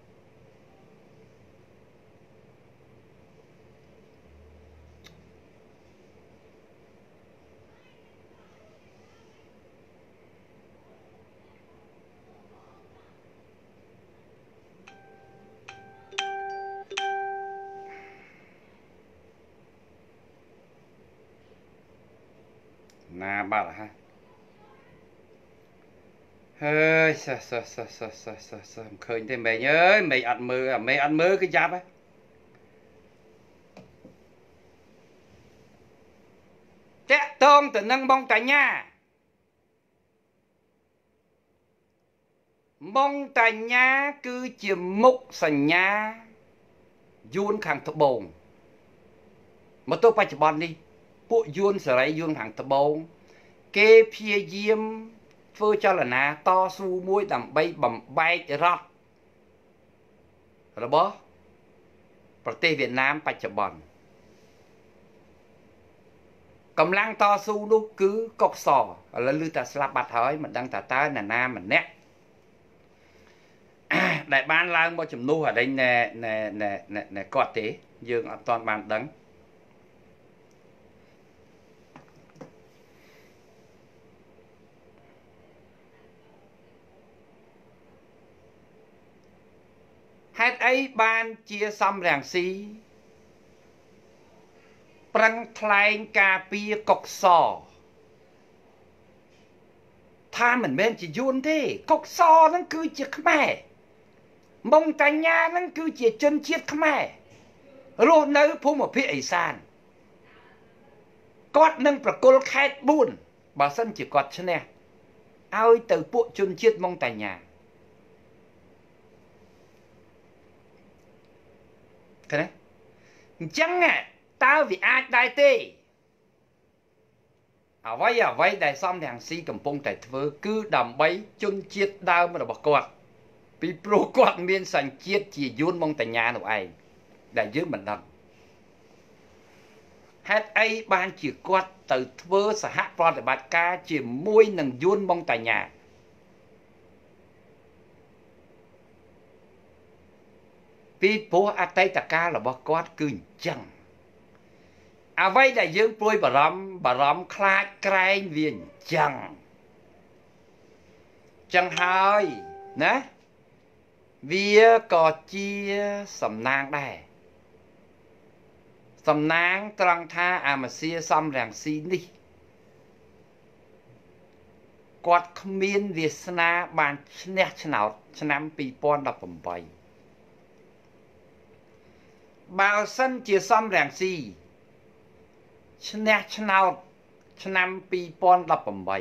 ណាបាត់ហ่ะហើយសះសះសះសះសះសះសះមិនឃើញទេមេងអើយមេងអត់មើលអាមេងអត់មើលគឺចាប់ហ៎តាក់តងទៅនឹងបងតាញាបងតាញាគឺជាមុខសញ្ញាយួនខាងត្បូងមកទល់បច្ចុប្បន្ននេះពួកយួនសេរីយួនខាងត្បូងគេព្យាយាមធ្វើចលនាតស៊ូមួយដើម្បីបំបែករដ្ឋរបស់ប្រទេសវៀតណាមបច្ចុប្បន្នកម្លាំងតស៊ូនោះគឺកុកសឥឡូវឮតែស្លាប់បាត់ហើយមិនដឹងថាតើនរណាម្នាក់ដែលបានឡើងមកជំនួសអីណែណែណែគាត់ទេយើងអត់ទាន់បានដឹងហេតុអីបានជាសំរាំងស៊ីប្រឹងថ្លែងការពារកុកសថាមិនមែនជាយួនទេកុកសហ្នឹងគឺជាខ្មែរម៉ុងតាញាហ្នឹងគឺជាជនជាតិខ្មែររស់នៅភូមិភាគឦសានគាត់នឹងប្រគល់ខេត្តបួនបើសិនជាគាត់ឈ្នះឲ្យទៅពួកជនជាតិម៉ុងតាញ៉ាឃើញទេអញ្ចឹងតើវាអាចដែរទេអ្វីអ្វីដែលសំរងស៊ីកំពុងតែធ្វើគឺដើម្បីជនជាតិដើមរបស់គាត់ពីព្រោះគាត់មានសញ្ជាតិជាយួនម៉ុងតាញ៉ានោះឯងដែលយើងមិនដឹងហេតុអីបានជាគាត់ទៅធ្វើសហប្រតិបត្តិការជាមួយនឹងយួនម៉ុងតាញ៉ាពីព្រោះអតីតកាលរបស់គាត់គឺអញ្ចឹងអ្វីដែលយើងព្រួយបារម្ភបារម្ភខ្លាចក្រែងវាអញ្ចឹងចឹងហើយណាវាក៏ជាសំណាងដែរសំណាងត្រង់ថាអាម៉ាស៊ីសំរងស៊ីនេះគាត់គ្មានវាសនាបានឈ្នះឆ្នោតឆ្នាំពីរពាន់ដប់ប្រាំបើសិនជាសំរងស៊ីឈ្នះឆ្នោតឆ្នាំពីរពាន់ដប់ប្រាំ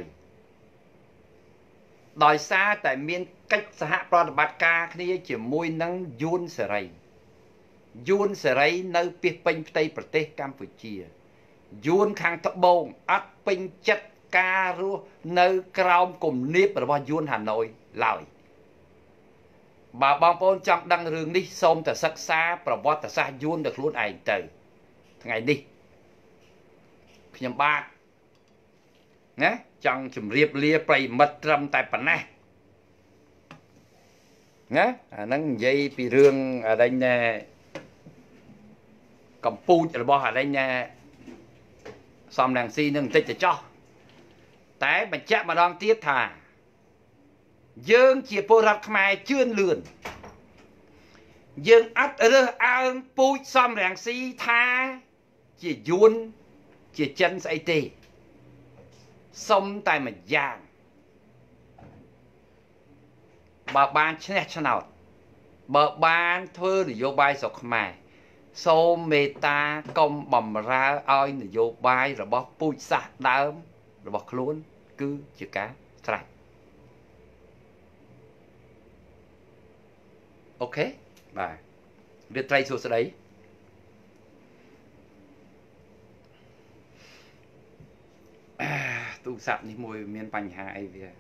ដោយសារតែមានកិច្ចសហប្រតិបត្តិការគ្នាជាមួយនឹងយួនសេរីយួនសេរីនៅពាសពេញផ្ទៃប្រទេសកម្ពុជាយួនខាងត្បូងអត់ពេញចិត្តការរស់នៅក្រោមគំនាបរបស់យួនហាណូយឡើយបើបងប្អូនចង់ដឹងរឿងនេះសូមតែសិក្សាប្រវត្តិសាស្ត្រយួនដល់ខ្លួនឯងទៅថ្ងៃនេះខ្ញុំបាទណាចង់ជម្រាបលាប្រិមិត្តត្រឹមតែប៉ុណ្ណេះណាអាហ្នឹងនិយាយពីរឿងអរិញកម្ពុជារបស់អរិញសំរងស៊ីនឹងបន្តិចទៅចោះតែបញ្ជាក់ម្ដងទៀតថាយើងជាពលរដ្ឋខ្មែរជឿនលឿនយើងអត់រើសអើងពូជសំរងស៊ីថាជាយួនជាចិនស្អីទេសុំតែមួយយ៉ាងបើបានឈ្នះឆ្នោតបើបានធ្វើនយោបាយស្រុកខ្មែរសូមមេត្តាកុំបំរើឲ្យនយោបាយរបស់ពូជសាសន៍ដើមរបស់ខ្លួនគឺជាការស្រេចអូខេបាទរាត្រីសួស្តីទូរស័ព្ទនេះមួយមានបញ្ហាអីវា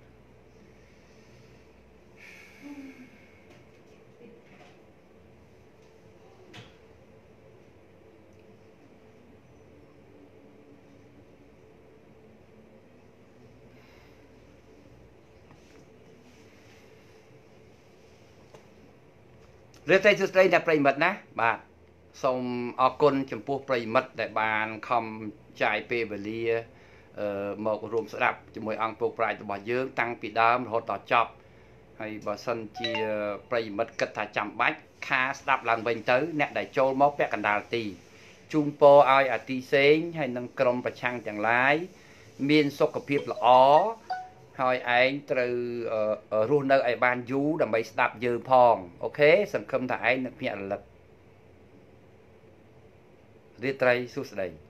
រាត្រីសួស្តីអ្នកប្រិមិត្តណាបាទសូមអរគុណចំពោះប្រិមិត្តដែលបានខំចាយពេលវេលាអឺមករួមស្ដាប់ជាមួយអង្គពុកប្រាជ្ញរបស់យើងតាំងពីដើមរហូតដល់ចប់ហើយបើសិនជាប្រិមិត្តគិតថាចាំបាច់ខាស្ដាប់ឡើងវិញទៅអ្នកដែលចូលមកពាក់កណ្ដាលទីជូនពរឲ្យអាទីសេងហើយនឹងក្រុមប្រឆាំងទាំងឡាយមានសុខភាពល្អហើយឯងត្រូវរស់នៅឲ្យបានយូរដើម្បីស្ដាប់យើងផងអូខេសង្ឃឹមថាឯងនឹងភ្ញាក់រលឹករាត្រីសួស្តី